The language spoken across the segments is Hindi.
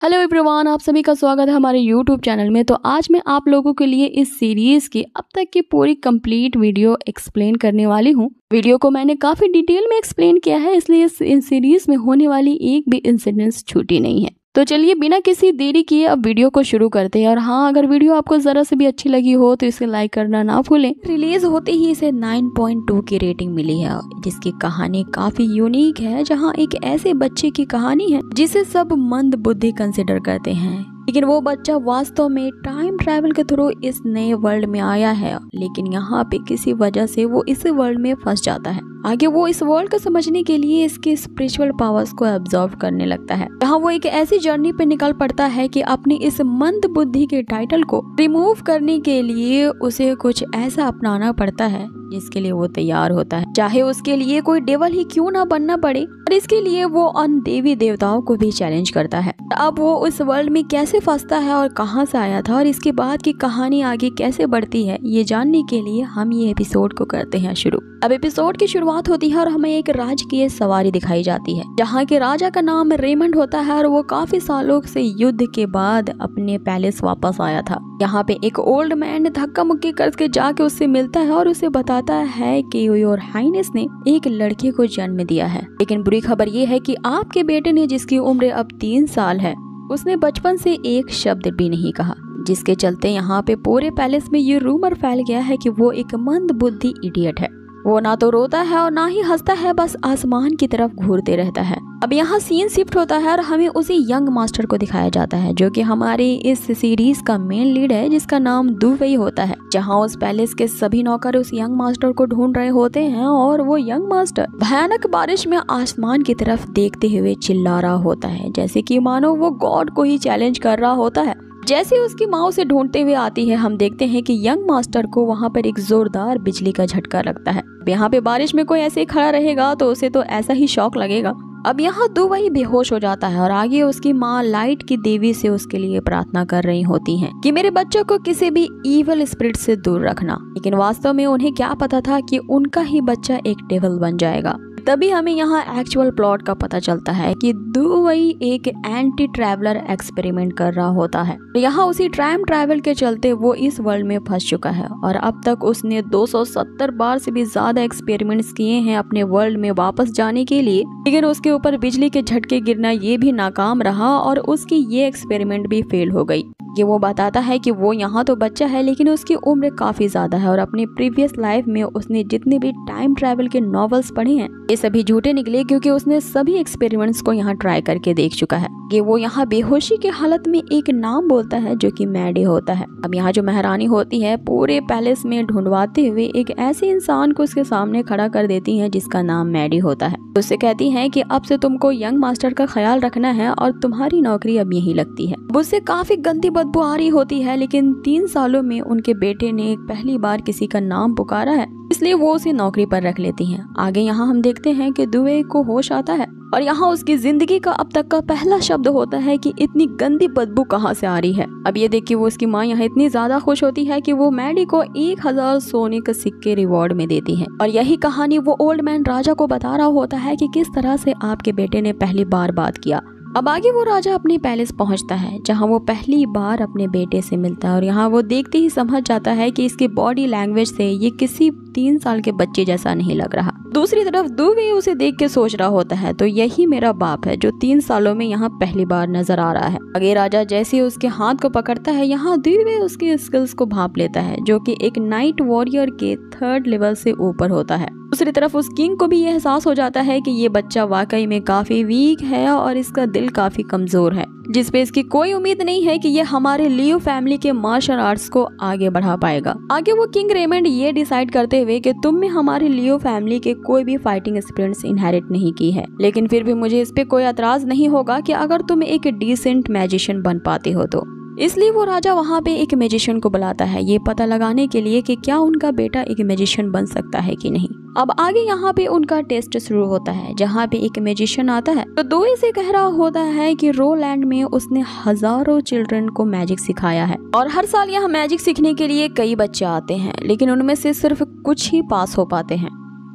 हेलो एवरीवन, आप सभी का स्वागत है हमारे यूट्यूब चैनल में। तो आज मैं आप लोगों के लिए इस सीरीज़ की अब तक की पूरी कंप्लीट वीडियो एक्सप्लेन करने वाली हूँ। वीडियो को मैंने काफ़ी डिटेल में एक्सप्लेन किया है, इसलिए इस सीरीज़ में होने वाली एक भी इंसिडेंट्स छूटी नहीं है। तो चलिए बिना किसी देरी किए अब वीडियो को शुरू करते हैं। और हाँ, अगर वीडियो आपको ज़रा से भी अच्छी लगी हो तो इसे लाइक करना ना भूलें। रिलीज होते ही इसे 9.2 की रेटिंग मिली है, जिसकी कहानी काफ़ी यूनिक है, जहाँ एक ऐसे बच्चे की कहानी है जिसे सब मंद बुद्धि कंसिडर करते हैं, लेकिन वो बच्चा वास्तव में टाइम ट्रैवल के थ्रू इस नए वर्ल्ड में आया है। लेकिन यहाँ पे किसी वजह से वो इस वर्ल्ड में फंस जाता है। आगे वो इस वर्ल्ड को समझने के लिए इसके स्पिरिचुअल पावर्स को एब्जॉर्व करने लगता है, जहाँ वो एक ऐसी जर्नी पे निकल पड़ता है कि अपनी इस मंद बुद्धि के टाइटल को रिमूव करने के लिए उसे कुछ ऐसा अपनाना पड़ता है जिसके लिए वो तैयार होता है, चाहे उसके लिए कोई डेवल ही क्यों ना बनना पड़े। और इसके लिए वो उन देवी देवताओं को भी चैलेंज करता है। अब वो उस वर्ल्ड में कैसे फंसता है और कहां से आया था और इसके बाद की कहानी आगे कैसे बढ़ती है, ये जानने के लिए हम ये एपिसोड को करते हैं शुरू। अब एपिसोड की शुरुआत होती है और हमें एक राजकीय सवारी दिखाई जाती है, जहाँ के राजा का नाम रेमंड होता है और वो काफी सालों से युद्ध के बाद अपने पैलेस वापस आया था। यहाँ पे एक ओल्ड मैन धक्का मुक्की करके जाके उससे मिलता है और उसे बताता है कि योर हाइनेस ने एक लड़के को जन्म दिया है, लेकिन बुरी खबर ये है कि आपके बेटे ने, जिसकी उम्र अब 3 साल है, उसने बचपन से एक शब्द भी नहीं कहा, जिसके चलते यहाँ पे पूरे पैलेस में ये रूमर फैल गया है कि वो एक मंद बुद्धि इडियट है। वो ना तो रोता है और ना ही हंसता है, बस आसमान की तरफ घूरते रहता है। अब यहाँ सीन शिफ्ट होता है और हमें उसी यंग मास्टर को दिखाया जाता है, जो कि हमारी इस सीरीज का मेन लीड है, जिसका नाम दुवई होता है। जहाँ उस पैलेस के सभी नौकर उस यंग मास्टर को ढूंढ रहे होते हैं और वो यंग मास्टर भयानक बारिश में आसमान की तरफ देखते हुए चिल्ला रहा होता है, जैसे कि मानो वो गॉड को ही चैलेंज कर रहा होता है। जैसे उसकी माँ उसे ढूंढते हुए आती है, हम देखते हैं कि यंग मास्टर को वहाँ पर एक जोरदार बिजली का झटका लगता है। यहाँ पे बारिश में कोई ऐसे ही खड़ा रहेगा तो उसे तो ऐसा ही शॉक लगेगा। अब यहाँ दुवई बेहोश हो जाता है और आगे उसकी माँ लाइट की देवी से उसके लिए प्रार्थना कर रही होती हैं कि मेरे बच्चों को किसी भी इविल स्पिरिट से दूर रखना। लेकिन वास्तव में उन्हें क्या पता था कि उनका ही बच्चा एक डेविल बन जाएगा। तभी हमें यहाँ एक्चुअल प्लॉट का पता चलता है कि दुवई एक एंटी ट्रैवलर एक्सपेरिमेंट कर रहा होता है। यहाँ उसी टाइम ट्रैवल के चलते वो इस वर्ल्ड में फंस चुका है और अब तक उसने 270 बार से भी ज्यादा एक्सपेरिमेंट्स किए हैं अपने वर्ल्ड में वापस जाने के लिए, लेकिन उसके ऊपर बिजली के झटके गिरना ये भी नाकाम रहा और उसकी ये एक्सपेरिमेंट भी फेल हो गई। ये वो बताता है कि वो यहाँ तो बच्चा है, लेकिन उसकी उम्र काफी ज्यादा है और अपनी प्रीवियस लाइफ में उसने जितने भी टाइम ट्रैवल के नॉवेल्स पढ़े हैं ये सभी झूठे निकले, क्योंकि उसने सभी एक्सपेरिमेंट्स को यहाँ ट्राई करके देख चुका है। कि वो यहाँ बेहोशी के हालत में एक नाम बोलता है जो कि मैडी होता है। अब यहाँ जो महारानी होती है पूरे पैलेस में ढूंढवाते हुए एक ऐसे इंसान को उसके सामने खड़ा कर देती है जिसका नाम मैडी होता है। उससे कहती है कि अब से तुमको यंग मास्टर का ख्याल रखना है और तुम्हारी नौकरी अब यही लगती है। उससे काफी गंदी बदबू आ रही होती है, लेकिन 3 सालों में उनके बेटे ने पहली बार किसी का नाम पुकारा है, इसलिए वो उसे नौकरी पर रख लेती हैं। आगे यहाँ हम देखते हैं कि दुवई को होश आता है और यहाँ उसकी जिंदगी का अब तक का पहला शब्द होता है कि इतनी गंदी बदबू कहाँ से आ रही है। अब ये देख के वो उसकी माँ यहाँ इतनी ज्यादा खुश होती है कि वो मैडी को 1000 सोने के सिक्के रिवॉर्ड में देती है। और यही कहानी वो ओल्ड मैन राजा को बता रहा होता है कि किस तरह से आपके बेटे ने पहली बार बात किया। अब आगे वो राजा अपने पैलेस पहुंचता है, जहां वो पहली बार अपने बेटे से मिलता है और यहाँ वो देखते ही समझ जाता है कि इसकी बॉडी लैंग्वेज से ये किसी 3 साल के बच्चे जैसा नहीं लग रहा। दूसरी तरफ दुवई उसे देख के सोच रहा होता है, तो यही मेरा बाप है जो 3 सालों में यहाँ पहली बार नजर आ रहा है। आगे राजा जैसे उसके हाथ को पकड़ता है, यहाँ दुवई उसके स्किल्स को भांप लेता है, जो कि एक नाइट वॉरियर के 3rd लेवल से ऊपर होता है। दूसरी तरफ उस किंग को भी ये एहसास हो जाता है कि ये बच्चा वाकई में काफी वीक है और इसका दिल काफी कमजोर है, जिस पे इसकी कोई उम्मीद नहीं है कि ये हमारे लियो फैमिली के मार्शल आर्ट्स को आगे बढ़ा पाएगा। आगे वो किंग रेमंड ये डिसाइड करते हुए कि तुम में हमारे लियो फैमिली के कोई भी फाइटिंग एक्सपीरियंस इनहेरिट नहीं की है, लेकिन फिर भी मुझे इस पे कोई एतराज नहीं होगा कि अगर तुम एक डिसेंट मैजिशियन बन पाते हो तो। इसलिए वो राजा वहाँ पे एक मैजिशियन को बुलाता है, ये पता लगाने के लिए कि क्या उनका बेटा एक मैजिशियन बन सकता है कि नहीं। अब आगे यहाँ पे उनका टेस्ट शुरू होता है, जहाँ पे एक मैजिशियन आता है तो दुवई से कह रहा होता है कि रोलैंड में उसने हजारों चिल्ड्रन को मैजिक सिखाया है और हर साल यहाँ मैजिक सीखने के लिए कई बच्चे आते हैं, लेकिन उनमें से सिर्फ कुछ ही पास हो पाते हैं।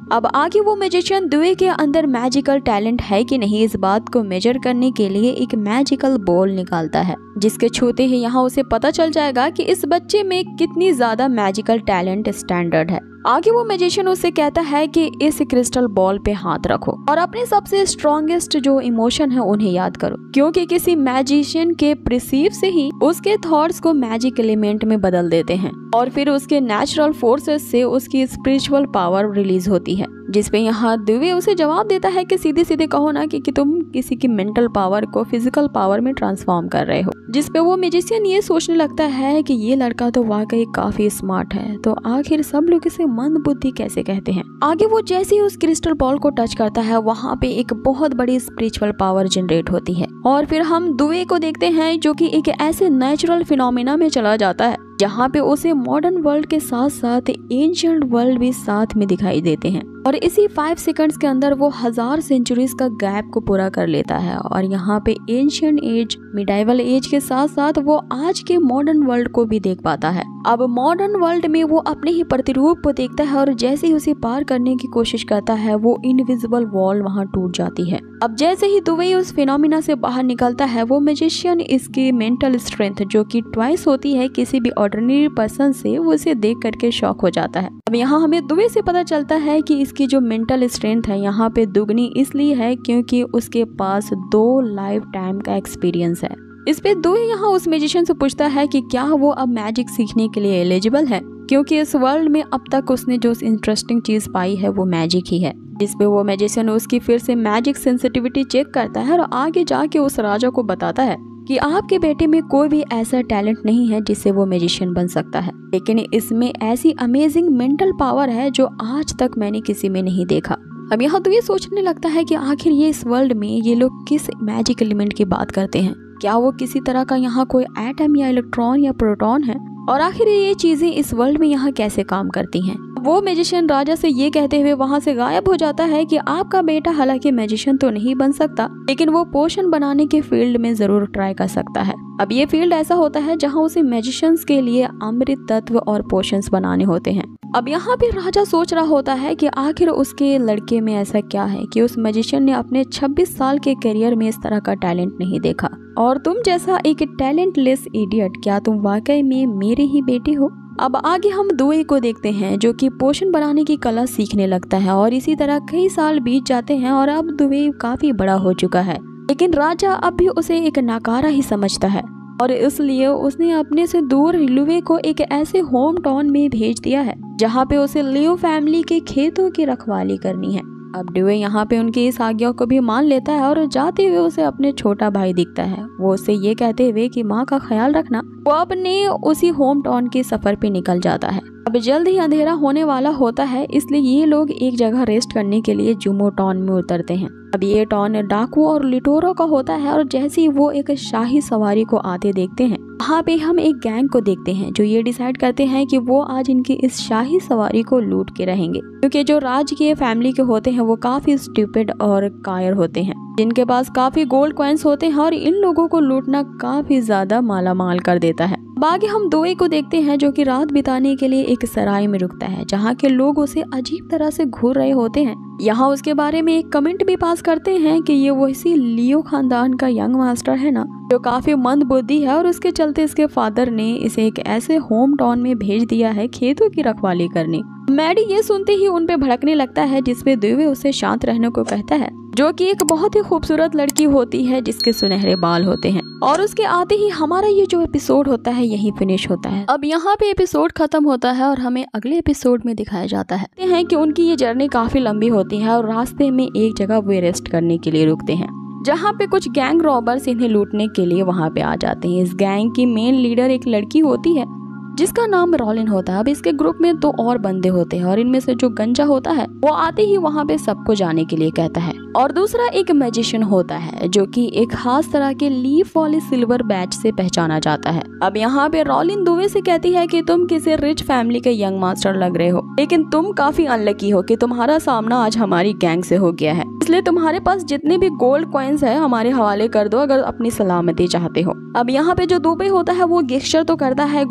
अब आगे वो मैजिशियन दुबे के अंदर मैजिकल टैलेंट है कि नहीं इस बात को मेजर करने के लिए एक मैजिकल बॉल निकालता है, जिसके छूते ही यहाँ उसे पता चल जाएगा कि इस बच्चे में कितनी ज्यादा मैजिकल टैलेंट स्टैंडर्ड है। आगे वो मैजिशियन उसे कहता है कि इस क्रिस्टल बॉल पे हाथ रखो और अपने सबसे स्ट्रॉन्गेस्ट जो इमोशन है उन्हें याद करो, क्योंकि किसी मैजिशियन के परसीव से ही उसके थॉट्स को मैजिक एलिमेंट में बदल देते हैं और फिर उसके नेचुरल फोर्सेस से उसकी स्पिरिचुअल पावर रिलीज होती है। जिसपे यहाँ दुबे उसे जवाब देता है कि सीधे सीधे कहो ना कि तुम किसी की मेंटल पावर को फिजिकल पावर में ट्रांसफॉर्म कर रहे हो। जिसपे वो मैजिशियन ये सोचने लगता है कि ये लड़का तो वाकई काफी स्मार्ट है, तो आखिर सब लोग इसे मंद बुद्धि कैसे कहते हैं। आगे वो जैसे ही उस क्रिस्टल बॉल को टच करता है वहाँ पे एक बहुत बड़ी स्पिरिचुअल पावर जनरेट होती है और फिर हम दुबे को देखते हैं जो कि एक ऐसे नेचुरल फिनोमिना में चला जाता है जहाँ पे उसे मॉडर्न वर्ल्ड के साथ साथ एंशिएंट वर्ल्ड भी साथ में दिखाई देते हैं और इसी 5 सेकंड्स के अंदर वो 1000 सेंचुरीज का गैप को पूरा कर लेता है और यहाँ पे एंशिएंट एज, मिडाइवल एज के साथ साथ वो आज के मॉडर्न वर्ल्ड को भी देख पाता है। अब मॉडर्न वर्ल्ड में वो अपने ही प्रतिरूप को देखता है और जैसे ही उसे पार करने की कोशिश करता है वो इनविजिबल वॉल वहाँ टूट जाती है। अब जैसे ही दुबे उस फिनोमिना से बाहर निकलता है वो मैजिशियन इसकी मेंटल स्ट्रेंथ जो कि ट्वाइस होती है किसी भी ऑर्डिनरी पर्सन से, वो इसे देख करके शॉक हो जाता है। अब यहाँ हमें दुबे से पता चलता है कि इसकी जो मेंटल स्ट्रेंथ है यहाँ पे दुगनी इसलिए है क्योंकि उसके पास 2 लाइफ टाइम का एक्सपीरियंस है। इस पे दुबे यहाँ उस मैजिशियन से पूछता है कि क्या वो अब मैजिक सीखने के लिए एलिजिबल है, क्योंकि इस वर्ल्ड में अब तक उसने जो इंटरेस्टिंग चीज पाई है वो मैजिक ही है। जिसपे वो मैजिशियन उसकी फिर से मैजिक सेंसिटिविटी चेक करता है और आगे जाके उस राजा को बताता है कि आपके बेटे में कोई भी ऐसा टैलेंट नहीं है जिससे वो मैजिशियन बन सकता है, लेकिन इसमें ऐसी अमेजिंग मेंटल पावर है जो आज तक मैंने किसी में नहीं देखा। अब यहाँ तो ये सोचने लगता है कि आखिर ये इस वर्ल्ड में ये लोग किस मैजिक एलिमेंट की बात करते हैं, क्या वो किसी तरह का यहाँ कोई एटम या इलेक्ट्रॉन या प्रोटॉन है, और आखिर ये चीजें इस वर्ल्ड में यहाँ कैसे काम करती हैं। वो मैजिशियन राजा से ये कहते हुए वहाँ से गायब हो जाता है कि आपका बेटा हालांकि मैजिशियन तो नहीं बन सकता, लेकिन वो पोशन बनाने के फील्ड में जरूर ट्राई कर सकता है। अब ये फील्ड ऐसा होता है जहाँ उसे मैजिशियंस के लिए अमृत तत्व और पोशंस बनाने होते हैं। अब यहाँ पे राजा सोच रहा होता है कि आखिर उसके लड़के में ऐसा क्या है कि उस मैजिशियन ने अपने 26 साल के करियर में इस तरह का टैलेंट नहीं देखा, और तुम जैसा एक टैलेंटलेस इडियट, क्या तुम वाकई में मेरे ही बेटे हो। अब आगे हम दुबे को देखते हैं जो कि पोशन बनाने की कला सीखने लगता है और इसी तरह कई साल बीत जाते हैं और अब दुबे काफी बड़ा हो चुका है, लेकिन राजा अब भी उसे एक नाकारा ही समझता है और इसलिए उसने अपने से दूर दुबे को एक ऐसे होम टाउन में भेज दिया है जहाँ पे उसे लियो फैमिली के खेतों की रखवाली करनी है। अब दुबे यहाँ पे उनकी इस आज्ञा को भी मान लेता है और जाते हुए उसे अपने छोटा भाई दिखता है। वो उससे ये कहते हुए कि माँ का ख्याल रखना, वो अपने उसी होम टाउन के सफर पे निकल जाता है। अब जल्द ही अंधेरा होने वाला होता है, इसलिए ये लोग एक जगह रेस्ट करने के लिए जुमो टाउन में उतरते हैं। अब ये टाउन डाकू और लिटोरो का होता है और जैसे ही वो एक शाही सवारी को आते देखते हैं, वहाँ पे हम एक गैंग को देखते हैं जो ये डिसाइड करते हैं कि वो आज इनकी इस शाही सवारी को लूट के रहेंगे, क्योंकि जो राजकीय फैमिली के होते हैं वो काफी स्टूपिड और कायर होते हैं, जिनके पास काफी गोल्ड कॉइन्स होते हैं और इन लोगों को लूटना काफी ज्यादा मालामाल कर देता है। आगे हम दुबे को देखते हैं जो कि रात बिताने के लिए एक सराय में रुकता है जहाँ के लोग उसे अजीब तरह से घूर रहे होते हैं। यहाँ उसके बारे में एक कमेंट भी पास करते हैं कि ये वैसी लियो खानदान का यंग मास्टर है ना, जो काफी मंद बुद्धि है और उसके चलते इसके फादर ने इसे एक ऐसे होम टाउन में भेज दिया है खेतों की रखवाली करने। मैडी ये सुनते ही उन पे भड़कने लगता है, जिसपे दुबे उसे शांत रहने को कहता है, जो कि एक बहुत ही खूबसूरत लड़की होती है जिसके सुनहरे बाल होते हैं। और उसके आते ही हमारा ये जो एपिसोड होता है यही फिनिश होता है। अब यहाँ पे एपिसोड खत्म होता है और हमें अगले एपिसोड में दिखाया जाता है कि उनकी ये जर्नी काफी लंबी होती है और रास्ते में एक जगह वो रेस्ट करने के लिए रुकते हैं, जहाँ पे कुछ गैंग रॉबर्स इन्हें लूटने के लिए वहाँ पे आ जाते हैं। इस गैंग की मेन लीडर एक लड़की होती है जिसका नाम रॉलिन होता है। अब इसके ग्रुप में 2 और बंदे होते हैं और इनमें से जो गंजा होता है वो आते ही वहाँ पे सबको जाने के लिए कहता है, और दूसरा एक मैजिशियन होता है जो कि एक खास तरह के लीफ वाले सिल्वर बैच से पहचाना जाता है। अब यहाँ पे रॉलिन दुबे से कहती है कि तुम किसी रिच फैमिली के यंग मास्टर लग रहे हो, लेकिन तुम काफी अनलकी हो कि तुम्हारा सामना आज हमारी गैंग से हो गया है, इसलिए तुम्हारे पास जितने भी गोल्ड कॉइन्स है हमारे हवाले कर दो अगर अपनी सलामती चाहते हो। अब यहाँ पे जो दुबे होता है वो गेस्चर तो करता है गोल्ड कॉइन्स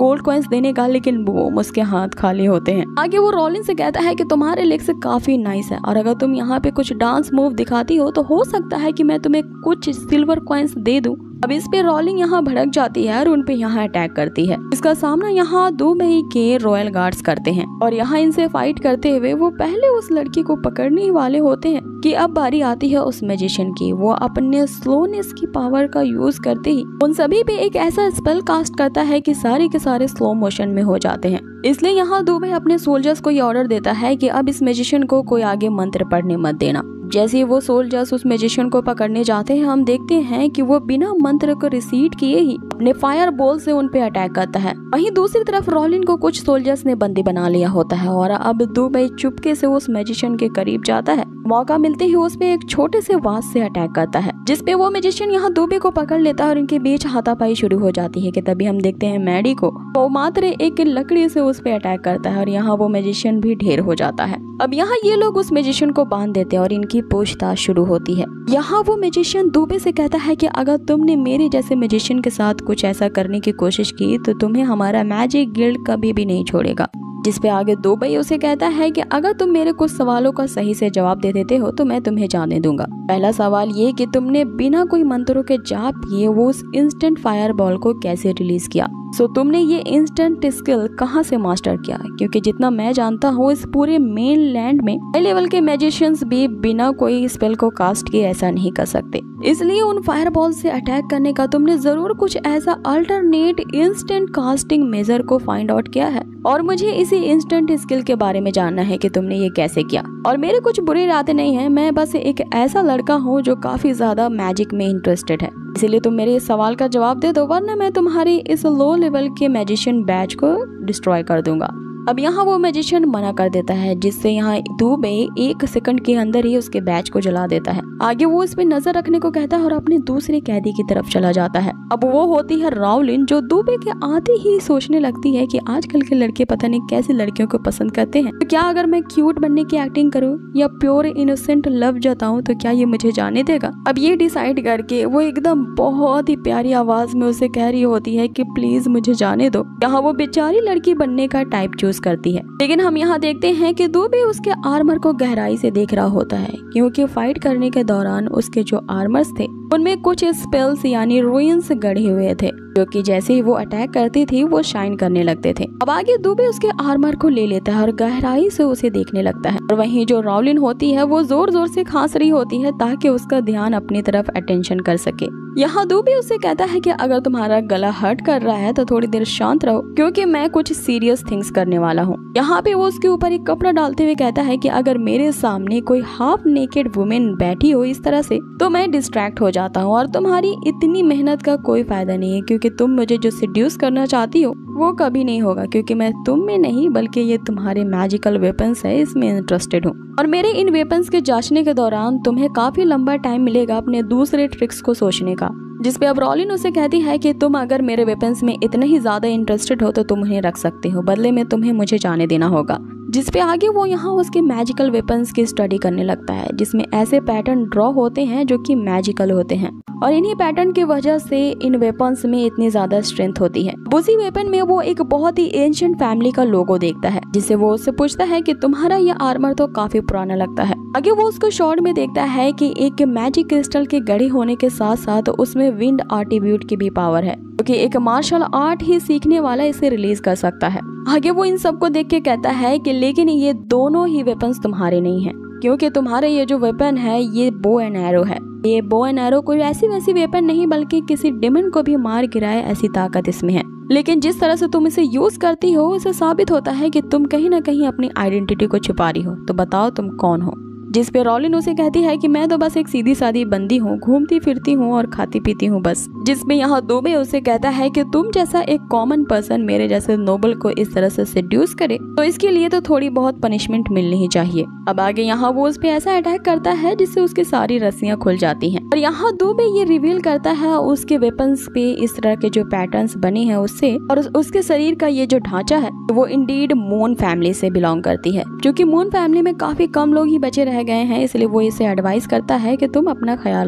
देने का, लेकिन वो उसके हाथ खाली होते हैं। आगे वो रॉलिन से कहता है कि तुम्हारे लेग्स काफी नाइस है और अगर तुम यहाँ पे कुछ डांस मूव दिखाती हो तो हो सकता है कि मैं तुम्हें कुछ सिल्वर कॉइन्स दे दूं। अब इस पे रॉलिंग यहाँ भड़क जाती है और उन पे यहाँ अटैक करती है। इसका सामना यहाँ दुबई के रॉयल गार्ड्स करते हैं और यहाँ इनसे फाइट करते हुए वो पहले उस लड़की को पकड़ने ही वाले होते हैं कि अब बारी आती है उस मैजिशियन की। वो अपने स्लोनेस की पावर का यूज करते ही उन सभी पे एक ऐसा स्पेल कास्ट करता है कि सारे के सारे स्लो मोशन में हो जाते हैं। इसलिए यहाँ दुबई अपने सोल्जर्स को ये ऑर्डर देता है कि अब इस मैजिशियन को कोई आगे मंत्र पढ़ने मत देना। जैसे ही वो सोल्जर्स उस मैजिशियन को पकड़ने जाते हैं, हम देखते हैं कि वो बिना मंत्र को रिसीड किए ही अपने फायर बॉल से उन पे अटैक करता है। वहीं दूसरी तरफ रॉलिन को कुछ सोल्जर्स ने बंदी बना लिया होता है और अब दुबई चुपके से उस मैजिशियन के करीब जाता है। मौका मिलते ही उस पे एक छोटे से वास से अटैक करता है, जिसपे वो मैजिशियन यहाँ दुबई को पकड़ लेता है और इनके बीच हाथापाई शुरू हो जाती है कि तभी हम देखते हैं मैडी को वो मात्र एक लकड़ी से उस पे अटैक करता है और यहाँ वो मैजिशियन भी ढेर हो जाता है। अब यहाँ ये लोग उस मैजिशियन को बांध देते हैं और इनकी पूछताछ शुरू होती है। यहाँ वो मैजिशियन दुबई से कहता है कि अगर तुमने मेरे जैसे मैजिशियन के साथ कुछ ऐसा करने की कोशिश की तो तुम्हें हमारा मैजिक गिल्ड कभी भी नहीं छोड़ेगा। जिसपे आगे दुबई उसे कहता है कि अगर तुम मेरे कुछ सवालों का सही से जवाब दे देते हो तो मैं तुम्हें जाने दूंगा। पहला सवाल ये कि तुमने बिना कोई मंत्रों के जाप किए वो उस इंस्टेंट फायर बॉल को कैसे रिलीज किया। सो तुमने ये इंस्टेंट स्किल कहाँ से मास्टर किया, क्योंकि जितना मैं जानता हूँ इस पूरे मेन लैंड में हाई लेवल के मैजिशियंस भी बिना कोई स्पेल को कास्ट किए ऐसा नहीं कर सकते। इसलिए उन फायर बॉल से अटैक करने का तुमने जरूर कुछ ऐसा अल्टरनेट इंस्टेंट कास्टिंग मेजर को फाइंड आउट किया है और मुझे इसी इंस्टेंट स्किल के बारे में जानना है कि तुमने ये कैसे किया। और मेरे कुछ बुरे इरादे नहीं है, मैं बस एक ऐसा लड़का हूँ जो काफी ज्यादा मैजिक में इंटरेस्टेड है, इसलिए तुम मेरे इस सवाल का जवाब दे दो वरना मैं तुम्हारी इस लो लेवल के मैजिशियन बैच को डिस्ट्रॉय कर दूंगा। अब यहाँ वो मैजिशियन मना कर देता है, जिससे यहाँ दुबई 1 सेकंड के अंदर ही उसके बैच को जला देता है। आगे वो इस पे नजर रखने को कहता है और अपने दूसरे कैदी की तरफ चला जाता है। अब वो होती है रॉलिन, जो दुबई के आते ही सोचने लगती है कि आजकल के लड़के पता नहीं कैसी लड़कियों को पसंद करते हैं, तो क्या अगर मैं क्यूट बनने की एक्टिंग करूँ या प्योर इनोसेंट लव जताऊं तो क्या ये मुझे जाने देगा। अब ये डिसाइड करके वो एकदम बहुत ही प्यारी आवाज में उसे कह रही होती है कि प्लीज मुझे जाने दो। यहाँ वो बेचारी लड़की बनने का टाइप चूज करती है, लेकिन हम यहाँ देखते हैं कि दुबई उसके आर्मर को गहराई से देख रहा होता है, क्योंकि फाइट करने के दौरान उसके जो आर्मर्स थे उनमें कुछ स्पेल्स यानी रूइंस गढ़े हुए थे, जो कि जैसे ही वो अटैक करती थी वो शाइन करने लगते थे। अब आगे दुबई उसके आर्मर को ले लेता है और गहराई से उसे देखने लगता है और वहीं जो रॉलिन होती है वो जोर जोर से खांस रही होती है ताकि उसका ध्यान अपनी तरफ अटेंशन कर सके। यहाँ दुबई उसे कहता है कि अगर तुम्हारा गला हर्ट कर रहा है तो थोड़ी देर शांत रहो, क्योंकि मैं कुछ सीरियस थिंग्स करने वाला हूँ। यहाँ पे वो उसके ऊपर एक कपड़ा डालते हुए कहता है कि अगर मेरे सामने कोई हाफ नेकेड वुमेन बैठी हो इस तरह से तो मैं डिस्ट्रैक्ट हो जाता हूँ और तुम्हारी इतनी मेहनत का कोई फायदा नहीं है, क्योंकि तुम मुझे जो सिड्यूस करना चाहती हो वो कभी नहीं होगा, क्योंकि मैं तुम में नहीं बल्कि ये तुम्हारे मैजिकल वेपन्स है इसमें इंटरेस्टेड हूँ और मेरे इन वेपन्स के जांचने के दौरान तुम्हें काफी लंबा टाइम मिलेगा अपने दूसरे ट्रिक्स को सोचने का। जिसपे अब रॉलिन उसे कहती है कि तुम अगर मेरे वेपन्स में इतने ही ज्यादा इंटरेस्टेड हो तो तुम उन्हें रख सकते हो, बदले में तुम्हें मुझे जाने देना होगा। जिसपे आगे वो यहाँ उसके मैजिकल वेपन्स की स्टडी करने लगता है, जिसमें ऐसे पैटर्न ड्रॉ होते हैं जो कि मैजिकल होते हैं और इन्हीं पैटर्न की वजह से इन वेपन्स में इतनी ज्यादा स्ट्रेंथ होती है। उसी वेपन में वो एक बहुत ही एंशिएंट फैमिली का लोगो देखता है, जिससे वो उससे पूछता है कि तुम्हारा ये आर्मर तो काफी पुराना लगता है। आगे वो उसको शॉर्ट में देखता है कि एक मैजिक क्रिस्टल के गढ़े होने के साथ साथ उसमें विंड एट्रीब्यूट की भी पावर है, क्योंकि एक मार्शल आर्ट ही सीखने वाला इसे रिलीज कर सकता है। आगे वो इन सबको देख के कहता है कि लेकिन ये दोनों ही वेपन्स तुम्हारे नहीं हैं, क्योंकि तुम्हारे ये जो वेपन है ये बो एंड एरो है। ये बो एंड एरो कोई ऐसी वैसी वेपन नहीं बल्कि किसी डेमन को भी मार गिराए ऐसी ताकत इसमें है, लेकिन जिस तरह से तुम इसे यूज करती हो इसे साबित होता है कि तुम कहीं ना कहीं अपनी आइडेंटिटी को छुपा रही हो। तो बताओ तुम कौन हो। जिस पे रॉलिन उसे कहती है कि मैं तो बस एक सीधी सादी बंदी हूँ, घूमती फिरती हूँ और खाती पीती हूँ बस। जिसमें यहाँ दुबई उसे कहता है कि तुम जैसा एक कॉमन पर्सन मेरे जैसे नोबल को इस तरह से सेड्यूस करे तो इसके लिए तो थोड़ी बहुत पनिशमेंट मिलनी ही चाहिए। अब आगे यहाँ वो उस पे ऐसा अटैक करता है जिससे उसकी सारी रस्सियां खुल जाती हैं और यहाँ दुबई ये रिवील करता है उसके वेपन्स पे इस तरह के जो पैटर्न्स बने हैं उससे, और उसके शरीर का ये जो ढांचा है वो इंडीड मून फैमिली से बिलोंग करती है, जो कि मून फैमिली में काफी कम लोग ही बचे रह गए हैं, इसलिए वो इसे एडवाइस करता है कि तुम अपना ख्याल रखना।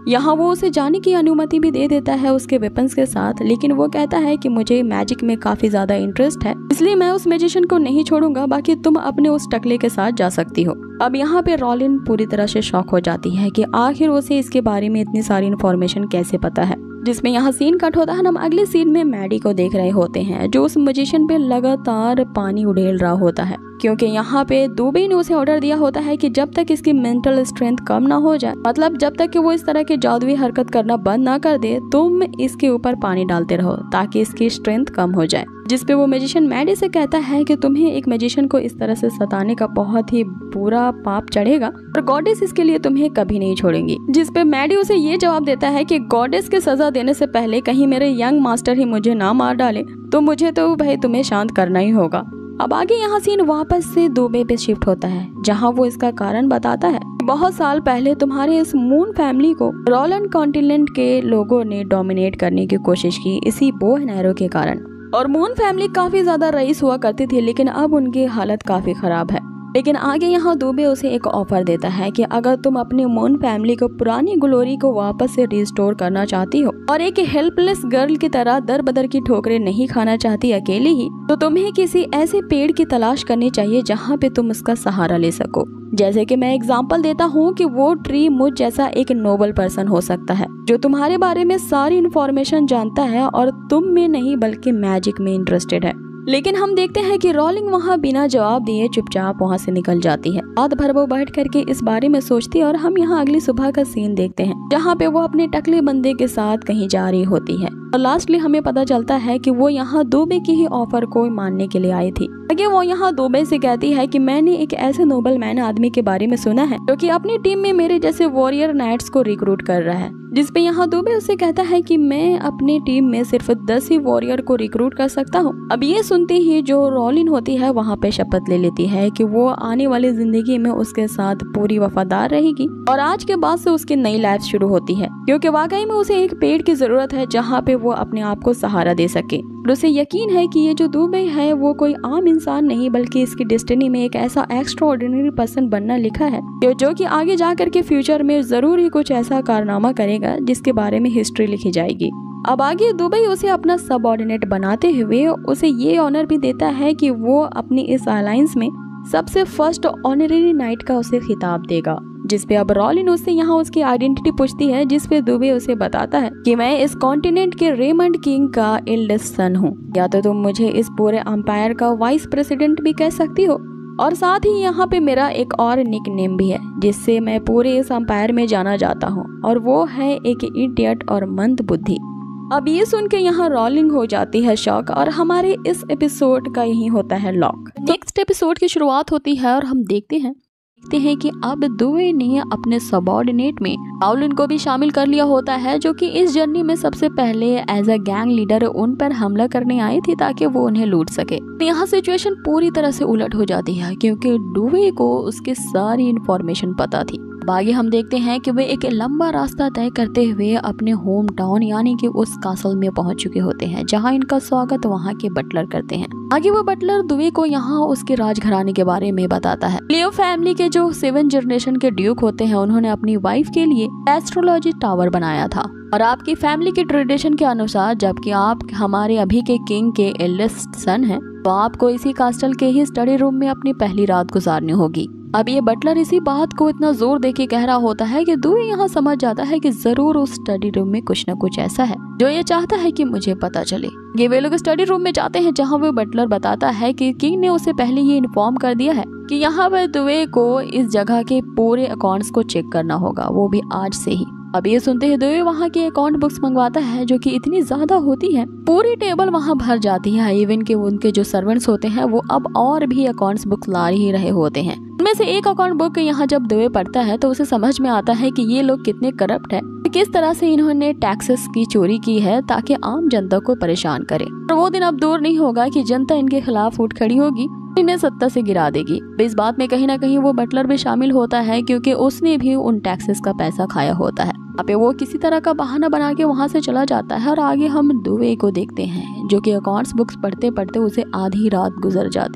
यहाँ वो उसे जाने की अनुमति भी दे देता है उसके वेपन्स के साथ, लेकिन वो कहता है कि मुझे मैजिक में काफी ज्यादा इंटरेस्ट है, इसलिए मैं उस मैजिशियन को नहीं छोड़ूंगा, बाकी तुम अपने उस टकले के साथ जा सकती हो। अब यहाँ पे रॉलिन पूरी तरह से शॉक हो जाती है कि आखिर उसे इसके बारे में इतनी सारी इन्फॉर्मेशन कैसे पता है। जिसमें यहाँ सीन कट होता है। हम अगले सीन में मैडी को देख रहे होते हैं जो उस मैजिशियन पे लगातार पानी उड़ेल रहा होता है, क्योंकि यहाँ पे दुबे ने उसे ऑर्डर दिया होता है कि जब तक इसकी मेंटल स्ट्रेंथ कम ना हो जाए, मतलब जब तक कि वो इस तरह की जादुई हरकत करना बंद ना कर दे, तुम इसके ऊपर पानी डालते रहो ताकि इसकी स्ट्रेंथ कम हो जाए। जिसपे वो मैजिशियन मैडी से कहता है कि तुम्हें एक मैजिशियन को इस तरह से सताने का बहुत ही बुरा पाप चढ़ेगा और गॉडेस इसके लिए तुम्हें कभी नहीं छोड़ेंगी। जिसपे मैडी उसे ये जवाब देता है कि गॉडेस के सजा देने से पहले कहीं मेरे यंग मास्टर ही मुझे ना मार डाले तो मुझे तो भाई तुम्हें शांत करना ही होगा। अब आगे यहाँ सीन वापस से दुबई पे शिफ्ट होता है, जहाँ वो इसका कारण बताता है। बहुत साल पहले तुम्हारे इस मून फैमिली को रोलन कॉन्टिनेंट के लोगों ने डोमिनेट करने की कोशिश की इसी बो एंड एरो के कारण, और मून फैमिली काफी ज्यादा रईस हुआ करती थी, लेकिन अब उनकी हालत काफी खराब है। लेकिन आगे यहाँ दुबे उसे एक ऑफर देता है कि अगर तुम अपनी मून फैमिली को पुरानी ग्लोरी को वापस से रिस्टोर करना चाहती हो और एक हेल्पलेस गर्ल की तरह दर बदर की ठोकरें नहीं खाना चाहती अकेले ही, तो तुम्हें किसी ऐसे पेड़ की तलाश करनी चाहिए जहाँ पे तुम उसका सहारा ले सको। जैसे कि मैं एग्जांपल देता हूँ कि वो ट्री मुझ जैसा एक नोबल पर्सन हो सकता है जो तुम्हारे बारे में सारी इन्फॉर्मेशन जानता है और तुम में नहीं बल्कि मैजिक में इंटरेस्टेड है। लेकिन हम देखते हैं कि रॉलिंग वहाँ बिना जवाब दिए चुपचाप वहाँ से निकल जाती है। रात भर वो बैठ करके इस बारे में सोचती है और हम यहाँ अगली सुबह का सीन देखते हैं जहाँ पे वो अपने टकले बंदे के साथ कहीं जा रही होती है और लास्टली हमें पता चलता है कि वो यहाँ दुबे की ही ऑफर को मानने के लिए आई थी। आगे वो यहाँ दुबे से कहती है कि मैंने एक ऐसे नोबल मैन आदमी के बारे में सुना है जो कि अपनी टीम में मेरे जैसे वॉरियर नाइट्स को रिक्रूट कर रहा है। जिसपे यहाँ दुबे उसे कहता है कि मैं अपनी टीम में सिर्फ 10 ही वॉरियर को रिक्रूट कर सकता हूँ। अब ये सुनते ही जो रॉलिन होती है वहाँ पे शपथ ले लेती है कि वो आने वाली जिंदगी में उसके साथ पूरी वफादार रहेगी और आज के बाद से उसकी नई लाइफ शुरू होती है, क्योंकि वाकई में उसे एक पेड़ की जरूरत है जहाँ पे वो अपने आप को सहारा दे सके। और उसे यकीन है कि ये जो दुबे है वो कोई आम इंसान नहीं बल्कि इसकी डेस्टिनी में एक ऐसा एक्स्ट्रा ऑर्डिनरी पर्सन बनना लिखा है जो कि आगे जाकर के फ्यूचर में जरूर ही कुछ ऐसा कारनामा करेगा जिसके बारे में हिस्ट्री लिखी जाएगी। अब आगे दुबई उसे अपना सबऑर्डिनेट बनाते हुए उसे ये ऑनर भी देता है कि वो अपनी इस अलायंस में सबसे फर्स्ट ऑनरेरी नाइट का उसे खिताब देगा। जिसपे अब रॉलिन उससे यहाँ उसकी आइडेंटिटी पूछती है, जिसपे दुबे उसे बताता है कि मैं इस कॉन्टिनेंट के रेमंड किंग का एल्डेस्ट सन हूँ, या तो तुम मुझे इस पूरे एम्पायर का वाइस प्रेसिडेंट भी कह सकती हो, और साथ ही यहाँ पे मेरा एक और निक नेम भी है जिससे मैं पूरे इस एम्पायर में जाना जाता हूँ, और वो है एक इडियट और मंद बुद्धि। अब ये सुन के यहाँ रॉलिंग हो जाती है शॉक और हमारे इस एपिसोड का यही होता है लॉक। नेक्स्ट एपिसोड की शुरुआत होती है और हम देखते हैं कि अब दुबे ने अपने सबऑर्डिनेट में राउलिन को भी शामिल कर लिया होता है, जो कि इस जर्नी में सबसे पहले एज अ गैंग लीडर उन पर हमला करने आई थी ताकि वो उन्हें लूट सके। यहाँ सिचुएशन पूरी तरह से उलट हो जाती है क्योंकि दुबे को उसकी सारी इन्फॉर्मेशन पता थी। आगे हम देखते हैं कि वे एक लंबा रास्ता तय करते हुए अपने होम टाउन यानी कि उस कासल में पहुंच चुके होते हैं, जहां इनका स्वागत वहां के बटलर करते हैं। आगे वो बटलर दुबे को यहाँ उसके राजघराने के बारे में बताता है। लियो फैमिली के जो 7 जनरेशन के ड्यूक होते हैं उन्होंने अपनी वाइफ के लिए एस्ट्रोलॉजी टावर बनाया था, और आपकी फैमिली की ट्रेडिशन के अनुसार जबकि आप हमारे अभी के किंग के एल्डेस्ट सन हैं, तो आपको इसी कास्टल के ही स्टडी रूम में अपनी पहली रात गुजारनी होगी। अब ये बटलर इसी बात को इतना जोर देके कह रहा होता है कि दुबे यहाँ समझ जाता है कि जरूर उस स्टडी रूम में कुछ न कुछ ऐसा है जो ये चाहता है कि मुझे पता चले। ये वे लोग स्टडी रूम में जाते हैं जहाँ वो बटलर बताता है कि किंग ने उसे पहले ये इन्फॉर्म कर दिया है कि यहाँ पर दुबे को इस जगह के पूरे अकाउंट्स को चेक करना होगा, वो भी आज से ही। अब ये सुनते ही दुबे वहाँ की अकाउंट बुक्स मंगवाता है जो कि इतनी ज्यादा होती है, पूरी टेबल वहाँ भर जाती है। इवन के उनके जो सर्वेंट्स होते हैं वो अब और भी अकाउंट्स बुक्स ला ही रहे होते हैं। उनमें से एक अकाउंट बुक यहाँ जब दुबे पढ़ता है तो उसे समझ में आता है कि ये लोग कितने करप्ट है, किस तरह से इन्होंने टैक्सेस की चोरी की है ताकि आम जनता को परेशान करे। और वो दिन अब दूर नहीं होगा कि जनता इनके खिलाफ उठ खड़ी होगी, इन्हें सत्ता से गिरा देगी। इस बात में कहीं ना कहीं वो बटलर भी शामिल होता है क्योंकि उसने भी उन टैक्सेस का पैसा खाया होता है। अब वो किसी तरह का बहाना बना के वहाँ से चला जाता है और आगे हम दुबे को देखते हैं जो कि अकाउंट्स बुक्स पढ़ते पढ़ते उसे आधी रात गुजर जाती है।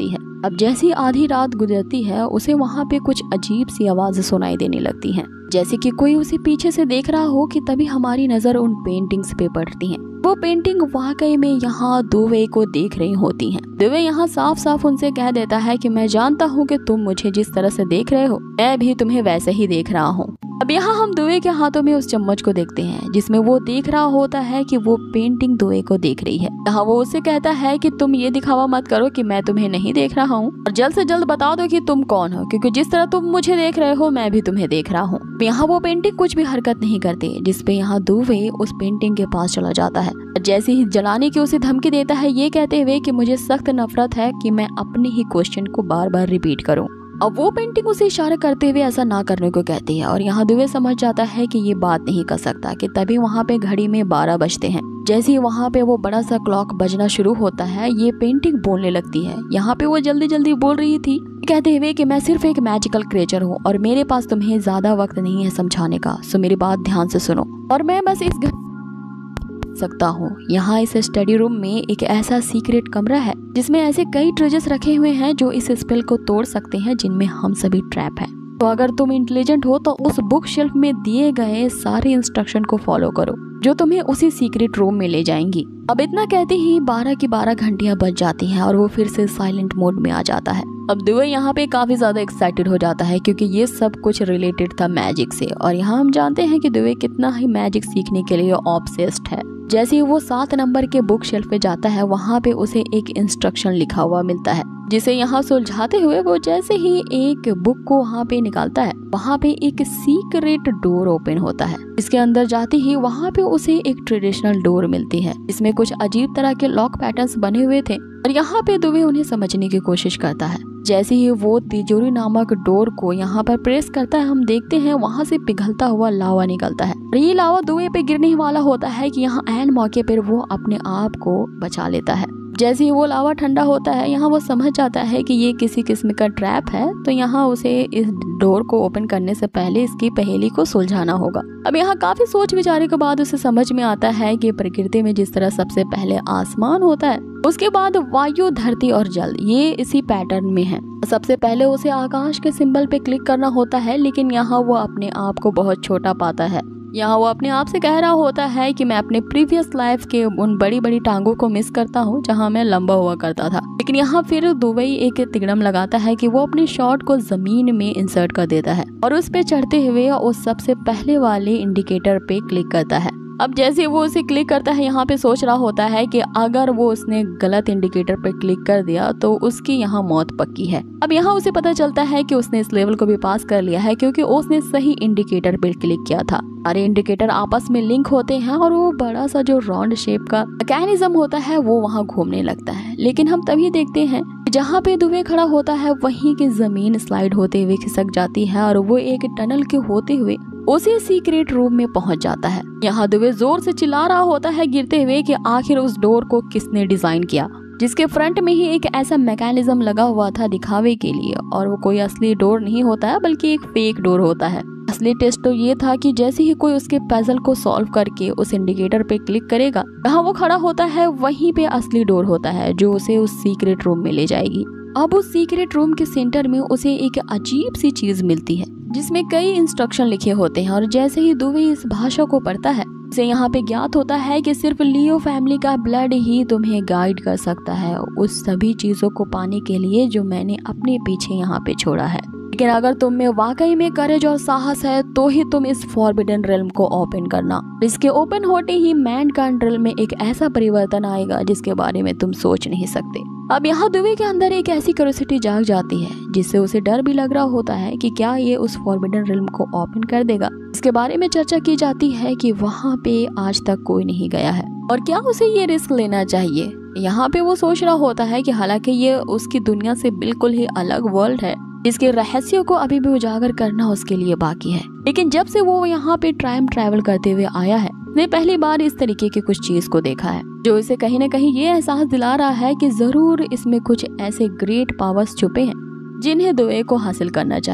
अब जैसी आधी रात गुजरती है उसे वहाँ पे कुछ अजीब सी आवाजें सुनाई देने लगती हैं, जैसे कि कोई उसे पीछे से देख रहा हो कि तभी हमारी नजर उन पेंटिंग्स पे पड़ती है। वो पेंटिंग वाकई में यहाँ दुवे को देख रही होती हैं। दुवे यहाँ साफ साफ उनसे कह देता है कि मैं जानता हूँ कि तुम मुझे जिस तरह से देख रहे हो मैं भी तुम्हें वैसे ही देख रहा हूँ। अब यहाँ हम दुवे के हाथों में उस चम्मच को देखते हैं जिसमें वो देख रहा होता है कि वो पेंटिंग दुवे को देख रही है। यहाँ वो उससे कहता है कि तुम ये दिखावा मत करो कि मैं तुम्हें नहीं देख रहा हूँ और जल्द से जल्द बता दो कि तुम कौन हो, क्योंकि जिस तरह तुम मुझे देख रहे हो मैं भी तुम्हें देख रहा हूँ। यहाँ वो पेंटिंग कुछ भी हरकत नहीं करती, जिसपे यहाँ दुवे उस पेंटिंग के पास चला जाता है। जैसे ही जलाने की उसे धमकी देता है, ये कहते हुए कि मुझे सख्त नफरत है कि मैं अपने ही क्वेश्चन को बार बार रिपीट करूं। अब वो पेंटिंग उसे इशारा करते हुए ऐसा ना करने को कहती है और यहाँ दुवे समझ जाता है कि ये बात नहीं कर सकता कि तभी वहाँ पे घड़ी में 12 बजते हैं। जैसे ही वहाँ पे वो बड़ा सा क्लॉक बजना शुरू होता है, ये पेंटिंग बोलने लगती है। यहाँ पे वो जल्दी जल्दी बोल रही थी कहते हुए कि मैं सिर्फ एक मैजिकल क्रिएचर हूँ और मेरे पास तुम्हें ज्यादा वक्त नहीं है समझाने का, सो मेरी बात ध्यान से सुनो और मैं बस इस सकता हूँ। यहाँ इस स्टडी रूम में एक ऐसा सीक्रेट कमरा है जिसमें ऐसे कई ट्रेजर्स रखे हुए हैं जो इस स्पेल को तोड़ सकते हैं, जिनमें हम सभी ट्रैप हैं। तो अगर तुम इंटेलिजेंट हो तो उस बुक शेल्फ में दिए गए सारे इंस्ट्रक्शन को फॉलो करो जो तुम्हें उसी सीक्रेट रूम में ले जाएंगी। अब इतना कहते ही 12 की 12 घंटियां बज जाती हैं और वो फिर से साइलेंट मोड में आ जाता है। अब दुवे यहाँ पे काफी ज्यादा एक्साइटेड हो जाता है क्योंकि ये सब कुछ रिलेटेड था मैजिक से और यहाँ हम जानते हैं कि दुवे कितना ही मैजिक सीखने के लिए ऑब्सेस्ड है। जैसे ही वो 7 नंबर के बुक शेल्फ पे जाता है, वहाँ पे उसे एक इंस्ट्रक्शन लिखा हुआ मिलता है जिसे यहाँ सुलझाते हुए वो जैसे ही एक बुक को वहाँ पे निकालता है, वहाँ पे एक सीक्रेट डोर ओपन होता है। इसके अंदर जाते ही वहाँ पे उसे एक ट्रेडिशनल डोर मिलती है। इसमें कुछ अजीब तरह के लॉक पैटर्न्स बने हुए थे और यहाँ पे दुवे उन्हें समझने की कोशिश करता है। जैसे ही वो तिजोरी नामक डोर को यहाँ पर प्रेस करता है, हम देखते हैं वहाँ से पिघलता हुआ लावा निकलता है। ये लावा दुवे पे गिरने वाला होता है कि यहाँ ऐन मौके पर वो अपने आप को बचा लेता है। जैसे ही वो लावा ठंडा होता है, यहाँ वो समझ जाता है कि ये किसी किस्म का ट्रैप है, तो यहाँ उसे इस डोर को ओपन करने से पहले इसकी पहेली को सुलझाना होगा। अब यहाँ काफी सोच विचार के बाद उसे समझ में आता है कि प्रकृति में जिस तरह सबसे पहले आसमान होता है, उसके बाद वायु, धरती और जल, ये इसी पैटर्न में है। सबसे पहले उसे आकाश के सिंबल पे क्लिक करना होता है, लेकिन यहाँ वो अपने आप को बहुत छोटा पाता है। यहाँ वो अपने आप से कह रहा होता है कि मैं अपने प्रीवियस लाइफ के उन बड़ी बड़ी टांगों को मिस करता हूँ जहाँ मैं लंबा हुआ करता था। लेकिन यहाँ फिर दुबई एक तिगड़म लगाता है कि वो अपने शॉट को जमीन में इंसर्ट कर देता है और उस पे चढ़ते हुए उस सबसे पहले वाले इंडिकेटर पे क्लिक करता है। अब जैसे वो उसे क्लिक करता है, यहाँ पे सोच रहा होता है कि अगर वो उसने गलत इंडिकेटर पे क्लिक कर दिया तो उसकी यहाँ मौत पक्की है। अब यहाँ उसे पता चलता है कि उसने इस लेवल को भी पास कर लिया है क्योंकि उसने सही इंडिकेटर पे क्लिक किया था। सारे इंडिकेटर आपस में लिंक होते हैं और वो बड़ा सा जो राउंड शेप का मैकेनिज्म होता है वो वहाँ घूमने लगता है। लेकिन हम तभी देखते हैं जहाँ पे दुबे खड़ा होता है वहीं की जमीन स्लाइड होते हुए खिसक जाती है और वो एक टनल के होते हुए उसी सीक्रेट रूम में पहुंच जाता है। यहाँ दुबे जोर से चिल्ला रहा होता है गिरते हुए कि आखिर उस डोर को किसने डिजाइन किया, जिसके फ्रंट में ही एक ऐसा मैकेनिज्म लगा हुआ था दिखावे के लिए, और वो कोई असली डोर नहीं होता है बल्कि एक फेक डोर होता है। असली टेस्ट तो ये था कि जैसे ही कोई उसके पजल को सॉल्व करके उस इंडिकेटर पे क्लिक करेगा, जहाँ वो खड़ा होता है वहीं पे असली डोर होता है जो उसे उस सीक्रेट रूम में ले जाएगी। अब उस सीक्रेट रूम के सेंटर में उसे एक अजीब सी चीज मिलती है जिसमें कई इंस्ट्रक्शन लिखे होते हैं, और जैसे ही दुबे इस भाषा को पढ़ता है उसे यहाँ पे ज्ञात होता है कि सिर्फ लियो फैमिली का ब्लड ही तुम्हें गाइड कर सकता है उस सभी चीजों को पाने के लिए जो मैंने अपने पीछे यहाँ पे छोड़ा है। लेकिन अगर तुम में वाकई में करेज और साहस है तो ही तुम इस फॉरबिडन रेल्म को ओपन करना। इसके ओपन होते ही मैनकाइंड रेल्म में एक ऐसा परिवर्तन आएगा जिसके बारे में तुम सोच नहीं सकते। अब यहाँ दुबे के अंदर एक ऐसी क्यूरियोसिटी जाग जाती है जिससे उसे डर भी लग रहा होता है कि क्या ये उस फॉरबिडन रेल्म को ओपन कर देगा। इसके बारे में चर्चा की जाती है कि वहाँ पे आज तक कोई नहीं गया है और क्या उसे ये रिस्क लेना चाहिए। यहाँ पे वो सोच रहा होता है कि हालांकि ये उसकी दुनिया से बिल्कुल ही अलग वर्ल्ड है जिसके रहस्यों को अभी भी उजागर करना उसके लिए बाकी है, लेकिन जब से वो यहाँ पे टाइम ट्रैवल करते हुए आया है उसने पहली बार इस तरीके की कुछ चीज को देखा है जो इसे कहीं न कहीं ये एहसास दिला रहा है कि जरूर इसमें कुछ ऐसे ग्रेट पावर्स छुपे हैं जिन्हें दुबे को हासिल करना चाहिए।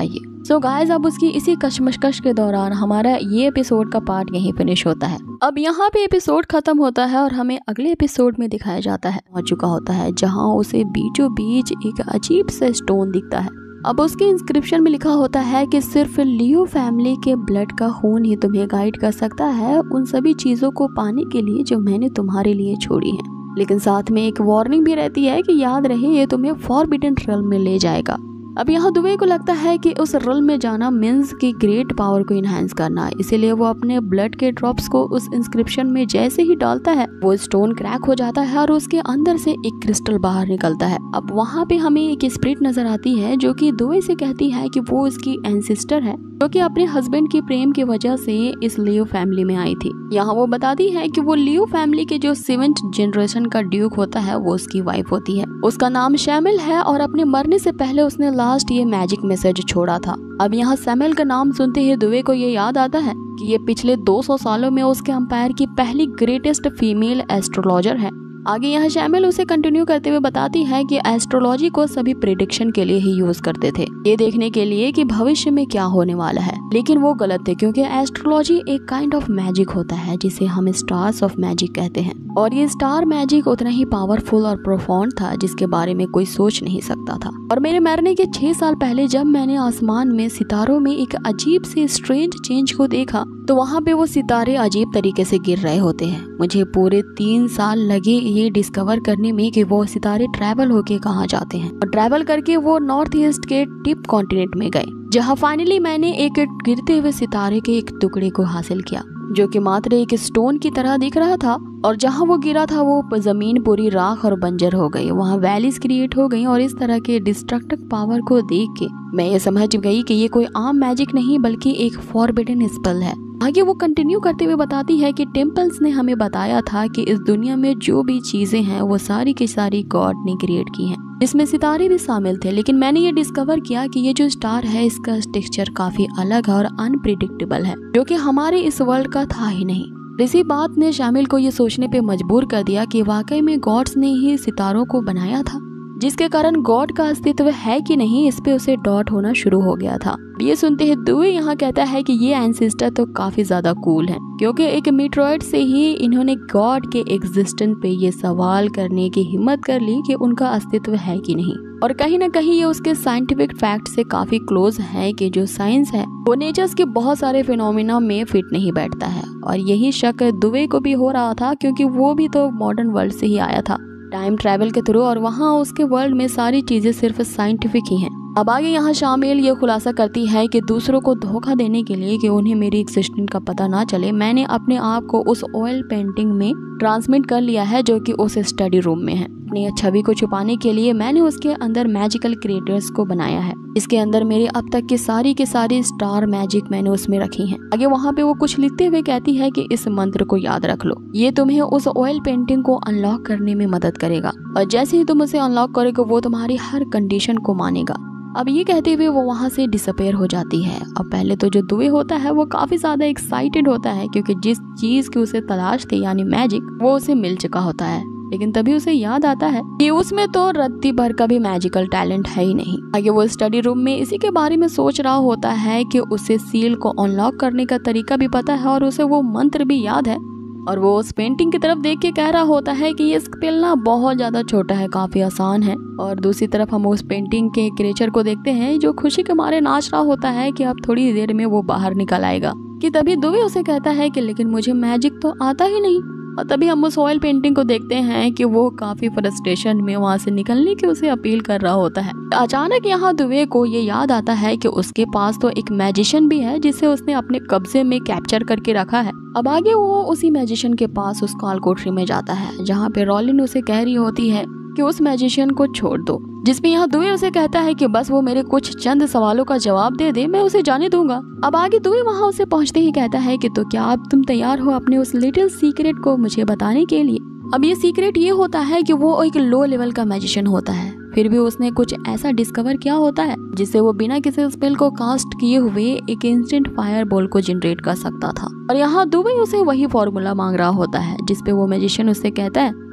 सो गाइस, अब उसकी इसी कशमकश के दौरान हमारा ये एपिसोड का पार्ट यहीं फिनिश होता है। अब यहाँ पे एपिसोड खत्म होता है और हमें अगले एपिसोड में दिखाया जाता है पहुंच चुका होता है, जहाँ उसे बीचों बीच एक अजीब सा स्टोन दिखता है। अब उसके इंस्क्रिप्शन में लिखा होता है कि सिर्फ लियो फैमिली के ब्लड का खून ही तुम्हें गाइड कर सकता है उन सभी चीजों को पाने के लिए जो मैंने तुम्हारे लिए छोड़ी हैं। लेकिन साथ में एक वार्निंग भी रहती है कि याद रहे ये तुम्हें फॉरबिडन रेल्म में ले जाएगा। अब यहाँ दुबे को लगता है कि उस रेल्म में जाना मीन्स की ग्रेट पावर को इनहेंस करना, इसीलिए वो अपने ब्लड के ड्रॉप्स को उस इंस्क्रिप्शन में जैसे ही डालता है वो स्टोन क्रैक हो जाता है और उसके अंदर से एक क्रिस्टल बाहर निकलता है। अब वहाँ पे हमें एक स्पिरिट नजर आती है जो कि दुबे से कहती है कि वो उसकी एंसेस्टर है जो कि अपने हस्बैंड के प्रेम की वजह से इस लियो फैमिली में आई थी। यहाँ वो बताती है कि वो लियो फैमिली के जो 7th जनरेशन का ड्यूक होता है वो उसकी वाइफ होती है। उसका नाम शैमिल है और अपने मरने से पहले उसने लास्ट ये मैजिक मैसेज छोड़ा था। अब यहाँ शैमिल का नाम सुनते ही दुबे को ये याद आता है कि ये पिछले 200 सालों में उसके अंपायर की पहली ग्रेटेस्ट फीमेल एस्ट्रोलॉजर है। आगे यहाँ शैमिल उसे कंटिन्यू करते हुए बताती है कि एस्ट्रोलॉजी को सभी प्रेडिक्शन के लिए ही यूज करते थे, ये देखने के लिए कि भविष्य में क्या होने वाला है। लेकिन वो गलत थे क्योंकि एस्ट्रोलॉजी एक काइंड ऑफ मैजिक होता है जिसे हम स्टार्स ऑफ मैजिक कहते हैं, और ये स्टार मैजिक उतना ही पावरफुल और प्रोफाउंड था जिसके बारे में कोई सोच नहीं सकता था। और मेरे मरने के 6 साल पहले जब मैंने आसमान में सितारों में एक अजीब से स्ट्रेंज चेंज को देखा तो वहाँ पे वो सितारे अजीब तरीके से गिर रहे होते हैं। मुझे पूरे 3 साल लगे ये डिस्कवर करने में कि वो सितारे ट्रैवल होके कहाँ जाते हैं, और ट्रैवल करके वो नॉर्थ ईस्ट के टिप कॉन्टिनेंट में गए, जहाँ फाइनली मैंने एक गिरते हुए सितारे के एक टुकड़े को हासिल किया जो कि मात्र एक स्टोन की तरह दिख रहा था, और जहाँ वो गिरा था वो जमीन पूरी राख और बंजर हो गई, वहाँ वैलीज क्रिएट हो गई। और इस तरह के डिस्ट्रक्टिव पावर को देख के मैं ये समझ गई कि ये कोई आम मैजिक नहीं बल्कि एक फॉरबिडन स्पेल है। आगे वो कंटिन्यू करते हुए बताती है कि टेम्पल्स ने हमें बताया था कि इस दुनिया में जो भी चीजें हैं वो सारी की सारी गॉड ने क्रिएट की हैं, जिसमें सितारे भी शामिल थे। लेकिन मैंने ये डिस्कवर किया कि ये जो स्टार है इसका टेक्सचर काफी अलग है और अनप्रिडिक्टेबल है, जो कि हमारे इस वर्ल्ड का था ही नहीं। इसी बात ने शामिल को ये सोचने पे मजबूर कर दिया कि वाकई में गॉड्स ने ही सितारों को बनाया था, जिसके कारण गॉड का अस्तित्व है कि नहीं इस पे उसे डाउट होना शुरू हो गया था। ये सुनते ही दुबे यहाँ कहता है कि ये एंसेस्टर तो काफी ज्यादा कूल है क्योंकि एक मीटरॉइड से ही इन्होंने गॉड के एग्जिस्टेंस पे ये सवाल करने की हिम्मत कर ली कि उनका अस्तित्व है कि नहीं। और कहीं ना कहीं ये उसके साइंटिफिक फैक्ट से काफी क्लोज है कि जो साइंस है वो नेचर्स के बहुत सारे फिनोमिना में फिट नहीं बैठता है। और यही शक दुबे को भी हो रहा था क्योंकि वो भी तो मॉडर्न वर्ल्ड से ही आया था टाइम ट्रैवल के थ्रू, और वहाँ उसके वर्ल्ड में सारी चीजें सिर्फ साइंटिफिक ही हैं। अब आगे यहाँ शामिल ये खुलासा करती है कि दूसरों को धोखा देने के लिए कि उन्हें मेरी एग्जिस्टेंस का पता ना चले, मैंने अपने आप को उस ऑयल पेंटिंग में ट्रांसमिट कर लिया है जो कि उस स्टडी रूम में है। अपनी छवि को छुपाने के लिए मैंने उसके अंदर मैजिकल क्रिएटर्स को बनाया है। इसके अंदर मेरे अब तक की सारी स्टार मैजिक मैंने उसमें रखी हैं। आगे वहाँ पे वो कुछ लिखते हुए कहती है कि इस मंत्र को याद रख लो, ये तुम्हें उस ऑयल पेंटिंग को अनलॉक करने में मदद करेगा, और जैसे ही तुम उसे अनलॉक करोगे वो तुम्हारी हर कंडीशन को मानेगा। अब ये कहते हुए वो वहाँ से डिसअपेयर हो जाती है। अब पहले तो जो दुबे होता है वो काफी ज्यादा एक्साइटेड होता है क्योंकि जिस चीज की उसे तलाश थी यानी मैजिक वो उसे मिल चुका होता है। लेकिन तभी उसे याद आता है कि उसमें तो रत्ती भर का भी मैजिकल टैलेंट है ही नहीं। आगे वो स्टडी रूम में इसी के बारे में सोच रहा होता है कि उसे सील को अनलॉक करने का तरीका भी पता है और उसे वो मंत्र भी याद है, और वो उस पेंटिंग की तरफ देख के कह रहा होता है कि ये स्पेल ना बहुत ज्यादा छोटा है, काफी आसान है। और दूसरी तरफ हम उस पेंटिंग के क्रिएचर को देखते हैं जो खुशी के मारे नाच रहा होता है कि अब थोड़ी देर में वो बाहर निकल आएगा। कि तभी दुबे उसे कहता है कि लेकिन मुझे मैजिक तो आता ही नहीं। और तभी हम उस ऑयल पेंटिंग को देखते हैं कि वो काफी फ्रस्ट्रेशन में वहाँ से निकलने की उसे अपील कर रहा होता है। अचानक यहाँ दुबे को ये याद आता है कि उसके पास तो एक मैजिशियन भी है जिसे उसने अपने कब्जे में कैप्चर करके रखा है। अब आगे वो उसी मैजिशियन के पास उस काल कोठरी में जाता है जहाँ पे रॉलिन उसे कह रही होती है कि उस मैजिशियन को छोड़ दो, जिसमें यहाँ दुबे उसे कहता है कि बस वो मेरे कुछ चंद सवालों का जवाब दे दे, मैं उसे जाने दूंगा। अब आगे दुबे वहाँ उसे पहुँचते ही कहता है कि तो क्या अब तुम तैयार हो अपने उस लिटिल सीक्रेट को मुझे बताने के लिए। अब ये सीक्रेट ये होता है कि वो एक लो लेवल का मैजिशियन होता है, फिर भी उसने कुछ ऐसा डिस्कवर किया होता है जिससे वो बिना किसी स्पेल को कास्ट किए हुए एक इंस्टेंट फायर बॉल को जनरेट कर सकता था। और यहाँ दुबे उसे वही फॉर्मूला मांग रहा होता है जिसपे वो मैजिशियन उससे कहता है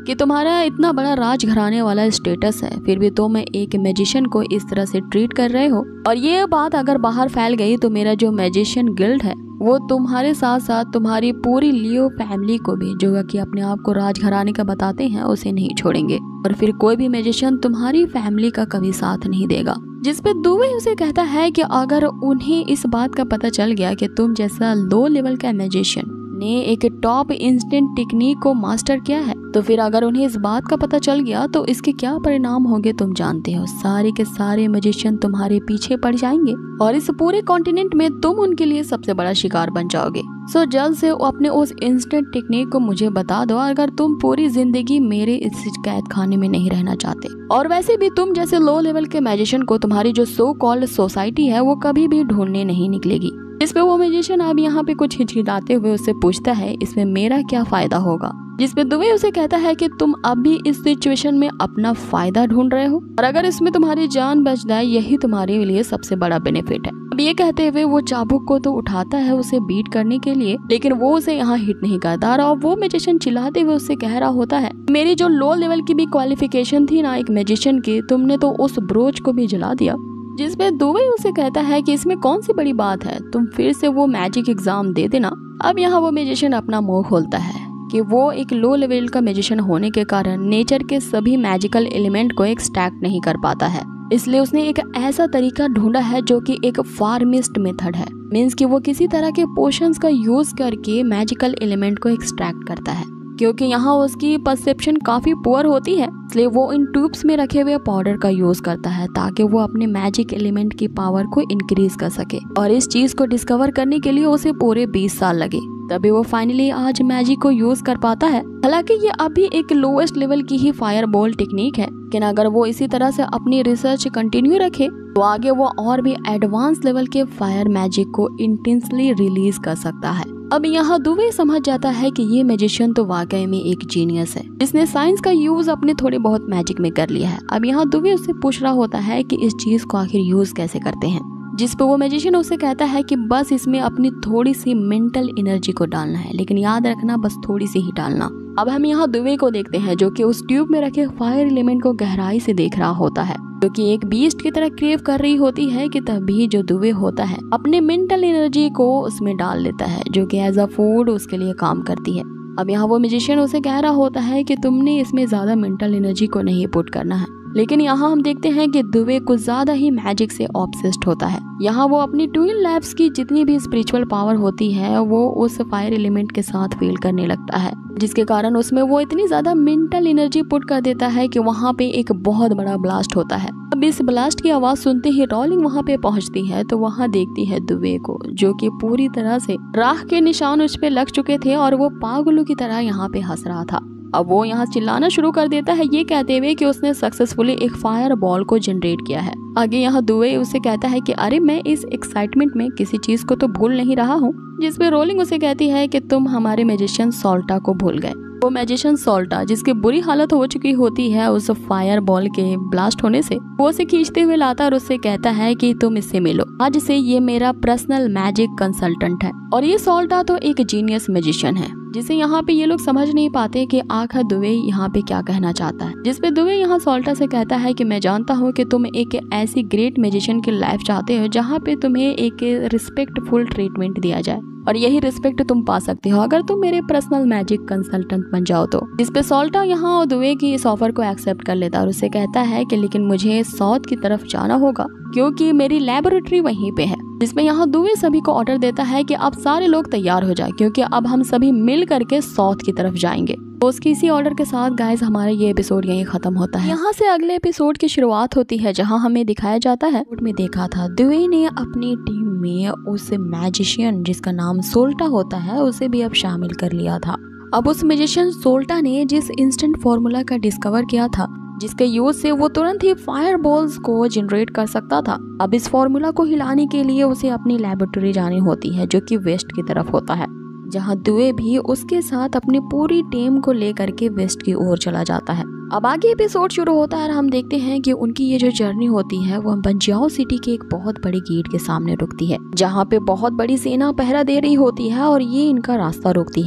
कि तुम्हारा इतना बड़ा राजघराने वाला स्टेटस है, फिर भी तुम एक मैजिशियन को इस तरह से ट्रीट कर रहे हो। और ये बात अगर बाहर फैल गई तो मेरा जो मैजिशियन गिल्ड है वो तुम्हारे साथ साथ तुम्हारी पूरी लियो फैमिली को भी, जो कि अपने आप को राजघराने का बताते हैं, उसे नहीं छोड़ेंगे। और फिर कोई भी मैजिशियन तुम्हारी फैमिली का कभी साथ नहीं देगा। जिस पे दुबे उसे कहता है कि अगर उन्हें इस बात का पता चल गया कि तुम जैसा लो लेवल का मैजिशियन ने एक टॉप इंस्टेंट टेक्निक को मास्टर किया है, तो फिर अगर उन्हें इस बात का पता चल गया तो इसके क्या परिणाम होंगे तुम जानते हो। सारे के सारे मैजिशियन तुम्हारे पीछे पड़ जाएंगे और इस पूरे कॉन्टिनेंट में तुम उनके लिए सबसे बड़ा शिकार बन जाओगे। सो जल्द से अपने उस इंस्टेंट टेक्निक को मुझे बता दो अगर तुम पूरी जिंदगी मेरे इस कैद खाने में नहीं रहना चाहते। और वैसे भी तुम जैसे लो लेवल के मैजिशियन को तुम्हारी जो सो कॉल्ड सोसाइटी है वो कभी भी ढूंढने नहीं निकलेगी। जिस पे वो मैजिशियन अब यहाँ पे कुछ हिचकिचाते हुए उससे पूछता है इसमें मेरा क्या फायदा होगा। जिस पे दुबे उसे कहता है कि तुम अब भी इस सिचुएशन में अपना फायदा ढूंढ रहे हो और अगर इसमें तुम्हारी जान बच जाए यही तुम्हारे लिए सबसे बड़ा बेनिफिट है। अब ये कहते हुए वो चाबुक को तो उठाता है उसे बीट करने के लिए, लेकिन वो उसे यहाँ हिट नहीं करता और वो मैजिशियन चिल्लाते हुए उससे कह रहा होता है मेरी जो लो लेवल की भी क्वालिफिकेशन थी ना एक मैजिशियन की, तुमने तो उस ब्रोच को भी जला दिया। जिसपे दुबे उसे कहता है कि इसमें कौन सी बड़ी बात है, तुम फिर से वो मैजिक एग्जाम दे देना। अब यहाँ वो मैजिशियन अपना मुंह खोलता है कि वो एक लो लेवल का मैजिशियन होने के कारण नेचर के सभी मैजिकल एलिमेंट को एक्सट्रैक्ट नहीं कर पाता है, इसलिए उसने एक ऐसा तरीका ढूंढा है जो कि एक फार्मिस्ट मेथड है। मीन्स कि वो किसी तरह के पोशंस का यूज करके मैजिकल एलिमेंट को एक्सट्रैक्ट करता है। क्योंकि यहाँ उसकी परसेप्शन काफी पुअर होती है इसलिए वो इन ट्यूब्स में रखे हुए पाउडर का यूज करता है ताकि वो अपने मैजिक एलिमेंट की पावर को इंक्रीज कर सके। और इस चीज को डिस्कवर करने के लिए उसे पूरे 20 साल लगे, तभी वो फाइनली आज मैजिक को यूज कर पाता है। हालांकि ये अभी एक लोएस्ट लेवल की ही फायर बॉल टेक्निक है, लेकिन अगर वो इसी तरह से अपनी रिसर्च कंटिन्यू रखे तो आगे वो और भी एडवांस लेवल के फायर मैजिक को इंटेंसली रिलीज कर सकता है। अब यहाँ दुबे समझ जाता है कि ये मैजिशियन तो वाकई में एक जीनियस है जिसने साइंस का यूज अपने थोड़े बहुत मैजिक में कर लिया है। अब यहाँ दुबे उससे पूछ रहा होता है कि इस चीज को आखिर यूज कैसे करते हैं, जिस पे वो मैजिशियन उसे कहता है कि बस इसमें अपनी थोड़ी सी मेंटल एनर्जी को डालना है, लेकिन याद रखना बस थोड़ी सी ही डालना। अब हम यहाँ दुबे को देखते हैं जो कि उस ट्यूब में रखे फायर एलिमेंट को गहराई से देख रहा होता है, जो कि एक बीस्ट की तरह क्रेव कर रही होती है कि तभी जो दुबे होता है अपने मेंटल एनर्जी को उसमें डाल लेता है जो कि एज अ फूड उसके लिए काम करती है। अब यहाँ वो मैजिशियन उसे कह रहा होता है कि तुमने इसमें ज्यादा मेंटल एनर्जी को नहीं पुट करना है, लेकिन यहाँ हम देखते हैं कि दुबे कुछ ज्यादा ही मैजिक से ऑब्सेस्ड होता है। यहाँ वो अपनी ट्विन लैब्स की जितनी भी स्पिरिचुअल पावर होती है वो उस फायर एलिमेंट के साथ फील करने लगता है, जिसके कारण उसमें वो इतनी ज्यादा मेंटल एनर्जी पुट कर देता है कि वहाँ पे एक बहुत बड़ा ब्लास्ट होता है। अब इस ब्लास्ट की आवाज सुनते ही रॉलिंग वहाँ पे पहुँचती है तो वहाँ देखती है दुबे को जो कि पूरी तरह से राख के निशान उस पे लग चुके थे और वो पागलों की तरह यहाँ पे हंस रहा था। अब वो यहाँ चिल्लाना शुरू कर देता है ये कहते हुए कि उसने सक्सेसफुली एक फायर बॉल को जनरेट किया है। आगे यहाँ दुबे उसे कहता है कि अरे मैं इस एक्साइटमेंट में किसी चीज को तो भूल नहीं रहा हूँ, जिसपे रोलिंग उसे कहती है कि तुम हमारे मैजिशियन सोल्टा को भूल गए। वो मैजिशियन सोल्टा जिसकी बुरी हालत हो चुकी होती है उस फायर बॉल के ब्लास्ट होने से, वो उसे खींचते हुए लाता और उससे कहता है कि तुम इससे मिलो, आज से ये मेरा पर्सनल मैजिक कंसल्टेंट है। और ये सोल्टा तो एक जीनियस मैजिशियन है जिसे यहाँ पे ये लोग समझ नहीं पाते कि आखिर दुबे यहाँ पे क्या कहना चाहता है। जिसपे दुबे यहाँ सोल्टा से कहता है कि मैं जानता हूँ कि तुम एक ऐसी ग्रेट मैजिशियन की लाइफ चाहते हो जहाँ पे तुम्हें एक रिस्पेक्टफुल ट्रीटमेंट दिया जाए और यही रिस्पेक्ट तुम पा सकते हो अगर तुम मेरे पर्सनल मैजिक कंसल्टेंट बन जाओ तो। जिसपे सोल्टा यहाँ दुबे की इस ऑफर को एक्सेप्ट कर लेता है और उसे कहता है कि लेकिन मुझे साउथ की तरफ जाना होगा क्योंकि मेरी लैबोरेटरी वहीं पे है। जिसमें यहाँ दुबे सभी को ऑर्डर देता है कि अब सारे लोग तैयार हो जाए क्योंकि अब हम सभी मिल करके साउथ की तरफ जाएंगे। तो उसकी इसी ऑर्डर के साथ गाइस हमारा ये एपिसोड यहीं खत्म होता है। यहाँ से अगले एपिसोड की शुरुआत होती है जहाँ हमें दिखाया जाता है में देखा था दुबे ने अपनी टीम में उस मैजिशियन जिसका नाम सोल्टा होता है उसे भी अब शामिल कर लिया था। अब उस मैजिशियन सोल्टा ने जिस इंस्टेंट फॉर्मूला का डिस्कवर किया था जिसके यूज से वो तुरंत ही फायर बॉल्स को जनरेट कर सकता था, अब इस फॉर्मूला को हिलाने के लिए उसे अपनी लैबोरेटरी जानी होती है जो कि वेस्ट की तरफ होता है, जहां दुबे भी उसके साथ अपनी पूरी टीम को लेकर के वेस्ट की ओर चला जाता है। अब आगे एपिसोड शुरू होता है और हम देखते हैं कि उनकी ये जो जर्नी होती है वो बंजाओ सिटी के एक बहुत बड़ी गेट के सामने रुकती है जहाँ पे बहुत बड़ी सेना पहरा दे रही होती है और ये इनका रास्ता रोकती है।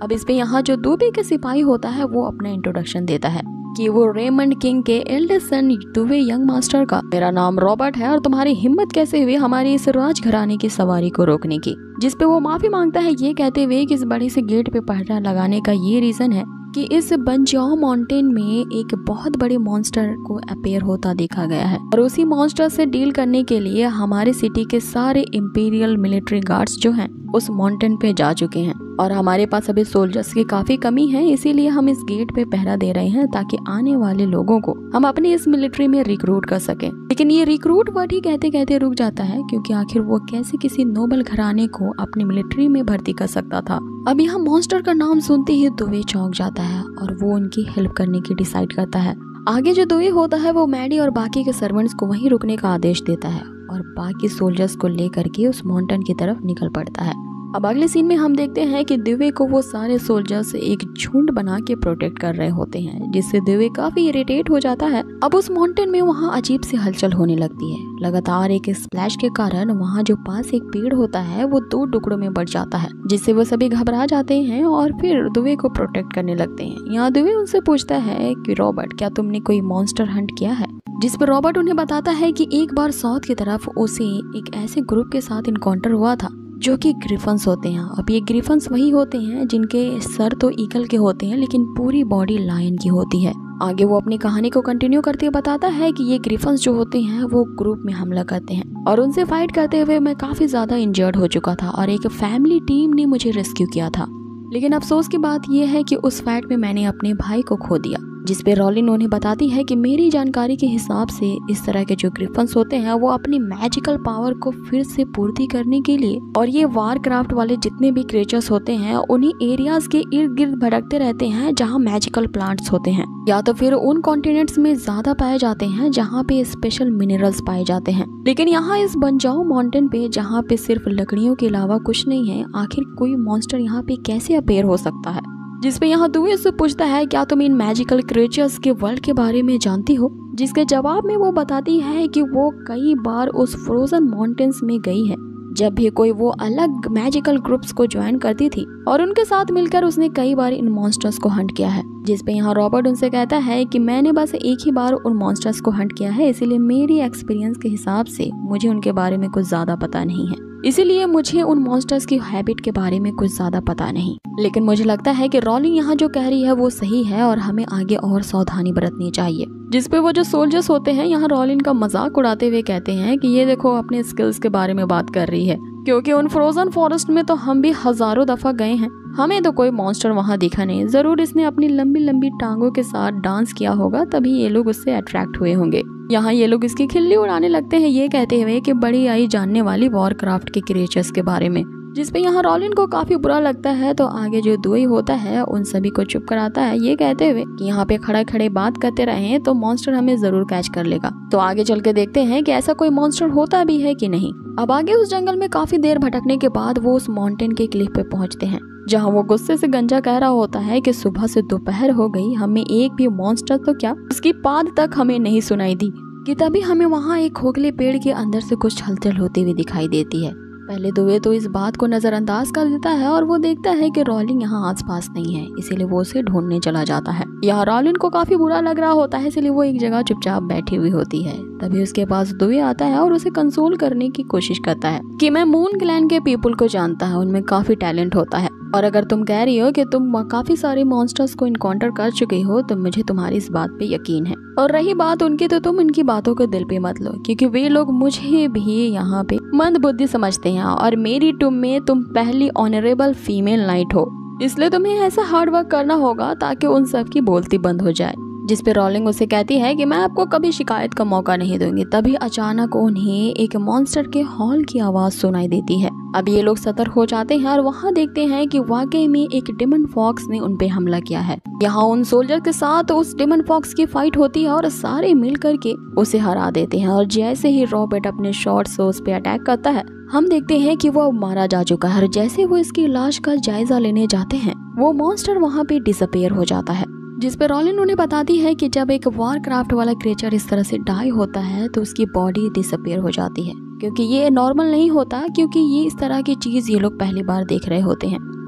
अब इस पे यहाँ जो दुबे के सिपाही होता है वो अपना इंट्रोडक्शन देता है कि वो रेमंड किंग के eldest son Dubey young master का मेरा नाम रॉबर्ट है और तुम्हारी हिम्मत कैसे हुई हमारी इस राजघराने की सवारी को रोकने की। जिस पे वो माफी मांगता है ये कहते हुए कि इस बड़े से गेट पे पहरा लगाने का ये रीजन है कि इस बंजाओ माउंटेन में एक बहुत बड़े मॉन्स्टर को अपेयर होता देखा गया है और उसी मॉन्स्टर से डील करने के लिए हमारे सिटी के सारे इंपीरियल मिलिट्री गार्ड्स जो हैं उस माउंटेन पे जा चुके हैं और हमारे पास अभी सोल्जर्स की काफी कमी है, इसीलिए हम इस गेट पे पहरा दे रहे हैं ताकि आने वाले लोगों को हम अपने इस मिलिट्री में रिक्रूट कर सकें। लेकिन ये रिक्रूट वर्ड ही कहते कहते रुक जाता है क्योंकि आखिर वो कैसे किसी नोबल घराने को अपनी मिलिट्री में भर्ती कर सकता था। अब यहाँ मॉन्स्टर का नाम सुनते ही दुबे चौंक जाता है और वो उनकी हेल्प करने की डिसाइड करता है। आगे जो दुबे होता है वो मैडी और बाकी के सर्वेंट्स को वहीं रुकने का आदेश देता है और बाकी सोल्जर्स को लेकर के उस माउंटेन की तरफ निकल पड़ता है। अब अगले सीन में हम देखते हैं कि दुबे को वो सारे सोल्जर्स एक झुंड बना के प्रोटेक्ट कर रहे होते हैं, जिससे दुबे काफी इरिटेट हो जाता है। अब उस माउंटेन में वहाँ अजीब सी हलचल होने लगती है। लगातार एक स्प्लैश के कारण वहाँ जो पास एक पेड़ होता है वो 2 टुकड़ों में बढ़ जाता है, जिससे वो सभी घबरा जाते हैं और फिर दुबे को प्रोटेक्ट करने लगते हैं। यहाँ दुबे उनसे पूछता है कि रॉबर्ट, क्या तुमने कोई मॉन्स्टर हंट किया है? जिस पर रॉबर्ट उन्हें बताता है कि एक बार साउथ की तरफ उसे एक ऐसे ग्रुप के साथ इनकाउंटर हुआ था जो कि ग्रिफन्स होते हैं। अब ये ग्रिफन्स वही होते हैं जिनके सर तो ईगल के होते हैं लेकिन पूरी बॉडी लायन की होती है। आगे वो अपनी कहानी को कंटिन्यू करते हुए बताता है कि ये ग्रिफन्स जो होते हैं वो ग्रुप में हमला करते हैं और उनसे फाइट करते हुए मैं काफी ज्यादा इंजर्ड हो चुका था और एक फैमिली टीम ने मुझे रेस्क्यू किया था। लेकिन अफसोस की बात यह है कि उस फाइट में मैंने अपने भाई को खो दिया। जिस पे रॉलिन उन्हें बताती है कि मेरी जानकारी के हिसाब से इस तरह के जो ग्रिफन्स होते हैं वो अपनी मैजिकल पावर को फिर से पूर्ति करने के लिए और ये वारक्राफ्ट वाले जितने भी क्रिएचर्स होते हैं उन्हीं एरियाज के इर्द गिर्द भटकते रहते हैं जहाँ मैजिकल प्लांट्स होते हैं या तो फिर उन कॉन्टिनेंट्स में ज्यादा पाए जाते हैं जहाँ पे स्पेशल मिनरल्स पाए जाते हैं। लेकिन यहाँ इस बंजाओ माउंटेन पे जहाँ पे सिर्फ लकड़ियों के अलावा कुछ नहीं है, आखिर कोई मॉन्स्टर यहाँ पे कैसे अपेयर हो सकता है? जिसपे यहाँ दुबे उससे पूछता है क्या तुम इन मैजिकल क्रिएचर्स के वर्ल्ड के बारे में जानती हो? जिसके जवाब में वो बताती है कि वो कई बार उस फ्रोजन माउंटेन्स में गई है जब भी कोई वो अलग मैजिकल ग्रुप्स को ज्वाइन करती थी और उनके साथ मिलकर उसने कई बार इन मॉन्स्टर्स को हंट किया है। जिसपे यहाँ रॉबर्ट उनसे कहता है कि मैंने बस एक ही बार उन मॉन्स्टर्स को हंट किया है, इसीलिए मेरी एक्सपीरियंस के हिसाब से मुझे उनके बारे में कुछ ज्यादा पता नहीं है, इसीलिए मुझे उन मॉन्स्टर्स की हैबिट के बारे में कुछ ज्यादा पता नहीं। लेकिन मुझे लगता है कि रॉलिंग यहाँ जो कह रही है वो सही है और हमें आगे और सावधानी बरतनी चाहिए। जिसपे वो जो सोल्जर्स होते हैं यहाँ रॉलिन का मजाक उड़ाते हुए कहते हैं कि ये देखो अपने स्किल्स के बारे में बात कर रही है, क्योंकि उन फ्रोजन फॉरेस्ट में तो हम भी हजारों दफा गए हैं, हमें तो कोई मॉन्स्टर वहाँ दिखा नहीं। जरूर इसने अपनी लंबी लंबी टांगों के साथ डांस किया होगा, तभी ये लोग उससे अट्रैक्ट हुए होंगे। यहाँ ये लोग इसकी खिल्ली उड़ाने लगते हैं ये कहते हुए कि बड़ी आई जानने वाली वॉरक्राफ्ट के क्रिएचर्स के बारे में। जिसपे यहाँ रॉलिन को काफी बुरा लगता है, तो आगे जो दुई होता है उन सभी को चुप कराता है ये कहते हुए कि यहाँ पे खड़े खड़े बात करते रहे तो मॉन्स्टर हमें जरूर कैच कर लेगा। तो आगे चल के देखते हैं कि ऐसा कोई मॉन्स्टर होता भी है कि नहीं। अब आगे उस जंगल में काफी देर भटकने के बाद वो उस माउंटेन के क्लिफ पे पहुंचते हैं, जहाँ वो गुस्से से गंजा कह रहा होता है कि सुबह से दोपहर हो गई, हमें एक भी मॉन्स्टर तो क्या उसकी पाद तक हमें नहीं सुनाई दी कि तभी हमें वहाँ एक खोखले पेड़ के अंदर से कुछ हलचल होती हुई दिखाई देती है। पहले दुबे तो इस बात को नजरअंदाज कर देता है और वो देखता है कि रॉलिन यहाँ आसपास नहीं है, इसीलिए वो उसे ढूंढने चला जाता है। यहाँ रॉलिन को काफी बुरा लग रहा होता है, इसलिए वो एक जगह चुपचाप बैठी हुई होती है। तभी उसके पास दुबे आता है और उसे कंसोल करने की कोशिश करता है कि मैं मून क्लैन के पीपल को जानता है, उनमें काफी टैलेंट होता है और अगर तुम कह रही हो कि तुम काफी सारे मॉन्स्टर्स को इनकाउंटर कर चुके हो तो मुझे तुम्हारी इस बात पे यकीन है। और रही बात उनकी तो तुम इनकी बातों को दिल पे मत लो, क्योंकि वे लोग मुझे भी यहाँ पे मंदबुद्धि समझते हैं और मेरी टीम में तुम पहली ऑनरेबल फीमेल नाइट हो, इसलिए तुम्हें ऐसा हार्ड वर्क करना होगा ताकि उन सब की बोलती बंद हो जाए। जिस पे रॉलिंग उसे कहती है कि मैं आपको कभी शिकायत का मौका नहीं दूंगी। तभी अचानक उन्हें एक मॉन्स्टर के हॉल की आवाज सुनाई देती है। अब ये लोग सतर्क हो जाते हैं और वहाँ देखते हैं कि वाकई में एक डेमन फॉक्स ने उन पे हमला किया है। यहाँ उन सोल्जर के साथ उस डेमन फॉक्स की फाइट होती है और सारे मिल करके उसे हरा देते हैं और जैसे ही रॉबर्ट अपने शॉट से उस पे अटैक करता है, हम देखते हैं कि वो मारा जा चुका है। जैसे वो इसकी लाश का जायजा लेने जाते हैं, वो मॉन्स्टर वहाँ पे डिसअपियर हो जाता है। जिस पे रॉलिन उन्हें बताती है कि जब एक वॉरक्राफ्ट वाला क्रिएचर इस तरह से डाई होता है तो उसकी बॉडी डिसअपियर हो जाती है, क्योंकि ये नॉर्मल नहीं होता, क्योंकि ये इस तरह की चीज ये लोग पहली बार देख रहे होते हैं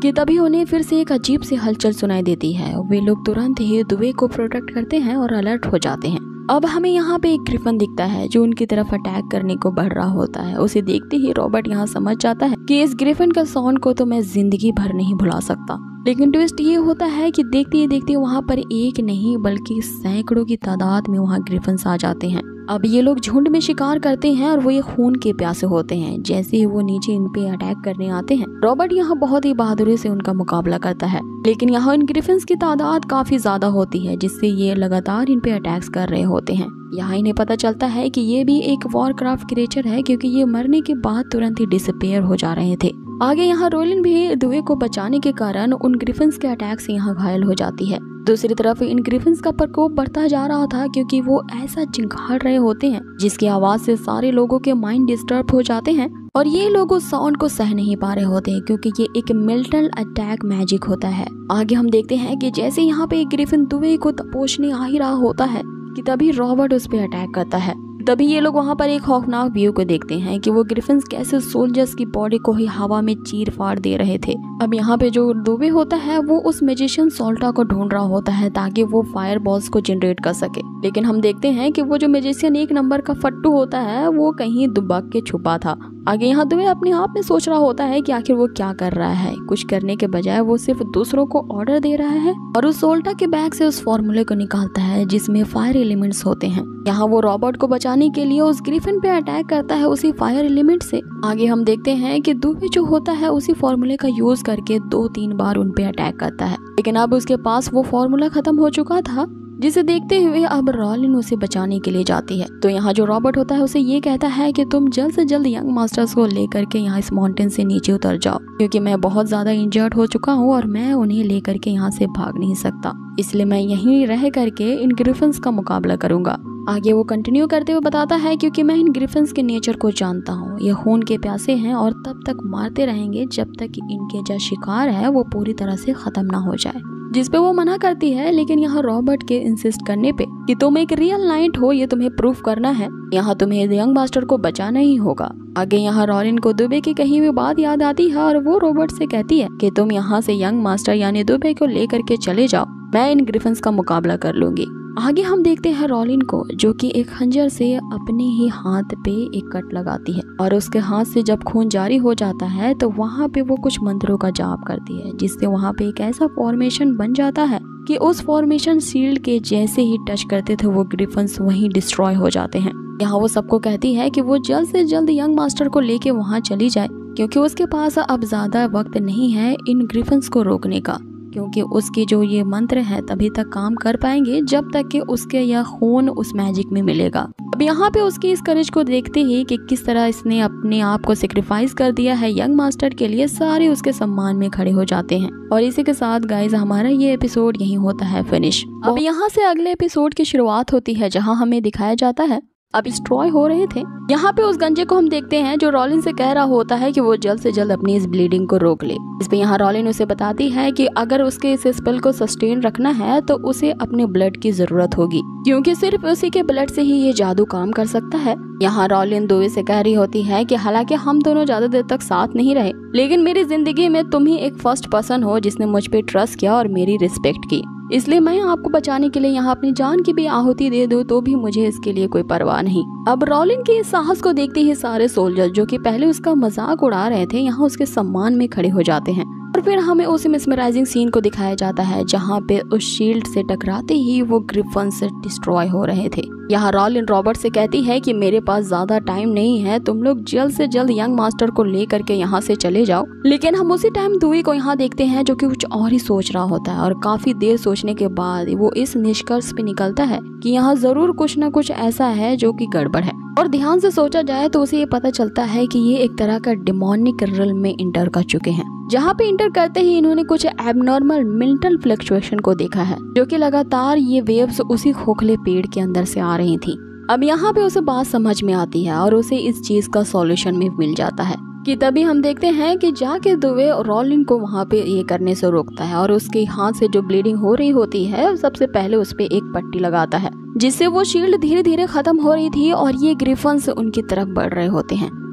कि तभी उन्हें फिर से एक अजीब सी हलचल सुनाई देती है। वे लोग तुरंत ही दुबे को प्रोटेक्ट करते हैं और अलर्ट हो जाते हैं। अब हमें यहाँ पे एक ग्रिफन दिखता है जो उनकी तरफ अटैक करने को बढ़ रहा होता है। उसे देखते ही रॉबर्ट यहाँ समझ जाता है कि इस ग्रिफन का साउंड को तो मैं जिंदगी भर नहीं भुला सकता। लेकिन ट्विस्ट ये होता है कि देखते ही देखते वहाँ पर एक नहीं बल्कि सैकड़ों की तादाद में वहाँ ग्रिफन्स आ जाते हैं। अब ये लोग झुंड में शिकार करते हैं और वो ये खून के प्यासे होते हैं। जैसे ही वो नीचे इन पे अटैक करने आते हैं, रॉबर्ट यहाँ बहुत ही बहादुरी से उनका मुकाबला करता है। लेकिन यहाँ इन ग्रिफिन्स की तादाद काफी ज्यादा होती है, जिससे ये लगातार इन पे अटैक्स कर रहे होते हैं। यहाँ इन्हें पता चलता है कि ये भी एक वॉरक्राफ्ट क्रिएचर है, क्योंकि ये मरने के बाद तुरंत ही डिसअपीयर हो जा रहे थे। आगे यहाँ रोलिन भी दुए को बचाने के कारण उन ग्रिफिन्स के अटैक से यहाँ घायल हो जाती है। दूसरी तरफ इन ग्रिफिन्स का प्रकोप बढ़ता जा रहा था, क्योंकि वो ऐसा चिंगाड़ रहे होते हैं जिसकी आवाज से सारे लोगों के माइंड डिस्टर्ब हो जाते हैं और ये लोग उस साउंड को सह नहीं पा रहे होते हैं, क्योंकि ये एक मेंटल अटैक मैजिक होता है। आगे हम देखते हैं कि जैसे यहाँ पे एक ग्रिफिन दुए को दबोचने आ ही रहा होता है कि तभी रॉबर्ट उस पे अटैक करता है। तभी ये लोग वहाँ पर एक खौफनाक व्यू को देखते हैं कि वो ग्रिफिन्स कैसे सोल्जर्स की बॉडी को ही हवा में चीर फाड़ दे रहे थे। अब यहाँ पे जो दुबे होता है वो उस मैजिशियन सोल्टा को ढूंढ रहा होता है ताकि वो फायर बॉल्स को जनरेट कर सके। लेकिन हम देखते हैं कि वो जो मैजिशियन एक नंबर का फट्टू होता है वो कहीं दुबक के छुपा था। आगे यहाँ दुबे अपने आप में सोच रहा होता है कि आखिर वो क्या कर रहा है। कुछ करने के बजाय वो सिर्फ दूसरों को ऑर्डर दे रहा है और उस सोल्टा के बैग से उस फॉर्मूले को निकालता है जिसमें फायर एलिमेंट्स होते हैं। यहाँ वो रॉबर्ट को बचाने के लिए उस ग्रिफिन पे अटैक करता है उसी फायर एलिमेंट से। आगे हम देखते हैं कि दुबे जो होता है उसी फॉर्मूले का यूज करके 2-3 बार उन पे अटैक करता है, लेकिन अब उसके पास वो फॉर्मूला खत्म हो चुका था, जिसे देखते हुए अब रॉलिन उसे बचाने के लिए जाती है। तो यहाँ जो रॉबर्ट होता है उसे ये कहता है कि तुम जल्द से जल्द यंग मास्टर्स को लेकर के यहाँ इस माउंटेन से नीचे उतर जाओ, क्योंकि मैं बहुत ज्यादा इंजर्ड हो चुका हूँ और मैं उन्हें लेकर के यहाँ से भाग नहीं सकता, इसलिए मैं यहीं रह करके इन ग्रिफिन्स का मुकाबला करूंगा। आगे वो कंटिन्यू करते हुए बताता है क्योंकि मैं इन ग्रिफिन्स के नेचर को जानता हूँ, ये खून के प्यासे हैं और तब तक मारते रहेंगे जब तक कि इनके जो शिकार है वो पूरी तरह से खत्म ना हो जाए। जिस पे वो मना करती है, लेकिन यहाँ रॉबर्ट के इंसिस्ट करने पे कि तुम एक रियल नाइट हो, ये तुम्हें प्रूफ करना है, यहाँ तुम्हें यंग मास्टर को बचाना ही होगा। आगे यहाँ रॉलिन को दुबे की कही हुई बात याद आती है और वो रॉबर्ट से कहती है कि तुम यहाँ से यंग मास्टर यानी दुबे को लेकर के चले जाओ, मैं इन ग्रिफिन्स का मुकाबला कर लूंगी। आगे हम देखते हैं रॉलिन को जो कि एक खंजर से अपने ही हाथ पे एक कट लगाती है और उसके हाथ से जब खून जारी हो जाता है तो वहाँ पे वो कुछ मंत्रों का जाप करती है, जिससे वहाँ पे एक ऐसा फॉर्मेशन बन जाता है कि उस फॉर्मेशन शील्ड के जैसे ही टच करते थे वो ग्रिफिन्स वहीं डिस्ट्रॉय हो जाते हैं। यहाँ वो सबको कहती है कि वो जल्द से जल्द यंग मास्टर को लेके वहाँ चली जाए, क्योंकि उसके पास अब ज्यादा वक्त नहीं है इन ग्रिफिन्स को रोकने का, क्योंकि उसके जो ये मंत्र है तभी तक काम कर पाएंगे जब तक कि उसके यह खून उस मैजिक में मिलेगा। अब यहाँ पे उसकी इस करेज को देखते ही कि किस तरह इसने अपने आप को सेक्रीफाइस कर दिया है यंग मास्टर के लिए, सारे उसके सम्मान में खड़े हो जाते हैं। और इसी के साथ गाइज हमारा ये एपिसोड यहीं होता है फिनिश। अब यहाँ से अगले एपिसोड की शुरुआत होती है जहाँ हमें दिखाया जाता है अब डिस्ट्रॉय हो रहे थे। यहाँ पे उस गंजे को हम देखते हैं जो रॉलिन से कह रहा होता है कि वो जल्द से जल्द अपनी इस ब्लीडिंग को रोक ले। इस पे यहाँ रॉलिन उसे बताती है कि अगर उसके इस स्पेल को सस्टेन रखना है तो उसे अपने ब्लड की जरूरत होगी, क्योंकि सिर्फ उसी के ब्लड से ही ये जादू काम कर सकता है। यहाँ रॉलिन दुबे से कह रही होती है कि हालांकि हम दोनों ज्यादा देर तक साथ नहीं रहे, लेकिन मेरी जिंदगी में तुम ही एक फर्स्ट पर्सन हो जिसने मुझ पे ट्रस्ट किया और मेरी रिस्पेक्ट की, इसलिए मैं आपको बचाने के लिए यहाँ अपनी जान की भी आहुति दे दूं तो भी मुझे इसके लिए कोई परवाह नहीं। अब रॉलिन के इस साहस को देखते ही सारे सोल्जर जो कि पहले उसका मजाक उड़ा रहे थे यहाँ उसके सम्मान में खड़े हो जाते हैं। और फिर हमें उस मिसमराइजिंग सीन को दिखाया जाता है जहाँ पे उस शील्ड से टकराते ही वो ग्रिफिन्स डिस्ट्रॉय हो रहे थे। यहाँ रॉलिन रॉबर्ट से कहती है कि मेरे पास ज्यादा टाइम नहीं है, तुम लोग जल्द से जल्द यंग मास्टर को लेकर के यहाँ से चले जाओ। लेकिन हम उसी टाइम दुई को यहाँ देखते हैं जो कि कुछ और ही सोच रहा होता है और काफी देर सोचने के बाद वो इस निष्कर्ष पे निकलता है कि यहाँ जरूर कुछ न कुछ ऐसा है जो कि गड़बड़ है। और ध्यान से सोचा जाए तो उसे ये पता चलता है कि ये एक तरह का डिमोनिक रिल्म में इंटर कर चुके हैं, जहाँ पे इंटर करते ही इन्होंने कुछ एबनॉर्मल मेंटल फ्लक्चुएशन को देखा है जो कि लगातार ये वेव्स उसी खोखले पेड़ के अंदर से आ रही थी। अब यहाँ पे उसे बात समझ में आती है और उसे इस चीज का सॉल्यूशन भी मिल जाता है कि तभी हम देखते हैं कि जाके दुबे रॉलिन को वहाँ पे ये करने से रोकता है और उसके हाथ से जो ब्लीडिंग हो रही होती है सबसे पहले उस पे एक पट्टी लगाता है, जिससे वो शील्ड धीरे धीरे खत्म हो रही थी और ये ग्रिफिन्स उनकी तरफ बढ़ रहे होते हैं।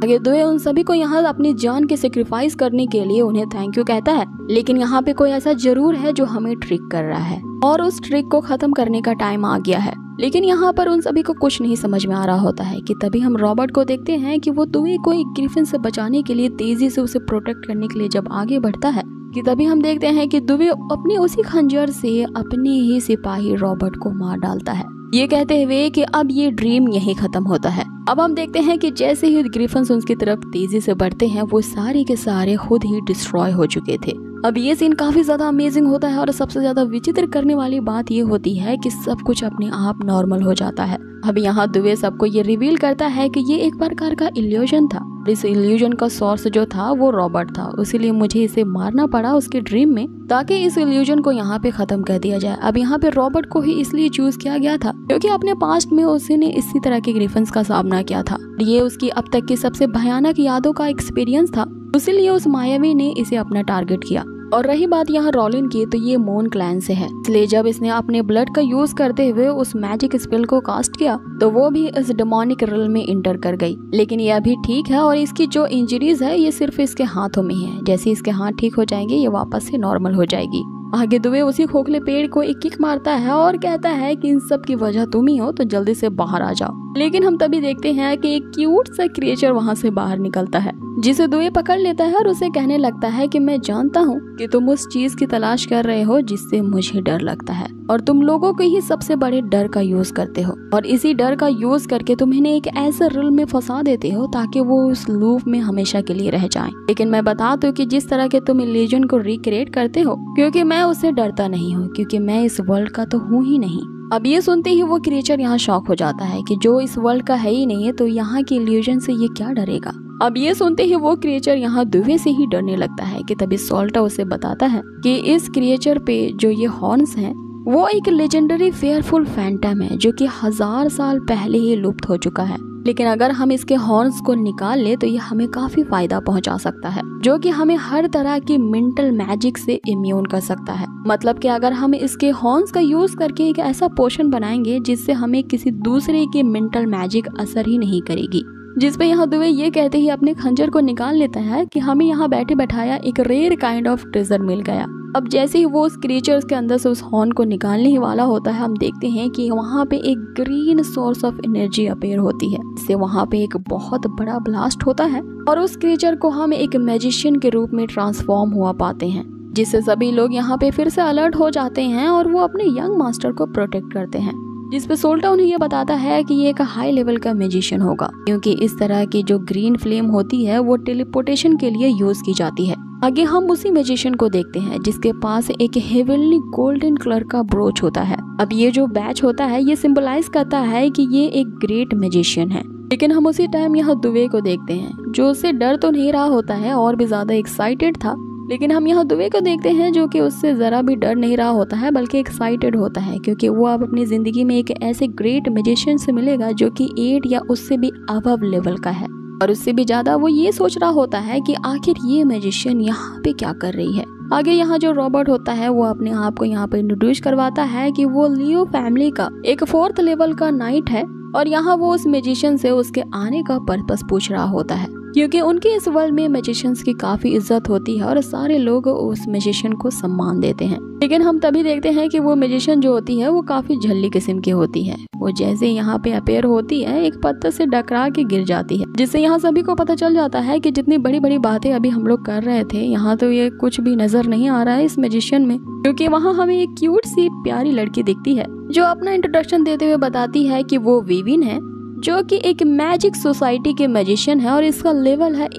आगे दुवे उन सभी को यहाँ अपनी जान के सेक्रीफाइस करने के लिए उन्हें थैंक यू कहता है, लेकिन यहाँ पे कोई ऐसा जरूर है जो हमें ट्रिक कर रहा है और उस ट्रिक को खत्म करने का टाइम आ गया है। लेकिन यहाँ पर उन सभी को कुछ नहीं समझ में आ रहा होता है कि तभी हम रॉबर्ट को देखते हैं कि वो दुवे को एक ग्रिफिन से बचाने के लिए तेजी से उसे प्रोटेक्ट करने के लिए जब आगे बढ़ता है कि तभी हम देखते हैं कि दुवे अपनी उसी खंजर से अपने ही सिपाही रॉबर्ट को मार डालता है, ये कहते हुए कि अब ये ड्रीम यही खत्म होता है। अब हम देखते हैं कि जैसे ही ग्रिफिन्स उनकी तरफ तेजी से बढ़ते हैं वो सारे के सारे खुद ही डिस्ट्रॉय हो चुके थे। अब ये सीन काफी ज्यादा अमेजिंग होता है और सबसे ज्यादा विचित्र करने वाली बात ये होती है कि सब कुछ अपने आप नॉर्मल हो जाता है। अब यहाँ दुवे सबको ये रिवील करता है कि ये एक प्रकार का इल्यूजन था। इस इल्यूजन का सोर्स जो था वो रॉबर्ट था, इसीलिए मुझे इसे मारना पड़ा उसके ड्रीम में ताकि इस इल्यूजन को यहाँ पे खत्म कर दिया जाए। अब यहाँ पे रॉबर्ट को ही इसलिए चूज किया गया था क्योंकि अपने पास्ट में उसने इसी तरह के ग्रिफिन्स का सामना किया था। ये उसकी अब तक की सबसे भयानक यादों का एक्सपीरियंस था, इसीलिए उस मायावी ने इसे अपना टारगेट किया। और रही बात यहाँ रॉलिन की, तो ये मोन क्लैन से है, इसलिए जब इसने अपने ब्लड का यूज करते हुए उस मैजिक स्पेल को कास्ट किया तो वो भी इस डेमोनिक रिल में इंटर कर गई। लेकिन ये अभी ठीक है और इसकी जो इंजरीज है ये सिर्फ इसके हाथों में ही है। जैसे इसके हाथ ठीक हो जाएंगे ये वापस से नॉर्मल हो जाएगी। आगे दुवे उसी खोखले पेड़ को एक किक मारता है और कहता है कि इन सब की वजह तुम ही हो, तो जल्दी से बाहर आ जाओ। लेकिन हम तभी देखते हैं कि एक क्यूट सा क्रिएचर वहाँ से बाहर निकलता है, जिसे दुवे पकड़ लेता है और उसे कहने लगता है कि मैं जानता हूँ कि तुम उस चीज की तलाश कर रहे हो जिससे मुझे डर लगता है और तुम लोगों को ही सबसे बड़े डर का यूज करते हो और इसी डर का यूज करके तुम इन्हें एक ऐसे रिल में फंसा देते हो ताकि वो उस लूप में हमेशा के लिए रह जाएं। लेकिन मैं बता दूं कि जिस तरह के तुम इल्यूजन को रिक्रिएट करते हो, क्योंकि मैं उससे डरता नहीं हूँ, क्योंकि मैं इस वर्ल्ड का तो हूँ ही नहीं। अब ये सुनते ही वो क्रिएचर यहाँ शॉक हो जाता है कि जो इस वर्ल्ड का है ही नहीं है तो यहाँ की इल्यूजन से ये क्या डरेगा। अब ये सुनते ही वो क्रिएचर यहाँ दुवे से ही डरने लगता है कि तभी सोल्टा उसे बताता है कि इस क्रिएचर पे जो ये हॉर्न्स हैं वो एक लेजेंडरी फेयरफुल फैंटम है जो कि 1000 साल पहले ही लुप्त हो चुका है। लेकिन अगर हम इसके हॉर्न्स को निकाल ले तो ये हमें काफी फायदा पहुंचा सकता है, जो कि हमें हर तरह की मेंटल मैजिक से इम्यून कर सकता है। मतलब कि अगर हम इसके हॉर्न्स का यूज करके एक ऐसा पोशन बनाएंगे जिससे हमें किसी दूसरे की मेंटल मैजिक असर ही नहीं करेगी। जिस पे यहाँ दुवे ये कहते ही अपने खंजर को निकाल लेता है कि हमें यहाँ बैठे बैठाया एक रेयर काइंड ऑफ ट्रेजर मिल गया। अब जैसे ही वो उस क्रिएचर्स के अंदर से उस हॉर्न को निकालने ही वाला होता है, हम देखते हैं कि वहाँ पे एक green source of energy appear होती है। इससे वहाँ पे एक बहुत बड़ा ब्लास्ट होता है और उस क्रिएचर को हम एक मैजिशियन के रूप में ट्रांसफॉर्म हुआ पाते हैं, जिससे सभी लोग यहाँ पे फिर से अलर्ट हो जाते हैं और वो अपने यंग मास्टर को प्रोटेक्ट करते हैं। जिस पे सोल्टा उन्हें ये बताता है कि ये एक हाई लेवल का मैजिशियन होगा, क्योंकि इस तरह की जो ग्रीन फ्लेम होती है वो टेलीपोर्टेशन के लिए यूज की जाती है। आगे हम उसी मैजिशियन को देखते हैं जिसके पास एक हेवनली गोल्डन कलर का ब्रोच होता है। अब ये जो बैच होता है ये सिंबलाइज करता है कि ये एक ग्रेट मैजिशियन है। लेकिन हम उसी टाइम यहाँ दुवे को देखते हैं जो उससे डर तो नहीं रहा होता है और भी ज्यादा एक्साइटेड था। लेकिन हम यहाँ दुवे को देखते हैं जो कि उससे जरा भी डर नहीं रहा होता है बल्कि एक्साइटेड होता है, क्योंकि वो अब अपनी जिंदगी में एक ऐसे ग्रेट मैजिशियन से मिलेगा जो कि 8 या उससे भी अबव लेवल का है। और उससे भी ज्यादा वो ये सोच रहा होता है कि आखिर ये मैजिशियन यहाँ पे क्या कर रही है। आगे यहाँ जो रॉबर्ट होता है वो अपने आप को यहाँ पे इंट्रोड्यूस करवाता है कि वो लियो फैमिली का एक 4th लेवल का नाइट है और यहाँ वो उस मैजिशियन से उसके आने का पर्पस पूछ रहा होता है, क्योंकि उनके इस वर्ल्ड में मैजिशियंस की काफी इज्जत होती है और सारे लोग उस मैजिशियन को सम्मान देते हैं। लेकिन हम तभी देखते हैं कि वो मैजिशियन जो होती है वो काफी झल्ली किस्म की होती है। वो जैसे यहाँ पे अपेयर होती है एक पत्थर से टकरा के गिर जाती है, जिससे यहाँ सभी को पता चल जाता है कि जितनी बड़ी बड़ी बातें अभी हम लोग कर रहे थे यहाँ तो ये कुछ भी नजर नहीं आ रहा है इस मैजिशियन में, क्योंकि वहाँ हमें एक क्यूट सी प्यारी लड़की दिखती है जो अपना इंट्रोडक्शन देते हुए बताती है कि वो विविन है, जो कि एक मैजिक सोसाइटी के मैजिशियन है और इसका लेवल है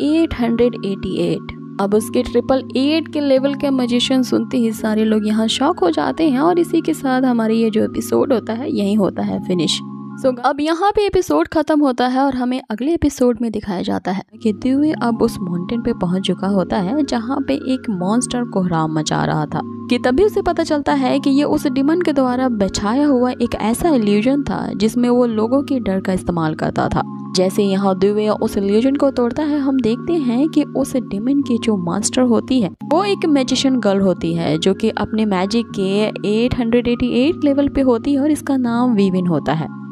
888। अब उसके 888 के लेवल के मैजिशियन सुनते ही सारे लोग यहाँ शॉक हो जाते हैं और इसी के साथ हमारी ये जो एपिसोड होता है यही होता है फिनिश। अब यहाँ पे एपिसोड खत्म होता है और हमें अगले एपिसोड में दिखाया जाता है कि दुवे अब उस माउंटेन पे पहुंच चुका होता है जहाँ पे एक मॉन्स्टर कोहराम मचा रहा था। कि तभी उसे पता चलता है कि ये उस डिमन के द्वारा बिछाया हुआ एक ऐसा इल्यूजन था जिसमें वो लोगों के डर का इस्तेमाल करता था। जैसे यहाँ दुवे उस इल्यूजन को तोड़ता है, हम देखते हैं कि उस डिमन की जो मास्टर होती है वो एक मैजिशियन गर्ल होती है जो कि अपने मैजिक के 888 लेवल पे होती है और इसका नाम विविन होता है।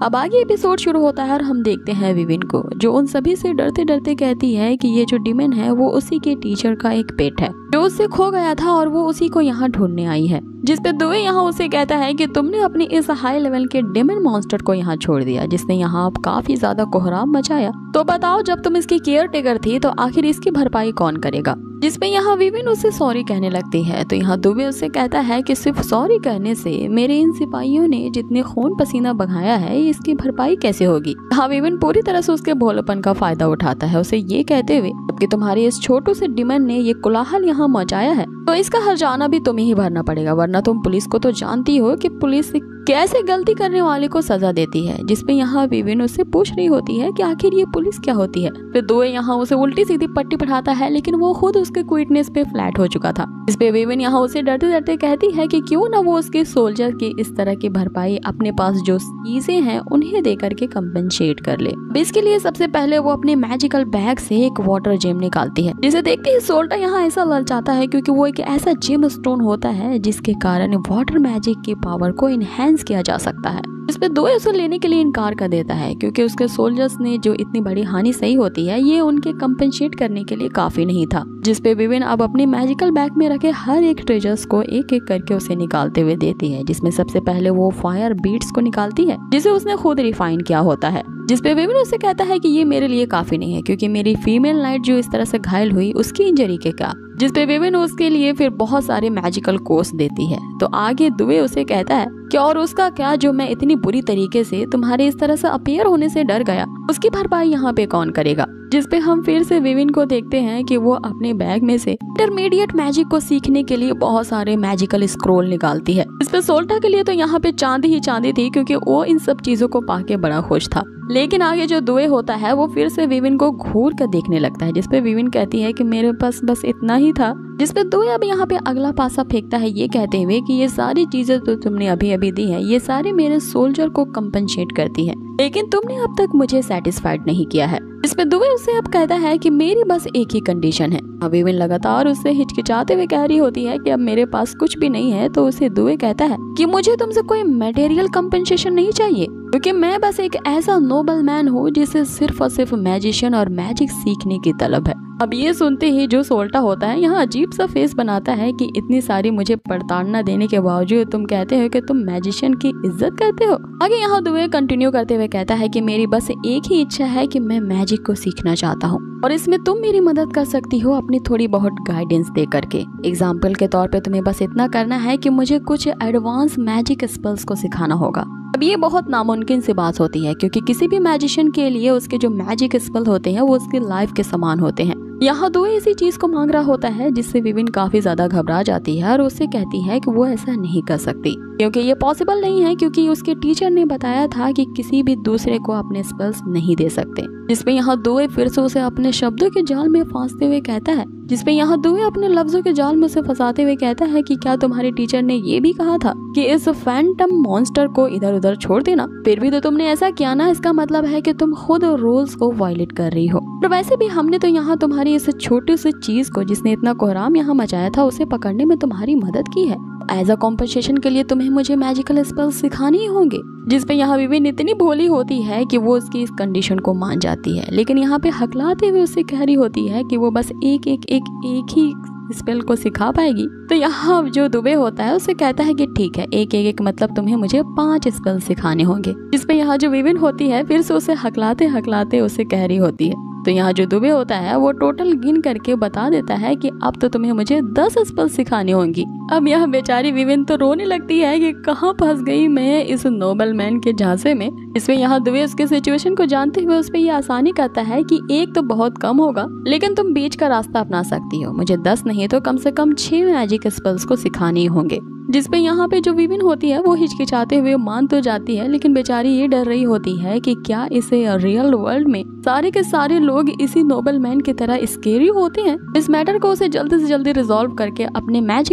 अब आगे एपिसोड शुरू होता है और हम देखते हैं विविन को, जो उन सभी से डरते डरते कहती है कि ये जो डिमन है वो उसी के टीचर का एक पेट है जो उससे खो गया था और वो उसी को यहाँ ढूंढने आई है। जिस पे दुवे यहाँ उसे कहता है कि तुमने अपने इस हाई लेवल के डिमन मॉन्स्टर को यहाँ छोड़ दिया, जिसने यहाँ काफी ज्यादा कोहराम मचाया। तो बताओ, जब तुम इसकी केयर टेकर थी तो आखिर इसकी भरपाई कौन करेगा? जिसपे यहाँ विविन उसे सॉरी कहने लगती है। तो यहाँ दुबे उससे कहता है कि सिर्फ सॉरी कहने से मेरे इन सिपाहियों ने जितने खून पसीना बहाया है इसकी भरपाई कैसे होगी। हाँ, विविन पूरी तरह से उसके भोलेपन का फायदा उठाता है, उसे ये कहते हुए कि तुम्हारे इस छोटू से डिमन ने ये कोलाहल यहाँ मचाया है तो इसका हर्जाना भी तुम्हें ही भरना पड़ेगा, वरना तुम पुलिस को तो जानती हो कि पुलिस कैसे गलती करने वाले को सजा देती है। जिसपे यहाँ विविन उससे पूछ रही होती है कि आखिर ये पुलिस क्या होती है। फिर दुवे यहाँ उसे उल्टी सीधी पट्टी पढ़ाता है, लेकिन वो खुद उसके क्विटनेस पे फ्लैट हो चुका था। इस पे विविन यहाँ उसे डरते डरते कहती है कि क्यों ना वो उसके सोल्जर की इस तरह की भरपाई अपने पास जो चीजें हैं उन्हें दे करके कंपेंसेट कर ले। इसके लिए सबसे पहले वो अपने मैजिकल बैग से एक वाटर जेम निकालती है, जिसे देखते ही सोल्टा यहाँ ऐसा ललचाता है क्योंकि वो एक ऐसा जेम स्टोन होता है जिसके कारण वाटर मैजिक की पावर को इनहेंस किया जा सकता है। इस पे दुवे उसे लेने के लिए इनकार कर देता है क्योंकि उसके सोल्जर्स ने जो इतनी बड़ी हानि सही होती है ये उनके कंपेंसेट करने के लिए काफी नहीं था। जिसपे विविन अब अपने मैजिकल बैग में रखे हर एक ट्रेजर्स को एक एक करके उसे निकालते हुए देती है, जिसमें सबसे पहले वो फायर बीट्स को निकालती है जिसे उसने खुद रिफाइन किया होता है। जिसपे विविन उससे कहता है कि ये मेरे लिए काफी नहीं है क्योंकि मेरी फीमेल नाइट जो इस तरह से घायल हुई उसकी इंजरी के क्या। जिसपे विविन उसके लिए फिर बहुत सारे मैजिकल कोर्स देती है। तो आगे दुवे उसे कहता है कि और उसका क्या जो मैं इतनी बुरी तरीके से तुम्हारे इस तरह से अपीयर होने से डर गया, उसकी भरपाई यहाँ पे कौन करेगा। जिसपे हम फिर से विविन को देखते हैं कि वो अपने बैग में से इंटरमीडिएट मैजिक को सीखने के लिए बहुत सारे मैजिकल स्क्रोल निकालती है। इस पे सोल्टा के लिए तो यहाँ पे चांदी ही चांदी थी क्योंकि वो इन सब चीजों को पाके बड़ा खुश था। लेकिन आगे जो दुवे होता है वो फिर से विविन को घूर कर देखने लगता है, जिसपे विविन कहती है कि मेरे पास बस इतना ही था। जिसपे दुवे अब यहाँ पे अगला पासा फेंकता है ये कहते हुए कि ये सारी चीजें तो तुमने अभी अभी दी है ये सारे मेरे सोल्जर को कंपेंसेट करती है, लेकिन तुमने अब तक मुझे सेटिस्फाइड नहीं किया है। इस पे दुवे उससे अब कहता है कि मेरी बस एक ही कंडीशन है। अब विविन लगातार उससे हिचकिचाते हुए कह रही होती है कि अब मेरे पास कुछ भी नहीं है। तो उसे दुवे कहता है कि मुझे तुमसे कोई मटेरियल कंपेंसेशन नहीं चाहिए क्योंकि मैं बस एक ऐसा नोबल मैन हूँ जिसे सिर्फ और सिर्फ मैजिशियन और मैजिक सीखने की तलब है। अब ये सुनते ही जो सोल्टा होता है यहाँ अजीब सा फेस बनाता है कि इतनी सारी मुझे प्रताड़ना देने के बावजूद तुम कहते हो कि तुम मैजिशियन की इज्जत करते हो। आगे यहाँ दुवे कंटिन्यू करते हुए कहता है कि मेरी बस एक ही इच्छा है कि मैं मैजिक को सीखना चाहता हूँ और इसमें तुम मेरी मदद कर सकती हो अपनी थोड़ी बहुत गाइडेंस दे करके। एग्जाम्पल के तौर पे तुम्हें बस इतना करना है कि मुझे कुछ एडवांस मैजिक स्पेल्स को सिखाना होगा। अब ये बहुत नामुमकिन सी बात होती है क्योंकि किसी भी मैजिशियन के लिए उसके जो मैजिक स्पेल होते हैं वो उसकी लाइफ के समान होते हैं। यहाँ दुवे इसी चीज को मांग रहा होता है जिससे विविन काफी ज्यादा घबरा जाती है और उससे कहती है कि वो ऐसा नहीं कर सकती क्योंकि ये पॉसिबल नहीं है क्योंकि उसके टीचर ने बताया था कि किसी भी दूसरे को अपने स्पेल्स नहीं दे सकते। जिसपे यहाँ दुवे फिर से उसे अपने शब्दों के जाल में फांसते हुए कहता है जिसपे यहाँ दुवे अपने लफ्जों के जाल में उसे फंसाते हुए कहता है कि क्या तुम्हारे टीचर ने ये भी कहा था कि इस फैंटम मॉन्स्टर को इधर उधर छोड़ देना, फिर भी तो तुमने ऐसा किया ना, इसका मतलब है कि तुम खुद रूल्स को वायलेट कर रही हो। और वैसे भी हमने तो यहाँ तुम्हारी इस छोटी सी चीज को जिसने इतना कोहराम यहाँ मचाया था उसे पकड़ने में तुम्हारी मदद की है। एज अ कॉम्पनसेशन के लिए तुम्हें मुझे मैजिकल स्पेल्स सिखाने ही होंगे। जिसपे यहाँ विविन इतनी भोली होती है कि वो उसकी इस कंडीशन को मान जाती है, लेकिन यहाँ पे हकलाते हुए उससे कह रही होती है कि वो बस एक ही स्पेल को सिखा पाएगी। तो यहाँ जो दुबे होता है उसे कहता है कि ठीक है, एक मतलब तुम्हें मुझे 5 स्पेल सिखाने होंगे। जिसपे यहाँ जो विविन होती है फिर से उसे हकलाते उसे कह रही होती है। तो यहाँ जो दुबे होता है वो टोटल गिन करके बता देता है कि अब तो तुम्हें मुझे 10 स्पेल सिखानी होंगी। अब यह बेचारी विविन तो रोने लगती है कि कहाँ फंस गई मैं इस नोबल मैन के झांसे में। इसमें यहाँ दुबे उसके सिचुएशन को जानते हुए उस पर यह आसानी करता है कि एक तो बहुत कम होगा लेकिन तुम बीच का रास्ता अपना सकती हो, मुझे 10 नहीं तो कम से कम 6 मैजिक स्पेल्स को सिखाने ही होंगे। जिसपे यहाँ पे जो विविन होती है वो हिचकिचाते हुए मान तो जाती है, लेकिन बेचारी ये डर रही होती है कि क्या इसे रियल वर्ल्ड में सारे के सारे लोग इसी नोबल मैन की तरह स्केरी होते हैं। इस मैटर को उसे जल्दी से जल्दी रिजॉल्व करके अपने मैजिक वर्ल्ड में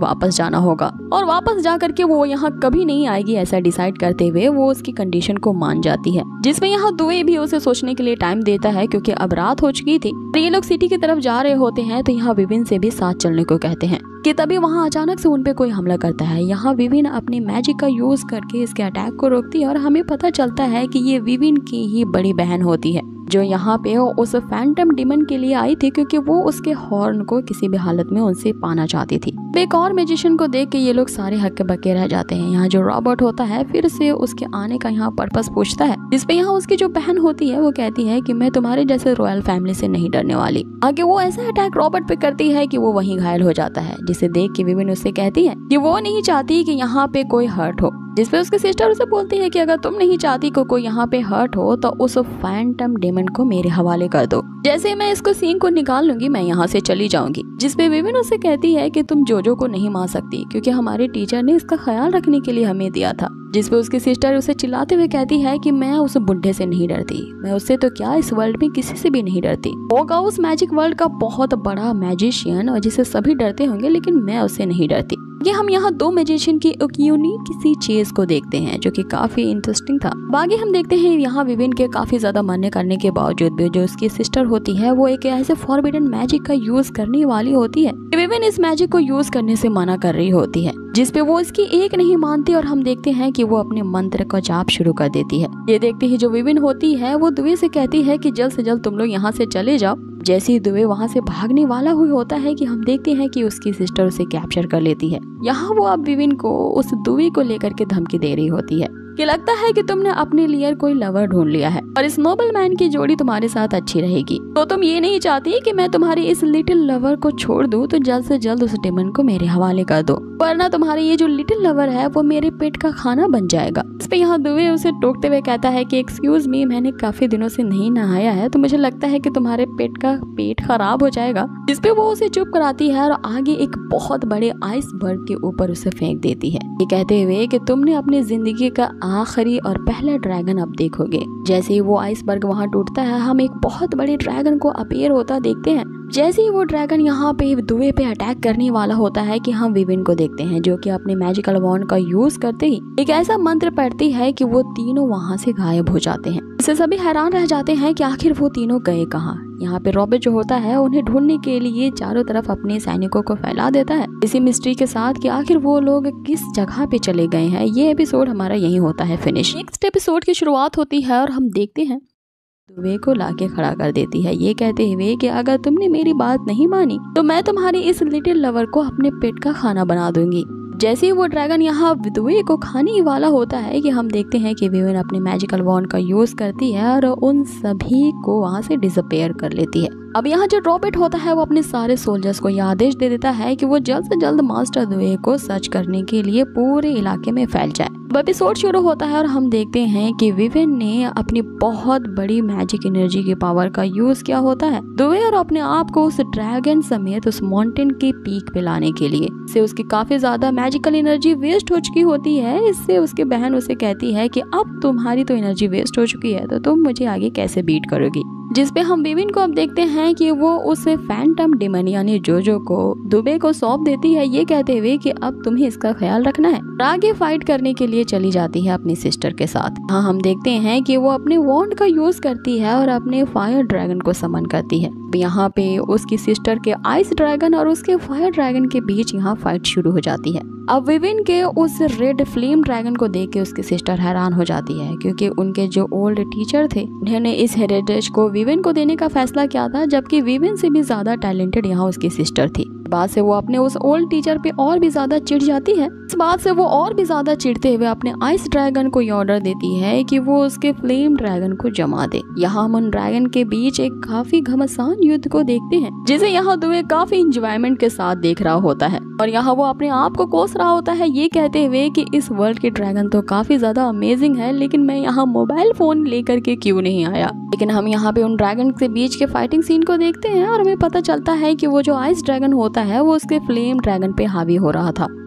वापस जाना होगा और वापस जा करके वो यहाँ कभी नहीं आएगी ऐसा डिसाइड करते हुए वो उसकी कंडीशन को मान जाती है, जिसमें यहाँ दुबे भी उसे सोचने के लिए टाइम देता है क्योंकि अब रात हो चुकी थी। ये लोग सिटी की तरफ जा रहे होते हैं तो यहाँ विविन से भी साथ चलने को कहते हैं कि तभी वहाँ अचानक से उन पे कोई हमला करता है। यहाँ विविन अपनी मैजिक का यूज करके इसके अटैक को रोकती है और हमें पता चलता है कि ये विविन की ही बड़ी बहन होती है जो यहाँ पे उस फैंटम डिमन के लिए आई थी क्योंकि वो उसके हॉर्न को किसी भी हालत में उनसे पाना चाहती थी। एक और मैजिशियन को देख के ये लोग सारे हक्के बक्के रह जाते हैं। यहाँ जो रॉबर्ट होता है फिर से उसके आने का यहाँ पर्पस पूछता है, जिसपे यहाँ उसकी जो बहन होती है वो कहती है कि मैं तुम्हारे जैसे रॉयल फैमिली से नहीं डरने वाली। आगे वो ऐसा अटैक रॉबर्ट पे करती है कि वो वहीं घायल हो जाता है, जिसे देख के विविन उससे कहती है कि वो नहीं चाहती कि यहाँ पे कोई हर्ट हो, जिसपे उसकी सिस्टर उसे बोलती है कि अगर तुम नहीं चाहती को कोई यहाँ पे हर्ट हो तो उस फैंटम डेमन को मेरे हवाले कर दो, जैसे मैं इसको सींग को निकाल लूंगी मैं यहाँ से चली जाऊंगी। जिसपे विविन उसे कहती है कि तुम जोजो को नहीं मार सकती क्योंकि हमारे टीचर ने इसका ख्याल रखने के लिए हमें दिया था। जिसपे उसकी सिस्टर उसे चिल्लाते हुए कहती है कि मैं उस बुढ़े से नहीं डरती, मैं उससे तो क्या इस वर्ल्ड में किसी से भी नहीं डरती। होगा उस मैजिक वर्ल्ड का बहुत बड़ा मैजिशियन और जिसे सभी डरते होंगे, लेकिन मैं उससे नहीं डरती। ये हम यहाँ दो मैजिशियन की एक यूनिक किसी चीज को देखते हैं जो कि काफी इंटरेस्टिंग था। बाकी हम देखते हैं यहाँ विविन के काफी ज्यादा मना करने के बावजूद भी जो उसकी सिस्टर होती है वो एक ऐसे फॉरबिडन मैजिक का यूज करने वाली होती है। विविन इस मैजिक को यूज करने से मना कर रही होती है, जिसपे वो इसकी एक नहीं मानती और हम देखते हैं कि वो अपने मंत्र का जाप शुरू कर देती है। ये देखते ही जो विविन होती है वो दुबे से कहती है कि जल्द से जल्द तुम लोग यहाँ से चले जाओ। जैसे ही दुबे वहाँ से भागने वाला हुई होता है कि हम देखते हैं कि उसकी सिस्टर उसे कैप्चर कर लेती है। यहाँ वो अब विविन को उस दुबे को लेकर के धमकी दे रही होती है कि लगता है कि तुमने अपने लिए कोई लवर ढूंढ लिया है और इस नोबल मैन की जोड़ी तुम्हारे साथ अच्छी रहेगी, तो तुम ये नहीं चाहती कि मैं तुम्हारे इस लिटिल लवर को छोड़ दूं, तो जल्द से जल्द उस डेमन को मेरे हवाले कर दो, वरना तुम्हारे ये जो लिटिल लवर है वो मेरे पेट का खाना बन जाएगा। इस पे यहाँ दुबे उसे टोकते हुए कहता है कि एक्सक्यूज मी, मैंने काफी दिनों से नहीं नहाया है तो मुझे लगता है कि तुम्हारे पेट खराब हो जाएगा। जिसपे वो उसे चुप कराती है और आगे एक बहुत बड़े आइसबर्ग के ऊपर उसे फेंक देती है, ये कहते हुए कि तुमने अपनी जिंदगी का आखिरी और पहला ड्रैगन अब देखोगे। जैसे ही वो आइसबर्ग वहाँ टूटता है हम एक बहुत बड़े ड्रैगन को अपीयर होता देखते हैं। जैसे ही वो ड्रैगन यहाँ पे दुबे पे अटैक करने वाला होता है कि हम विविन को देखते हैं जो कि अपने मैजिकल वॉन्ड का यूज करते ही एक ऐसा मंत्र पढ़ती है कि वो तीनों वहाँ से गायब हो जाते हैं। इससे सभी हैरान रह जाते हैं कि आखिर वो तीनों गए कहाँ। यहाँ पे रॉबर्ट जो होता है उन्हें ढूंढने के लिए चारों तरफ अपने सैनिकों को फैला देता है इसी मिस्ट्री के साथ कि आखिर वो लोग किस जगह पे चले गए हैं। ये एपिसोड हमारा यही होता है फिनिश। नेक्स्ट एपिसोड की शुरुआत होती है और हम देखते हैं दुबे को लाके खड़ा कर देती है, ये कहते हुए कि अगर तुमने मेरी बात नहीं मानी तो मैं तुम्हारे इस लिटिल लवर को अपने पेट का खाना बना दूंगी। जैसे ही वो ड्रैगन यहाँ दुबे को खाने ही वाला होता है कि हम देखते हैं कि विविन अपने मैजिकल वॉन्ड का यूज करती है और उन सभी को वहाँ से डिसअपेयर कर लेती है। अब यहाँ जो रॉबर्ट होता है वो अपने सारे सोल्जर्स को यह आदेश दे देता है कि वो जल्द से जल्द मास्टर दुबे को सर्च करने के लिए पूरे इलाके में फैल जाए। अब एपिसोड शुरू होता है और हम देखते हैं कि विविन ने अपनी बहुत बड़ी मैजिक एनर्जी की पावर का यूज किया होता है दुबे और अपने आप को उस ड्रैगन समेत उस माउंटेन के पीक पे लाने के लिए। इससे उसकी काफी ज्यादा मैजिकल एनर्जी वेस्ट हो चुकी होती है। इससे उसकी बहन उसे कहती है कि अब तुम्हारी तो एनर्जी वेस्ट हो चुकी है तो तुम मुझे आगे कैसे बीट करोगी। जिसपे हम विविन को अब देखते हैं कि वो उस फैंटम डेमन यानी जोजो को दुबे को सौंप देती है, ये कहते हुए कि अब तुम्हें इसका ख्याल रखना है। आगे फाइट करने के लिए चली जाती है अपनी सिस्टर के साथ। हाँ हम देखते हैं कि वो अपने वॉन्ड का यूज करती है और अपने फायर ड्रैगन को समन करती है। यहाँ पे उसकी सिस्टर के आइस ड्रैगन और उसके फायर ड्रैगन के बीच यहाँ फाइट शुरू हो जाती है। अब विविन के उस रेड फ्लेम ड्रैगन को देख के उसकी सिस्टर हैरान हो जाती है क्योंकि उनके जो ओल्ड टीचर थे उन्होंने इस हेरिटेज को विविन को देने का फैसला किया था, जबकि विविन से भी ज्यादा टैलेंटेड यहाँ उसकी सिस्टर थी। बात से वो अपने उस ओल्ड टीचर पे और भी ज्यादा चिढ़ जाती है। इस बात से वो और भी ज्यादा चिढ़ते हुए अपने आइस ड्रैगन को ये ऑर्डर देती है कि वो उसके फ्लेम ड्रैगन को जमा दे। यहाँ हम उन ड्रैगन के बीच एक काफी घमासान युद्ध को देखते हैं जिसे यहाँ दुबे काफी इंजॉयमेंट के साथ देख रहा होता है और यहाँ वो अपने आप को कोस रहा होता है, ये कहते हुए कि इस वर्ल्ड के ड्रैगन तो काफी ज्यादा अमेजिंग है, लेकिन मैं यहाँ मोबाइल फोन लेकर के क्यों नहीं आया। लेकिन हम यहाँ पे उन ड्रैगन के बीच के फाइटिंग सीन को देखते हैं और हमें पता चलता है कि वो जो आइस ड्रैगन होता है वो उसके फ्लेम ड्रैगन पे हावी हो रहा था।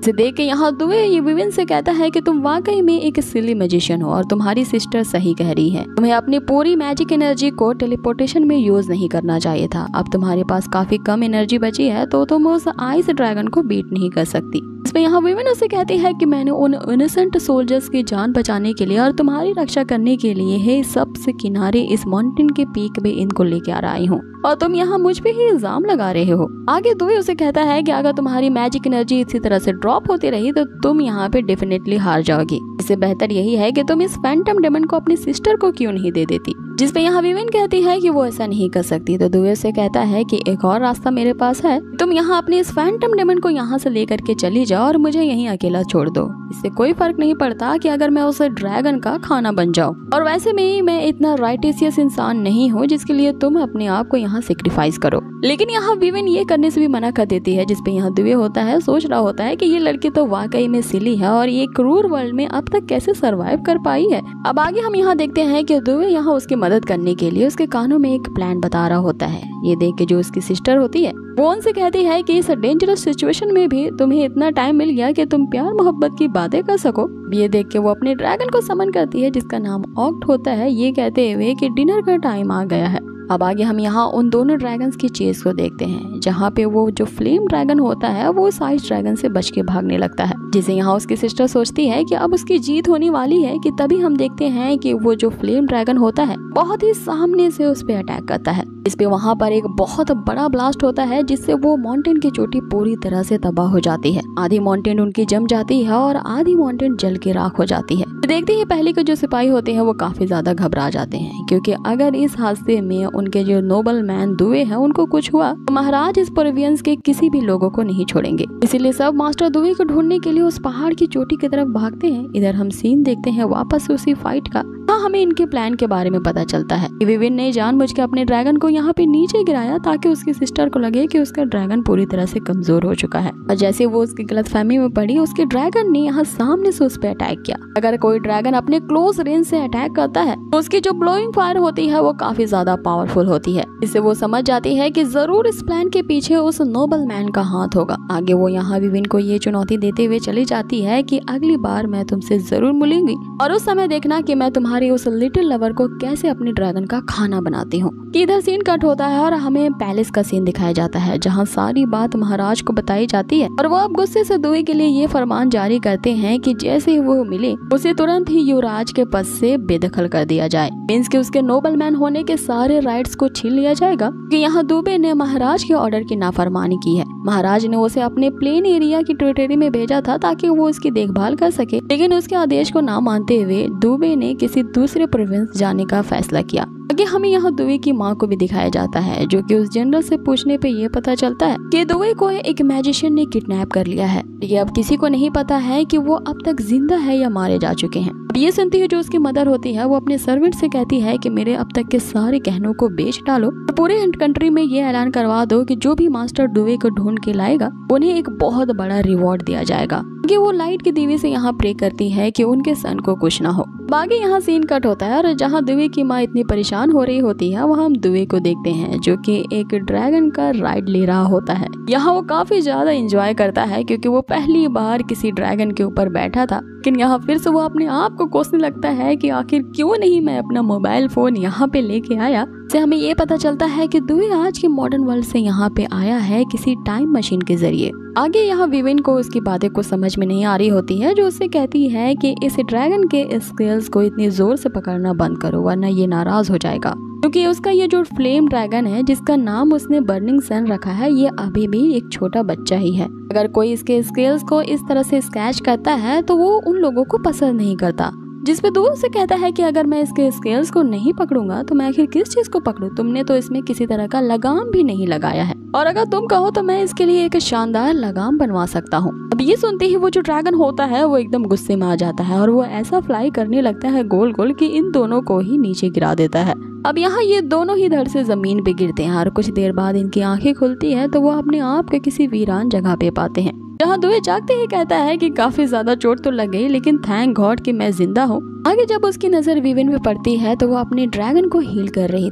इसे देख के यहाँ दुवे ये विविन से कहता है कि तुम वाकई में एक सिली मैजिशियन हो और तुम्हारी सिस्टर सही कह रही है। तुम्हें अपनी पूरी मैजिक एनर्जी को टेलीपोर्टेशन में यूज नहीं करना चाहिए था। अब तुम्हारे पास काफी कम एनर्जी बची है तो तुम उस आइस ड्रैगन को बीट नहीं कर सकती। इसमें यहाँ विविन उसे कहती है कि मैंने उन इनोसेंट सोल्जर्स की जान बचाने के लिए और तुम्हारी रक्षा करने के लिए है सबसे किनारे इस माउंटेन के पीक पे इनको लेके आ रही हूँ और तुम यहाँ मुझ पे ही इल्जाम लगा रहे हो। आगे दुवे उसे कहता है कि अगर तुम्हारी मैजिक एनर्जी इसी तरह से ड्रॉप होती रही तो तुम यहाँ पे डेफिनेटली हार जाओगी। इससे बेहतर यही है कि तुम इस फैंटम डेमन को अपनी सिस्टर को क्यों नहीं दे देती। जिस पे यहाँ विविन कहती है कि वो ऐसा नहीं कर सकती तो दुवे से कहता है कि एक और रास्ता मेरे पास है। तुम यहाँ अपने इस फैंटम डेमन को यहाँ से लेकर के चली जाओ और मुझे यहीं अकेला छोड़ दो। इससे कोई फर्क नहीं पड़ता कि अगर मैं उस ड्रैगन का खाना बन जाऊँ। और वैसे में मैं इतना राइटियस इंसान नहीं हूँ जिसके लिए तुम अपने आप को यहाँ सेक्रीफाइस करो। लेकिन यहाँ विविन ये करने से भी मना कर देती है। जिसपे यहाँ दुवे होता है सोच रहा होता है कि ये लड़की तो वाकई में सिली है और ये क्रूर वर्ल्ड में अब तक कैसे सरवाइव कर पाई है। अब आगे हम यहाँ देखते हैं कि दुवे यहाँ उसकी मदद करने के लिए उसके कानों में एक प्लान बता रहा होता है। ये देख के जो उसकी सिस्टर होती है वो उनसे कहती है कि इस डेंजरस सिचुएशन में भी तुम्हें इतना टाइम मिल गया कि तुम प्यार मोहब्बत की बातें कर सको। ये देख के वो अपने ड्रैगन को समन करती है जिसका नाम ऑक्ट होता है, ये कहते हुए कि डिनर का टाइम आ गया है। अब आगे हम यहाँ उन दोनों ड्रैगन्स की चेस को देखते हैं जहाँ पे वो जो फ्लेम ड्रैगन होता है वो साइज ड्रैगन से बच के भागने लगता है। जिसे यहाँ उसकी सिस्टर सोचती है कि अब उसकी जीत होने वाली है कि तभी हम देखते हैं कि वो जो फ्लेम ड्रैगन होता है बहुत ही सामने से उस पे अटैक करता है। इस पे वहाँ पर एक बहुत बड़ा ब्लास्ट होता है जिससे वो माउंटेन की चोटी पूरी तरह से तबाह हो जाती है। आधी माउंटेन उनकी जम जाती है और आधी माउंटेन जल के राख हो जाती है। देखते ही पहले के जो सिपाही होते हैं वो काफी ज्यादा घबरा जाते हैं क्योंकि अगर इस हादसे में उनके जो नोबल मैन दुवे हैं उनको कुछ हुआ तो महाराज इस प्रोविंस के किसी भी लोगों को नहीं छोड़ेंगे। इसीलिए सब मास्टर दुवे को ढूंढने के लिए उस पहाड़ की चोटी की तरफ भागते हैं। इधर हम सीन देखते हैं वापस उसी फाइट का। हाँ, हमें इनके प्लान के बारे में पता चलता है कि विविन ने जानबूझ के अपने ड्रैगन को यहाँ पे नीचे गिराया ताकि उसकी सिस्टर को लगे कि उसका ड्रैगन पूरी तरह से कमजोर हो चुका है। और जैसे वो उसकी गलतफहमी में पड़ी उसके ड्रैगन ने यहाँ सामने से उस पर अटैक किया। अगर कोई ड्रैगन अपने क्लोज रेंज से अटैक करता है तो उसकी जो ब्लोइंग फायर होती है वो काफी ज्यादा पावरफुल होती है। इससे वो समझ जाती है कि जरूर इस प्लान के पीछे उस नोबल मैन का हाथ होगा। आगे वो यहाँ विविन को ये चुनौती देते हुए चली जाती है कि अगली बार मैं तुमसे जरूर मिलूंगी और उस समय देखना कि मैं तुम्हारी उस लिटिल लवर को कैसे अपने ड्रैगन का खाना बनाती हूँ। इधर सीन कट होता है और हमें पैलेस का सीन दिखाया जाता है जहाँ सारी बात महाराज को बताई जाती है और वो अब गुस्से से दुवे के लिए ये फरमान जारी करते हैं कि जैसे ही वो मिले उसे तुरंत ही युवराज के पद से बेदखल कर दिया जाए। मींस कि उसके नोबल मैन होने के सारे राइट्स को छीन लिया जाएगा कि यहाँ दुबे ने महाराज के ऑर्डर की नाफरमानी की है। महाराज ने उसे अपने प्लेन एरिया की टेरिटरी में भेजा था ताकि वो उसकी देखभाल कर सके, लेकिन उसके आदेश को ना मानते हुए दुबे ने किसी दूसरे प्रोविंस जाने का फैसला किया। आगे हमें यहाँ दुवे की माँ को भी दिखाया जाता है जो कि उस जनरल से पूछने पे ये पता चलता है कि दुवे को एक मैजिशियन ने किडनैप कर लिया है। ये अब किसी को नहीं पता है कि वो अब तक जिंदा है या मारे जा चुके हैं। अब ये सुनती है जो उसकी मदर होती है वो अपने सर्वेंट से कहती है कि मेरे अब तक के सारे गहनों को बेच डालो और पूरे कंट्री में ये ऐलान करवा दो कि जो भी मास्टर दुवे को ढूंढ के लाएगा उन्हें एक बहुत बड़ा रिवॉर्ड दिया जाएगा। कि वो लाइट के दीवे से यहाँ प्रे करती है कि उनके सन को कुछ ना हो। बाकी यहाँ सीन कट होता है और जहाँ दुवे की माँ इतनी परेशान हो रही होती है वहाँ हम दुवे को देखते हैं जो कि एक ड्रैगन का राइड ले रहा होता है। यहाँ वो काफी ज्यादा एंजॉय करता है क्योंकि वो पहली बार किसी ड्रैगन के ऊपर बैठा था। लेकिन यहाँ फिर से वो अपने आप को कोसने लगता है कि आखिर क्यों नहीं मैं अपना मोबाइल फोन यहाँ पे लेके आया। से हमें ये पता चलता है कि दुवे आज के मॉडर्न वर्ल्ड से यहाँ पे आया है किसी टाइम मशीन के जरिए। आगे यहाँ विविन को उसकी बातें को समझ में नहीं आ रही होती है जो उससे कहती है कि इस ड्रैगन के स्केल्स को इतनी जोर से पकड़ना बंद करो वरना ये नाराज हो जाएगा, क्योंकि उसका ये जो फ्लेम ड्रैगन है जिसका नाम उसने बर्निंग सन रखा है ये अभी भी एक छोटा बच्चा ही है। अगर कोई इसके स्केल्स को इस तरह से स्क्रैच करता है तो वो उन लोगों को पसंद नहीं करता। जिस पे दूर से कहता है कि अगर मैं इसके स्केल्स को नहीं पकड़ूंगा तो मैं आखिर किस चीज को पकड़ूं, तुमने तो इसमें किसी तरह का लगाम भी नहीं लगाया है और अगर तुम कहो तो मैं इसके लिए एक शानदार लगाम बनवा सकता हूँ। अब ये सुनते ही वो जो ड्रैगन होता है वो एकदम गुस्से में आ जाता है और वो ऐसा फ्लाई करने लगता है गोल गोल कि इन दोनों को ही नीचे गिरा देता है। अब यहाँ ये दोनों ही धड़ से जमीन पे गिरते हैं और कुछ देर बाद इनकी आंखें खुलती है तो वो अपने आप के किसी वीरान जगह पे पाते हैं जहाँ दुवे जागते ही कहता है कि काफी ज्यादा चोट तो लग गई लेकिन थैंक गॉड कि मैं जिंदा हूँ। आगे जब उसकी नजर विविन पे पड़ती है तो वो अपने ड्रैगन को हील कर रही थी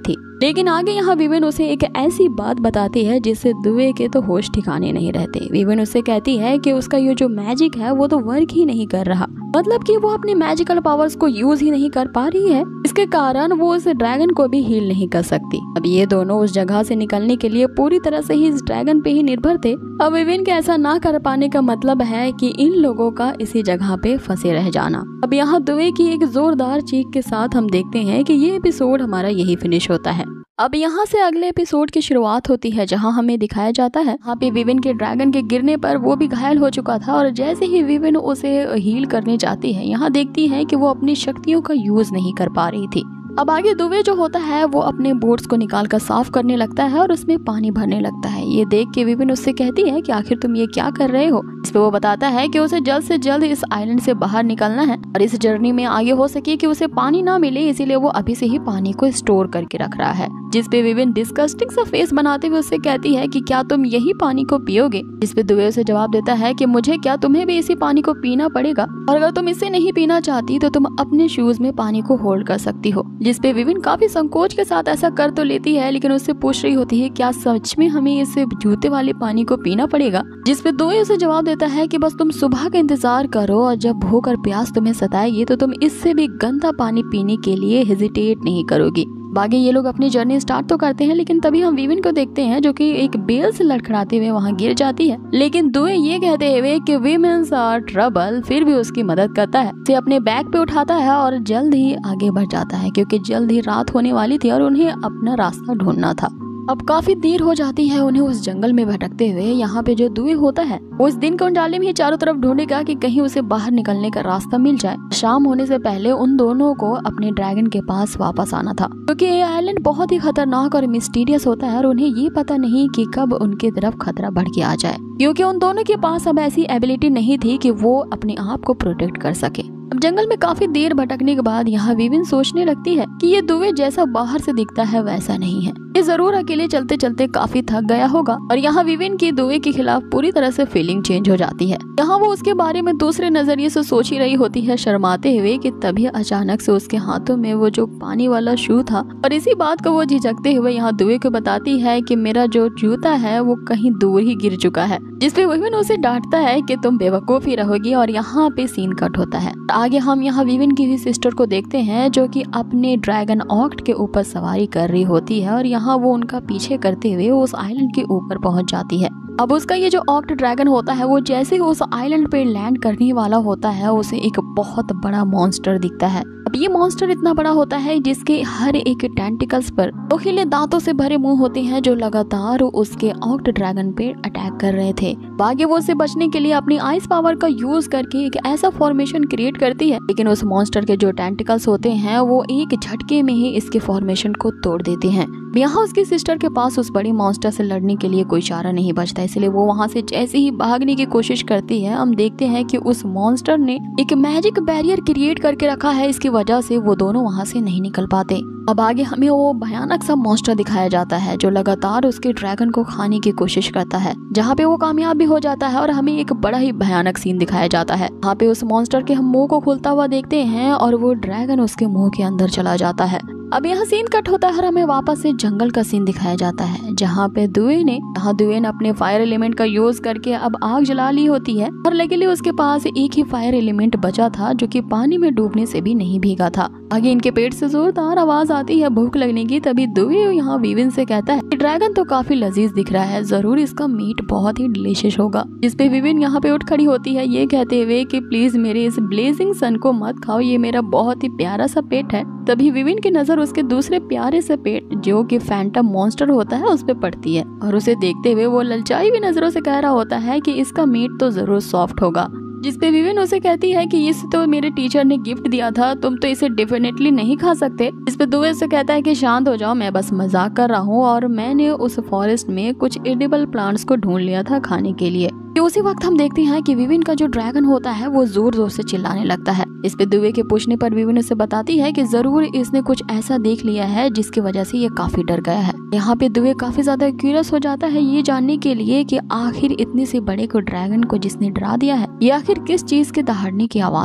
लेकिन आगे यहाँ विविन उसे एक ऐसी बात बताती है जिससे दुवे के तो होश ठिकाने नहीं रहते। विविन उससे कहती है कि उसका ये जो मैजिक है वो तो वर्क ही नहीं कर रहा, मतलब कि वो अपने मैजिकल पावर्स को यूज ही नहीं कर पा रही है। इसके कारण वो उस ड्रैगन को भी हील नहीं कर सकती। अब ये दोनों उस जगह से निकलने के लिए पूरी तरह से ही इस ड्रैगन पे ही निर्भर थे। अब विविन के ऐसा ना कर पाने का मतलब है कि इन लोगों का इसी जगह पे फंसे रह जाना। अब यहाँ दुवे की एक जोरदार चीख के साथ हम देखते हैं कि ये एपिसोड हमारा यही फिनिश होता है। अब यहाँ से अगले एपिसोड की शुरुआत होती है, जहाँ हमें दिखाया जाता है यहाँ पे विविन के ड्रैगन के गिरने पर वो भी घायल हो चुका था और जैसे ही विविन उसे हील करने जाती है, यहाँ देखती है कि वो अपनी शक्तियों का यूज नहीं कर पा रही थी। अब आगे दुवे जो होता है वो अपने बोट्स को निकाल कर साफ करने लगता है और उसमें पानी भरने लगता है। ये देख के विविन उससे कहती है कि आखिर तुम ये क्या कर रहे हो। इस पे वो बताता है कि उसे जल्द से जल्द इस आइलैंड से बाहर निकलना है और इस जर्नी में आगे हो सके कि उसे पानी ना मिले, इसीलिए वो अभी से ही पानी को स्टोर करके रख रहा है। जिस पे विविन डिस्गस्टिंग सा फेस बनाते हुए उससे कहती है कि क्या तुम यही पानी को पियोगे। जिस पे दुवे उसे जवाब देता है कि मुझे क्या, तुम्हें भी इसी पानी को पीना पड़ेगा और अगर तुम इसे नहीं पीना चाहती तो तुम अपने शूज में पानी को होल्ड कर सकती हो। जिस पे विविन काफी संकोच के साथ ऐसा कर तो लेती है, लेकिन उससे पूछ रही होती है क्या सच में हमें इस जूते वाले पानी को पीना पड़ेगा। जिस पे दुवे उसे जवाब देता है कि बस तुम सुबह का इंतजार करो और जब भूख और प्यास तुम्हें सताएगी तो तुम इससे भी गंदा पानी पीने के लिए हेजिटेट नहीं करोगी। बाकी ये लोग अपनी जर्नी स्टार्ट तो करते हैं, लेकिन तभी हम विविन को देखते हैं जो कि एक बेल से लड़खड़ाते हुए वहाँ गिर जाती है। लेकिन दुवे ये कहते हुए कि विमेन्स आर ट्रबल फिर भी उसकी मदद करता है, उसे अपने बैग पे उठाता है और जल्द ही आगे बढ़ जाता है क्योंकि जल्द ही रात होने वाली थी और उन्हें अपना रास्ता ढूंढना था। अब काफी देर हो जाती है उन्हें उस जंगल में भटकते हुए। यहाँ पे जो दुवे होता है वो इस दिन के उजाले में ही चारों तरफ ढूंढेगा कि कहीं उसे बाहर निकलने का रास्ता मिल जाए। शाम होने से पहले उन दोनों को अपने ड्रैगन के पास वापस आना था क्योंकि ये आइलैंड बहुत ही खतरनाक और मिस्टीरियस होता है और उन्हें ये पता नहीं कि कब उनकी तरफ खतरा बढ़ के आ जाए, क्योंकि उन दोनों के पास अब ऐसी एबिलिटी नहीं थी कि वो अपने आप को प्रोटेक्ट कर सके। अब जंगल में काफी देर भटकने के बाद यहाँ विविन सोचने लगती है कि ये दुवे जैसा बाहर से दिखता है वैसा नहीं है, ये जरूर अकेले चलते चलते काफी थक गया होगा। और यहाँ विविन की दुवे के खिलाफ पूरी तरह से फीलिंग चेंज हो जाती है। यहाँ वो उसके बारे में दूसरे नजरिए से सोच ही रही होती है शर्माते हुए कि तभी अचानक से उसके हाथों में वो जो पानी वाला शू था और इसी बात को वो झिझकते हुए यहाँ दुवे को बताती है कि मेरा जो जूता है वो कहीं दूर ही गिर चुका है। जिसपे विविन उसे डांटता है कि तुम बेवकूफ ही रहोगी और यहाँ पे सीन कट होता है। आगे हम यहाँ विविन की ही सिस्टर को देखते हैं जो कि अपने ड्रैगन ऑक्ट के ऊपर सवारी कर रही होती है और यहाँ वो उनका पीछे करते हुए उस आइलैंड के ऊपर पहुंच जाती है। अब उसका ये जो ऑक्ट ड्रैगन होता है वो जैसे ही उस आइलैंड पे लैंड करने वाला होता है उसे एक बहुत बड़ा मॉन्स्टर दिखता है। अब ये मॉन्स्टर इतना बड़ा होता है जिसके हर एक टेंटिकल्स पर नुकीले दांतों से भरे मुंह होते हैं जो लगातार उसके ऑक्ट ड्रैगन पे अटैक कर रहे थे। बाकी वो उससे बचने के लिए अपनी आइस पावर का यूज करके एक ऐसा फॉर्मेशन क्रिएट करती है, लेकिन उस मॉन्स्टर के जो टेंटिकल्स होते हैं वो एक झटके में ही इसके फॉर्मेशन को तोड़ देते हैं। यहाँ उसकी सिस्टर के पास उस बड़ी मॉन्स्टर से लड़ने के लिए कोई चारा नहीं बचता, इसलिए वो वहाँ से जैसे ही भागने की कोशिश करती है हम देखते हैं कि उस मॉन्स्टर ने एक मैजिक बैरियर क्रिएट करके रखा है, इसकी वजह से वो दोनों वहाँ से नहीं निकल पाते। अब आगे हमें वो भयानक सा मॉन्स्टर दिखाया जाता है जो लगातार उसके ड्रैगन को खाने की कोशिश करता है, जहाँ पे वो कामयाब भी हो जाता है और हमें एक बड़ा ही भयानक सीन दिखाया जाता है। वहाँ पे उस मॉन्स्टर के हम मुंह को खुलता हुआ देखते हैं और वो ड्रैगन उसके मुंह के अंदर चला जाता है। अब यहाँ सीन कट होता है और हमें वापस से जंगल का सीन दिखाया जाता है, जहाँ पे दुवे ने अपने फायर एलिमेंट का यूज करके अब आग जला ली होती है और लकीली उसके पास एक ही फायर एलिमेंट बचा था जो कि पानी में डूबने से भी नहीं भीगा था। आगे इनके पेट से जोरदार आवाज आती है भूख लगने की। तभी दुवे यहाँ विविन से कहता है कि ड्रैगन तो काफी लजीज दिख रहा है, जरूर इसका मीट बहुत ही डिलीशियस होगा। जिसपे विविन यहाँ पे उठ खड़ी होती है ये कहते हुए कि प्लीज मेरे इस ब्लेजिंग सन को मत खाओ, ये मेरा बहुत ही प्यारा सा पेट है। तभी विविन की नजर उसके दूसरे प्यारे से पेट जो कि फैंटम मॉन्स्टर होता है उस पे पड़ती है और उसे देखते हुए वो ललचाई हुई नजरों से कह रहा होता है कि इसका मीट तो जरूर सॉफ्ट होगा। जिसपे विविन उसे कहती है कि इसे तो मेरे टीचर ने गिफ्ट दिया था, तुम तो इसे डेफिनेटली नहीं खा सकते। इस पे दुवे से कहता है कि शांत हो जाओ, मैं बस मजाक कर रहा हूँ और मैंने उस फॉरेस्ट में कुछ एडिबल प्लांट्स को ढूंढ लिया था खाने के लिए। उसी वक्त हम देखते हैं कि विविन का जो ड्रैगन होता है वो जोर जोर से चिल्लाने लगता है। इस पे दुवे के पूछने पर विविन उसे बताती है कि जरूर इसने कुछ ऐसा देख लिया है जिसकी वजह से ये काफी डर गया है। यहाँ पे दुवे काफी ज्यादा क्यूरियस हो जाता है ये जानने के लिए कि आखिर इतने से बड़े को ड्रैगन को जिसने डरा दिया है ये आखिर किस चीज के दहाड़ने की आवाज है।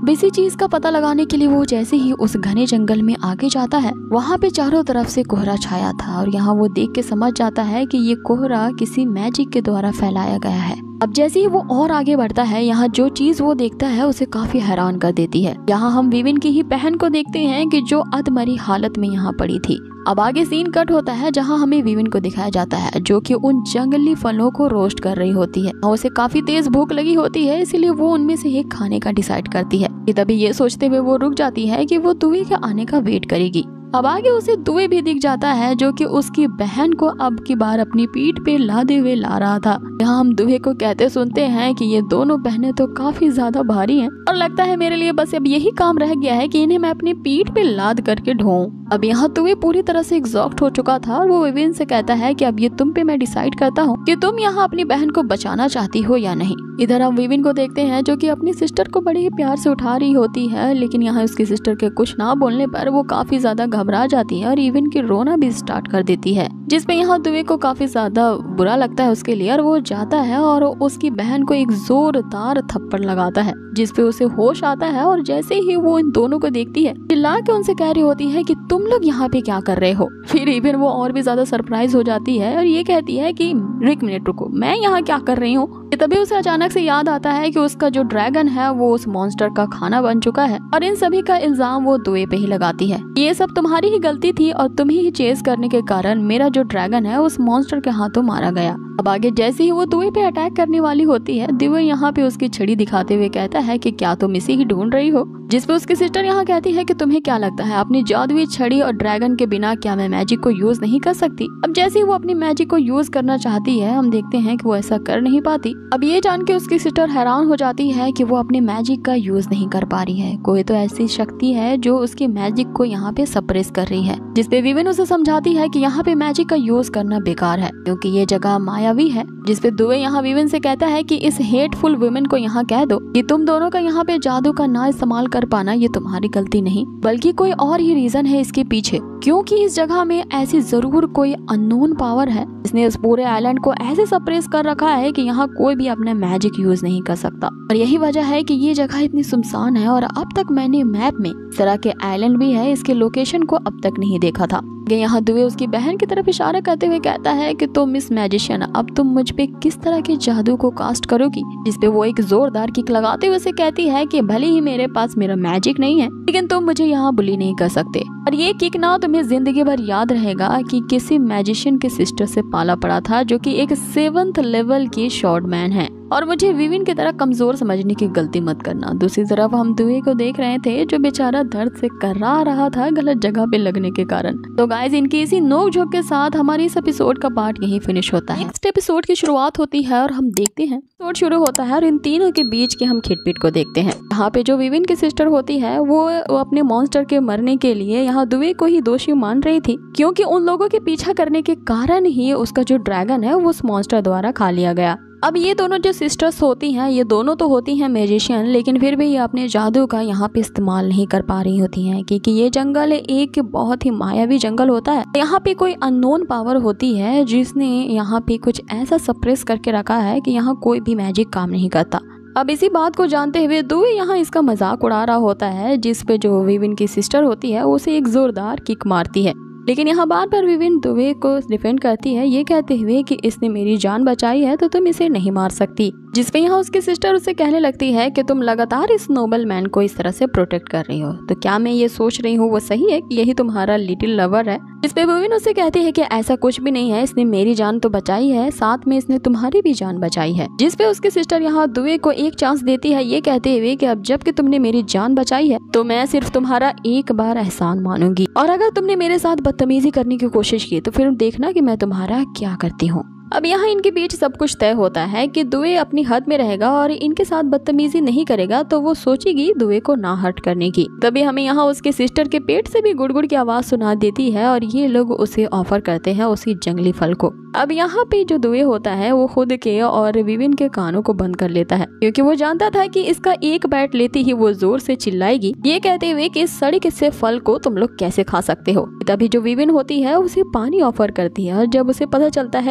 इसी चीज का पता लगाने के लिए वो जैसे ही उस घने जंगल में आगे जाता है, वहाँ पे चारों तरफ से कोहरा छाया था और यहाँ वो देख के समझ जाता है कि ये कोहरा किसी मैजिक के द्वारा फैलाया गया है। अब जैसे ही वो और आगे बढ़ता है, यहाँ जो चीज वो देखता है उसे काफी हैरान कर देती है। यहाँ हम विविन की ही बहन को देखते हैं कि जो अधमरी हालत में यहाँ पड़ी थी। अब आगे सीन कट होता है जहाँ हमें विविन को दिखाया जाता है जो कि उन जंगली फलों को रोस्ट कर रही होती है। उसे काफी तेज भूख लगी होती है, इसलिए वो उनमें से एक खाने का डिसाइड करती है। तभी ये सोचते हुए वो रुक जाती है कि वो दुए के आने का वेट करेगी। अब आगे उसे दुए भी दिख जाता है जो कि उसकी बहन को अब की बार अपनी पीठ पे लादे हुए ला रहा था। यहाँ हम दुए को कहते सुनते हैं कि ये दोनों बहनें तो काफी ज्यादा भारी हैं और लगता है मेरे लिए बस अब यही काम रह गया है कि इन्हें मैं अपनी पीठ पे लाद करके ढोऊं। अब यहाँ दुए पूरी तरह से एग्जॉस्ट हो चुका था और वो विविन से कहता है कि अब ये तुम पे मैं डिसाइड करता हूँ कि तुम यहाँ अपनी बहन को बचाना चाहती हो या नहीं। इधर हम विविन को देखते हैं जो कि अपनी सिस्टर को बड़े ही प्यार से उठा रही होती है, लेकिन यहाँ उसकी सिस्टर के कुछ ना बोलने पर वो काफी ज्यादा घबरा जाती है और इवन की रोना भी स्टार्ट कर देती है, जिसपे यहाँ दुए को काफी ज्यादा बुरा लगता है उसके लिए और वो जाता है और उसकी बहन को एक जोरदार थप्पड़ लगाता है, जिसपे उसे होश आता है और जैसे ही वो इन दोनों को देखती है चिल्ला के उनसे कह रही होती है कि तुम लोग यहाँ पे क्या कर रहे हो। फिर इवन वो और भी ज्यादा सरप्राइज हो जाती है और ये कहती है कि एक मिनट रुको, मैं यहाँ क्या कर रही हूँ। तभी उसे अचानक से याद आता है कि उसका जो ड्रैगन है वो उस मॉन्स्टर का खाना बन चुका है और इन सभी का इल्जाम वो दुए पे ही लगाती है। ये सब तुम्हारी ही गलती थी और तुम ही चेस करने के कारण मेरा जो ड्रैगन है उस मॉन्स्टर के हाथों मारा गया। अब आगे जैसे ही वो दुए पे अटैक करने वाली होती है, दुए यहाँ पे उसकी छड़ी दिखाते हुए कहता है कि क्या तुम इसे ही ढूंढ रही हो, जिसपे उसकी सिस्टर यहाँ कहती है कि तुम्हें क्या लगता है अपनी जादुई छड़ी और ड्रैगन के बिना क्या मैं मैजिक को यूज नहीं कर सकती। अब जैसे ही वो अपनी मैजिक को यूज करना चाहती है, हम देखते हैं कि वो ऐसा कर नहीं पाती। अब ये जान के उसकी सिस्टर हैरान हो जाती है कि वो अपने मैजिक का यूज नहीं कर पा रही है। कोई तो ऐसी शक्ति है जो उसकी मैजिक को यहाँ पे सप्रेस कर रही है, जिसपे विविन उसे समझाती है कि यहाँ पे मैजिक का यूज करना बेकार है क्योंकि ये जगह मायावी है। जिसपे दुए यहाँ विविन से कहता है कि इस हेटफुल वुमेन को यहाँ कह दो कि तुम दोनों का यहाँ पे जादू का ना इस्तेमाल कर पाना ये तुम्हारी गलती नहीं बल्कि कोई और ही रीजन है इसके पीछे, क्योंकि इस जगह में ऐसी जरूर कोई अननोन पावर है जिसने इस पूरे आइलैंड को ऐसे सप्रेस कर रखा है कि यहाँ कोई भी अपना मैजिक यूज नहीं कर सकता। और यही वजह है कि ये जगह इतनी सुनसान है और अब तक मैंने मैप में इस तरह के आइलैंड भी है इसके लोकेशन को अब तक नहीं देखा था। यहाँ दुए उसकी बहन की तरफ इशारा करते हुए कहता है कि तुम मिस मैजिशियन अब तुम मुझ पे किस तरह के जादू को कास्ट करोगी, जिसपे वो एक जोरदार किक लगाते हुए उसे कहती है कि भले ही मेरे पास मेरा मैजिक नहीं है लेकिन तुम मुझे यहाँ बुली नहीं कर सकते। और ये किक ना तुम्हें जिंदगी भर याद रहेगा कि किसी मैजिशियन के सिस्टर से पाला पड़ा था जो कि एक 7th लेवल की शॉर्ट मैन है और मुझे विविन की तरह कमजोर समझने की गलती मत करना। दूसरी तरफ हम दुए को देख रहे थे जो बेचारा दर्द से कर्रा रहा था गलत जगह पे लगने के कारण। तो गाइस इनकी इसी नोक झोंक के साथ हमारी इस एपिसोड का पार्ट यही फिनिश होता है। नेक्स्ट एपिसोड की शुरुआत होती है और हम देखते हैं एपिसोड शुरू होता है और इन तीनों के बीच के हम खिटपिट को देखते हैं। यहाँ पे जो विविन की सिस्टर होती है वो अपने मॉन्स्टर के मरने के लिए यहाँ दुए को ही दोषी मान रही थी, क्योंकि उन लोगों के पीछा करने के कारण ही उसका जो ड्रैगन है वो उस मॉन्स्टर द्वारा खा लिया गया। अब ये दोनों जो सिस्टर्स होती हैं ये दोनों तो होती हैं मैजिशियन, लेकिन फिर भी ये अपने जादू का यहाँ पे इस्तेमाल नहीं कर पा रही होती हैं क्योंकि ये जंगल एक बहुत ही मायावी जंगल होता है। यहाँ पे कोई अननोन पावर होती है जिसने यहाँ पे कुछ ऐसा सप्रेस करके रखा है कि यहाँ कोई भी मैजिक काम नहीं करता। अब इसी बात को जानते हुए दुए यहाँ इसका मजाक उड़ा रहा होता है, जिसपे जो विविन की सिस्टर होती है उसे एक जोरदार किक मारती है, लेकिन यहाँ बार बार विविन दुए को डिफेंड करती है ये कहते हुए कि इसने मेरी जान बचाई है तो तुम इसे नहीं मार सकती। जिसपे यहाँ उसकी सिस्टर उसे कहने लगती है कि तुम लगातार इस नोबल मैन को इस तरह से प्रोटेक्ट कर रही हो, तो क्या मैं ये सोच रही हूँ वो सही है कि यही तुम्हारा लिटिल लवर है। जिसपे विविन उसे कहती है कि ऐसा कुछ भी नहीं है, इसने मेरी जान तो बचाई है साथ में इसने तुम्हारी भी जान बचाई है। जिसपे उसकी सिस्टर यहाँ दुए को एक चांस देती है ये कहते हुए कि अब जबकि तुमने मेरी जान बचाई है तो मैं सिर्फ तुम्हारा एक बार एहसान मानूंगी, और अगर तुमने मेरे साथ बदतमीजी करने की कोशिश की तो फिर देखना कि मैं तुम्हारा क्या करती हूँ। अब यहाँ इनके बीच सब कुछ तय होता है कि दुए अपनी हद में रहेगा और इनके साथ बदतमीजी नहीं करेगा तो वो सोचेगी दुए को ना हर्ट करने की। तभी हमें यहाँ उसके सिस्टर के पेट से भी गुड़गुड़ की आवाज सुना देती है और ये लोग उसे ऑफर करते हैं उसी जंगली फल को। अब यहाँ पे जो दुए होता है वो खुद के और विविन के कानों को बंद कर लेता है क्योंकि वो जानता था कि इसका एक बैट लेते ही वो जोर से चिल्लाएगी ये कहते हुए कि इस सड़ी से फल को तुम लोग कैसे खा सकते हो। तभी जो विविन होती है उसे पानी ऑफर करती है और जब उसे पता चलता है कि ये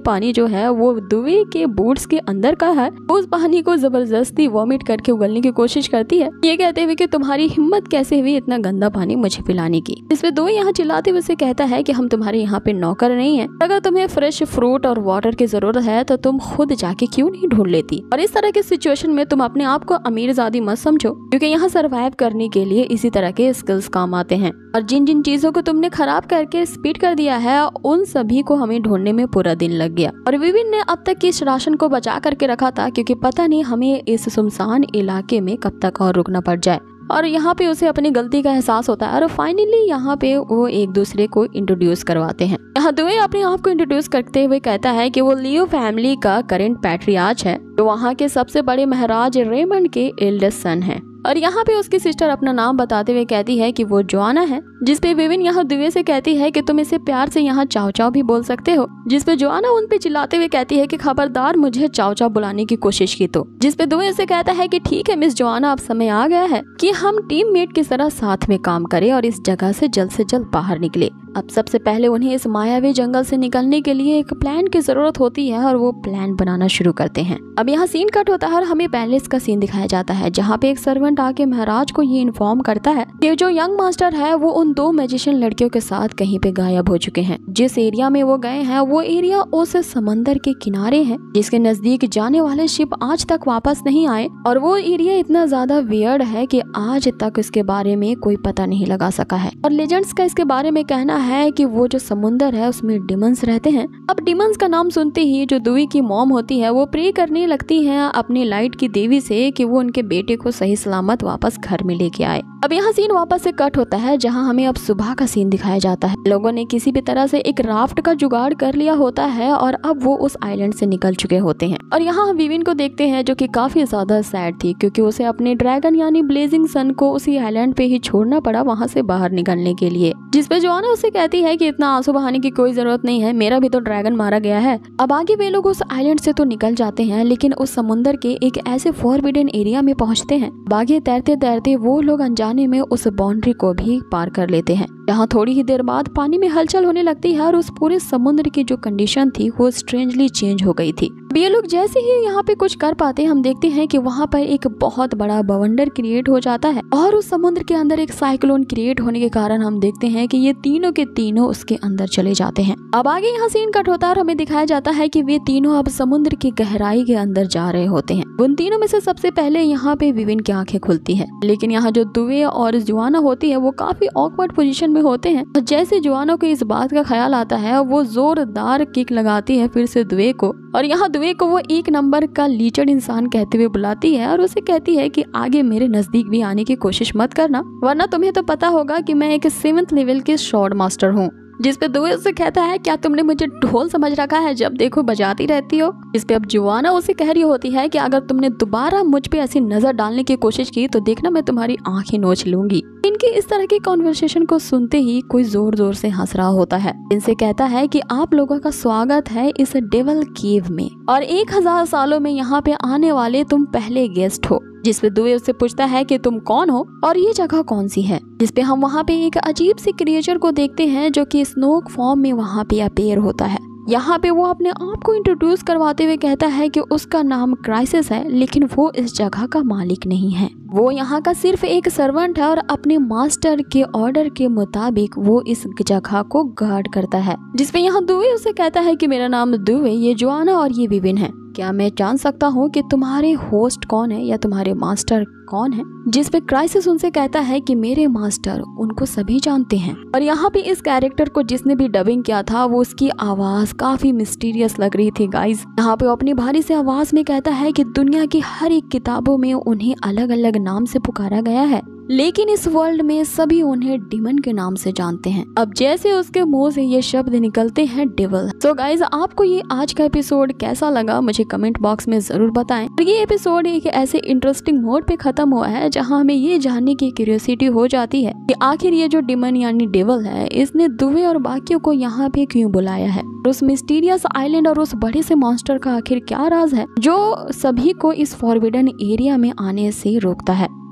पानी जो है वो दुवे के बूट्स के अंदर का है। उस पानी को जबरदस्ती वॉमिट करके उगलने की कोशिश करती है, ये कहते हुए कि तुम्हारी हिम्मत कैसे हुई इतना गंदा पानी मुझे पिलाने की। इसमें दुवे यहाँ चिल्लाते हुए से कहता है कि हम तुम्हारे यहाँ पे नौकर नहीं है, अगर तुम्हें फ्रेश फ्रूट और वाटर की जरूरत है तो तुम खुद जाके क्यों नहीं ढूंढ लेती। और इस तरह की सिचुएशन में तुम अपने आप को अमीरजादी मत समझो, क्योंकि यहाँ सरवाइव करने के लिए इसी तरह के स्किल्स काम आते हैं। और जिन जिन चीजों को तुमने खराब करके स्पीड कर दिया है उन सभी को हमें ढूंढने में पूरा दिन लग गया। और विविन ने अब तक इस राशन को बचा करके रखा था, क्योंकि पता नहीं हमें इस सुनसान इलाके में कब तक और रुकना पड़ जाए। और यहाँ पे उसे अपनी गलती का एहसास होता है और फाइनली यहाँ पे वो एक दूसरे को इंट्रोड्यूस करवाते हैं। यहाँ दुवे अपने आप को इंट्रोड्यूस करते हुए कहता है कि वो लियो फैमिली का करंट पैट्रियार्च है, जो वहाँ के सबसे बड़े महाराज रेमंड के एल्डेस्ट सन है। और यहाँ पे उसकी सिस्टर अपना नाम बताते हुए कहती है कि वो जोआना है, जिसपे विविन यहाँ दुवे से कहती है कि तुम इसे प्यार से यहाँ चाव चाव भी बोल सकते हो, जिसपे जोआना उन पे चिल्लाते हुए कहती है कि खबरदार मुझे चाव चाव बुलाने की कोशिश की तो। जिसपे दुवे से कहता है कि ठीक है मिस जोआना, अब समय आ गया है कि हम टीममेट की तरह साथ में काम करें और इस जगह से जल्द बाहर निकले। अब सबसे पहले उन्हें इस मायावी जंगल से निकलने के लिए एक प्लान की जरूरत होती है और वो प्लान बनाना शुरू करते हैं। अब यहाँ सीन कट होता है और हमें पैलेस का सीन दिखाया जाता है, जहाँ पे एक सर्वेंट आके महाराज को ये इन्फॉर्म करता है कि जो यंग मास्टर है वो उन 2 मैजिशियन लड़कियों के साथ कहीं पे गायब हो चुके हैं। जिस एरिया में वो गए हैं वो एरिया उस समंदर के किनारे है, जिसके नजदीक जाने वाले शिप आज तक वापस नहीं आए। और वो एरिया इतना ज्यादा वियर्ड है कि आज तक इसके बारे में कोई पता नहीं लगा सका है। और लेजेंड्स का इसके बारे में कहना है कि वो जो समुंदर है उसमें डिमंस रहते हैं। अब डिमंस का नाम सुनते ही जो दुवी की मॉम होती है वो प्रे करने लगती है अपनी लाइट की देवी से कि वो उनके बेटे को सही सलामत वापस घर में लेके आए। अब यहाँ सीन वापस से कट होता है, जहाँ हमें अब सुबह का सीन दिखाया जाता है। लोगों ने किसी भी तरह से एक राफ्ट का जुगाड़ कर लिया होता है और अब वो उस आइलैंड से निकल चुके होते हैं। और यहाँ हम विविन को देखते हैं जो कि काफी ज्यादा सैड थी, क्योंकि उसे अपने ड्रैगन यानी ब्लेजिंग सन को उसी आइलैंड पे ही छोड़ना पड़ा वहाँ से बाहर निकलने के लिए। जिसपे जोआना उसे कहती है कि इतना आंसू बहाने की कोई जरूरत नहीं है, मेरा भी तो ड्रैगन मारा गया है। अब आगे वे लोग उस आइलैंड से तो निकल जाते हैं, लेकिन उस समुंदर के एक ऐसे फॉरबिडन एरिया में पहुंचते हैं। आगे तैरते तैरते वो लोग अनजाने में उस बाउंड्री को भी पार कर लेते हैं, जहाँ थोड़ी ही देर बाद पानी में हलचल होने लगती है और उस पूरे समुद्र की जो कंडीशन थी वो स्ट्रेंजली चेंज हो गई थी। ये लोग जैसे ही यहाँ पे कुछ कर पाते हम देखते हैं कि वहाँ पर एक बहुत बड़ा बवंडर क्रिएट हो जाता है और उस समुद्र के अंदर एक साइक्लोन क्रिएट होने के कारण हम देखते हैं कि ये तीनों के तीनों उसके अंदर चले जाते हैं। अब आगे यहाँ सीन कट होता है और हमें दिखाया जाता है कि वे तीनों अब समुद्र की गहराई के अंदर जा रहे होते हैं। उन तीनों में से सबसे पहले यहाँ पे विविन की आंखें खुलती है, लेकिन यहाँ जो दुवे और जोआना होती है वो काफी ऑकवर्ड पोजीशन में होते हैं। और जैसे जोआना को इस बात का ख्याल आता है वो जोरदार किक लगाती है फिर से दुवे को, और यहाँ दुवे को वो 1 नंबर का लीचड़ इंसान कहते हुए बुलाती है और उसे कहती है कि आगे मेरे नजदीक भी आने की कोशिश मत करना, वरना तुम्हें तो पता होगा कि मैं एक 7th लेवल के शॉर्ड मास्टर हूँ। जिसपे दुवे उसे कहता है क्या तुमने मुझे ढोल समझ रखा है, जब देखो बजाती रहती हो। इस पे अब जोआना उसे कह रही होती है कि अगर तुमने दोबारा मुझ पे ऐसी नजर डालने की कोशिश की तो देखना मैं तुम्हारी आंखें नोच लूंगी। इनकी इस तरह की कॉन्वर्सेशन को सुनते ही कोई जोर जोर से हंस रहा होता है। इनसे कहता है कि आप लोगों का स्वागत है इस डेविल केव में और 1000 सालों में यहाँ पे आने वाले तुम पहले गेस्ट हो। जिसपे दुवे उससे पूछता है कि तुम कौन हो और ये जगह कौन सी है। जिसपे हम वहाँ पे एक अजीब सी क्रिएचर को देखते हैं जो कि स्नोक फॉर्म में वहाँ पे अपीयर होता है। यहाँ पे वो अपने आप को इंट्रोड्यूस करवाते हुए कहता है कि उसका नाम क्राइसिस है, लेकिन वो इस जगह का मालिक नहीं है, वो यहाँ का सिर्फ एक सर्वेंट है और अपने मास्टर के ऑर्डर के मुताबिक वो इस जगह को गार्ड करता है। जिसपे यहाँ दुवे उसे कहता है कि मेरा नाम दुवे, ये जोआना और ये विविन है, क्या मैं जान सकता हूँ कि तुम्हारे होस्ट कौन है या तुम्हारे मास्टर कौन है। जिसपे क्राइसिस उनसे कहता है कि मेरे मास्टर उनको सभी जानते हैं। और यहाँ पे इस कैरेक्टर को जिसने भी डबिंग किया था वो उसकी आवाज काफी मिस्टीरियस लग रही थी गाइज। यहाँ पे अपनी भारी से आवाज में कहता है कि दुनिया की हर एक किताबों में उन्हें अलग अलग नाम से पुकारा गया है, लेकिन इस वर्ल्ड में सभी उन्हें डिमन के नाम से जानते हैं। अब जैसे उसके मुंह से ये शब्द निकलते हैं डेविल। सो गाइज आपको ये आज का एपिसोड कैसा लगा मुझे कमेंट बॉक्स में जरूर बताएं। और ये एपिसोड एक ऐसे इंटरेस्टिंग मोड पे खत्म हुआ है जहां हमें ये जानने की क्यूरियोसिटी हो जाती है कि आखिर ये जो डिमन यानी डेविल है इसने दुवे और बाकियों को यहाँ पे क्यों बुलाया है, उस मिस्टीरियस आइलैंड और उस बड़े से मॉन्स्टर का आखिर क्या राज है जो सभी को इस फॉरबिडन एरिया में आने से रोकता है।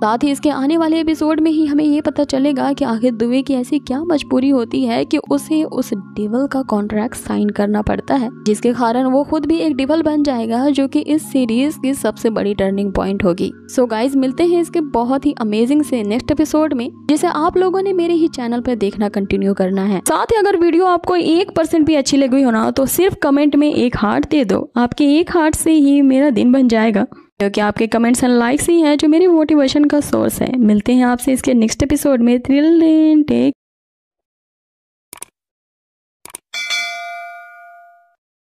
साथ ही इसके आने वाले एपिसोड में ही हमें ये पता चलेगा कि आखिर दुबे की ऐसी क्या मजबूरी होती है कि उसे उस डेविल का कॉन्ट्रैक्ट साइन करना पड़ता है, जिसके कारण वो खुद भी एक डेविल बन जाएगा, जो कि इस सीरीज की सबसे बड़ी टर्निंग पॉइंट होगी। सो गाइज, मिलते हैं इसके बहुत ही अमेजिंग से नेक्स्ट एपिसोड में, जिसे आप लोगों ने मेरे ही चैनल पर देखना कंटिन्यू करना है। साथ ही अगर वीडियो आपको 1% भी अच्छी लगी हो ना, तो सिर्फ कमेंट में एक हार्ट दे दो। आपके एक हार्ट से ही मेरा दिन बन जाएगा, क्योंकि आपके कमेंट्स एंड लाइक्स ही हैं जो मेरी मोटिवेशन का सोर्स है। मिलते हैं आपसे इसके नेक्स्ट एपिसोड में। Till then take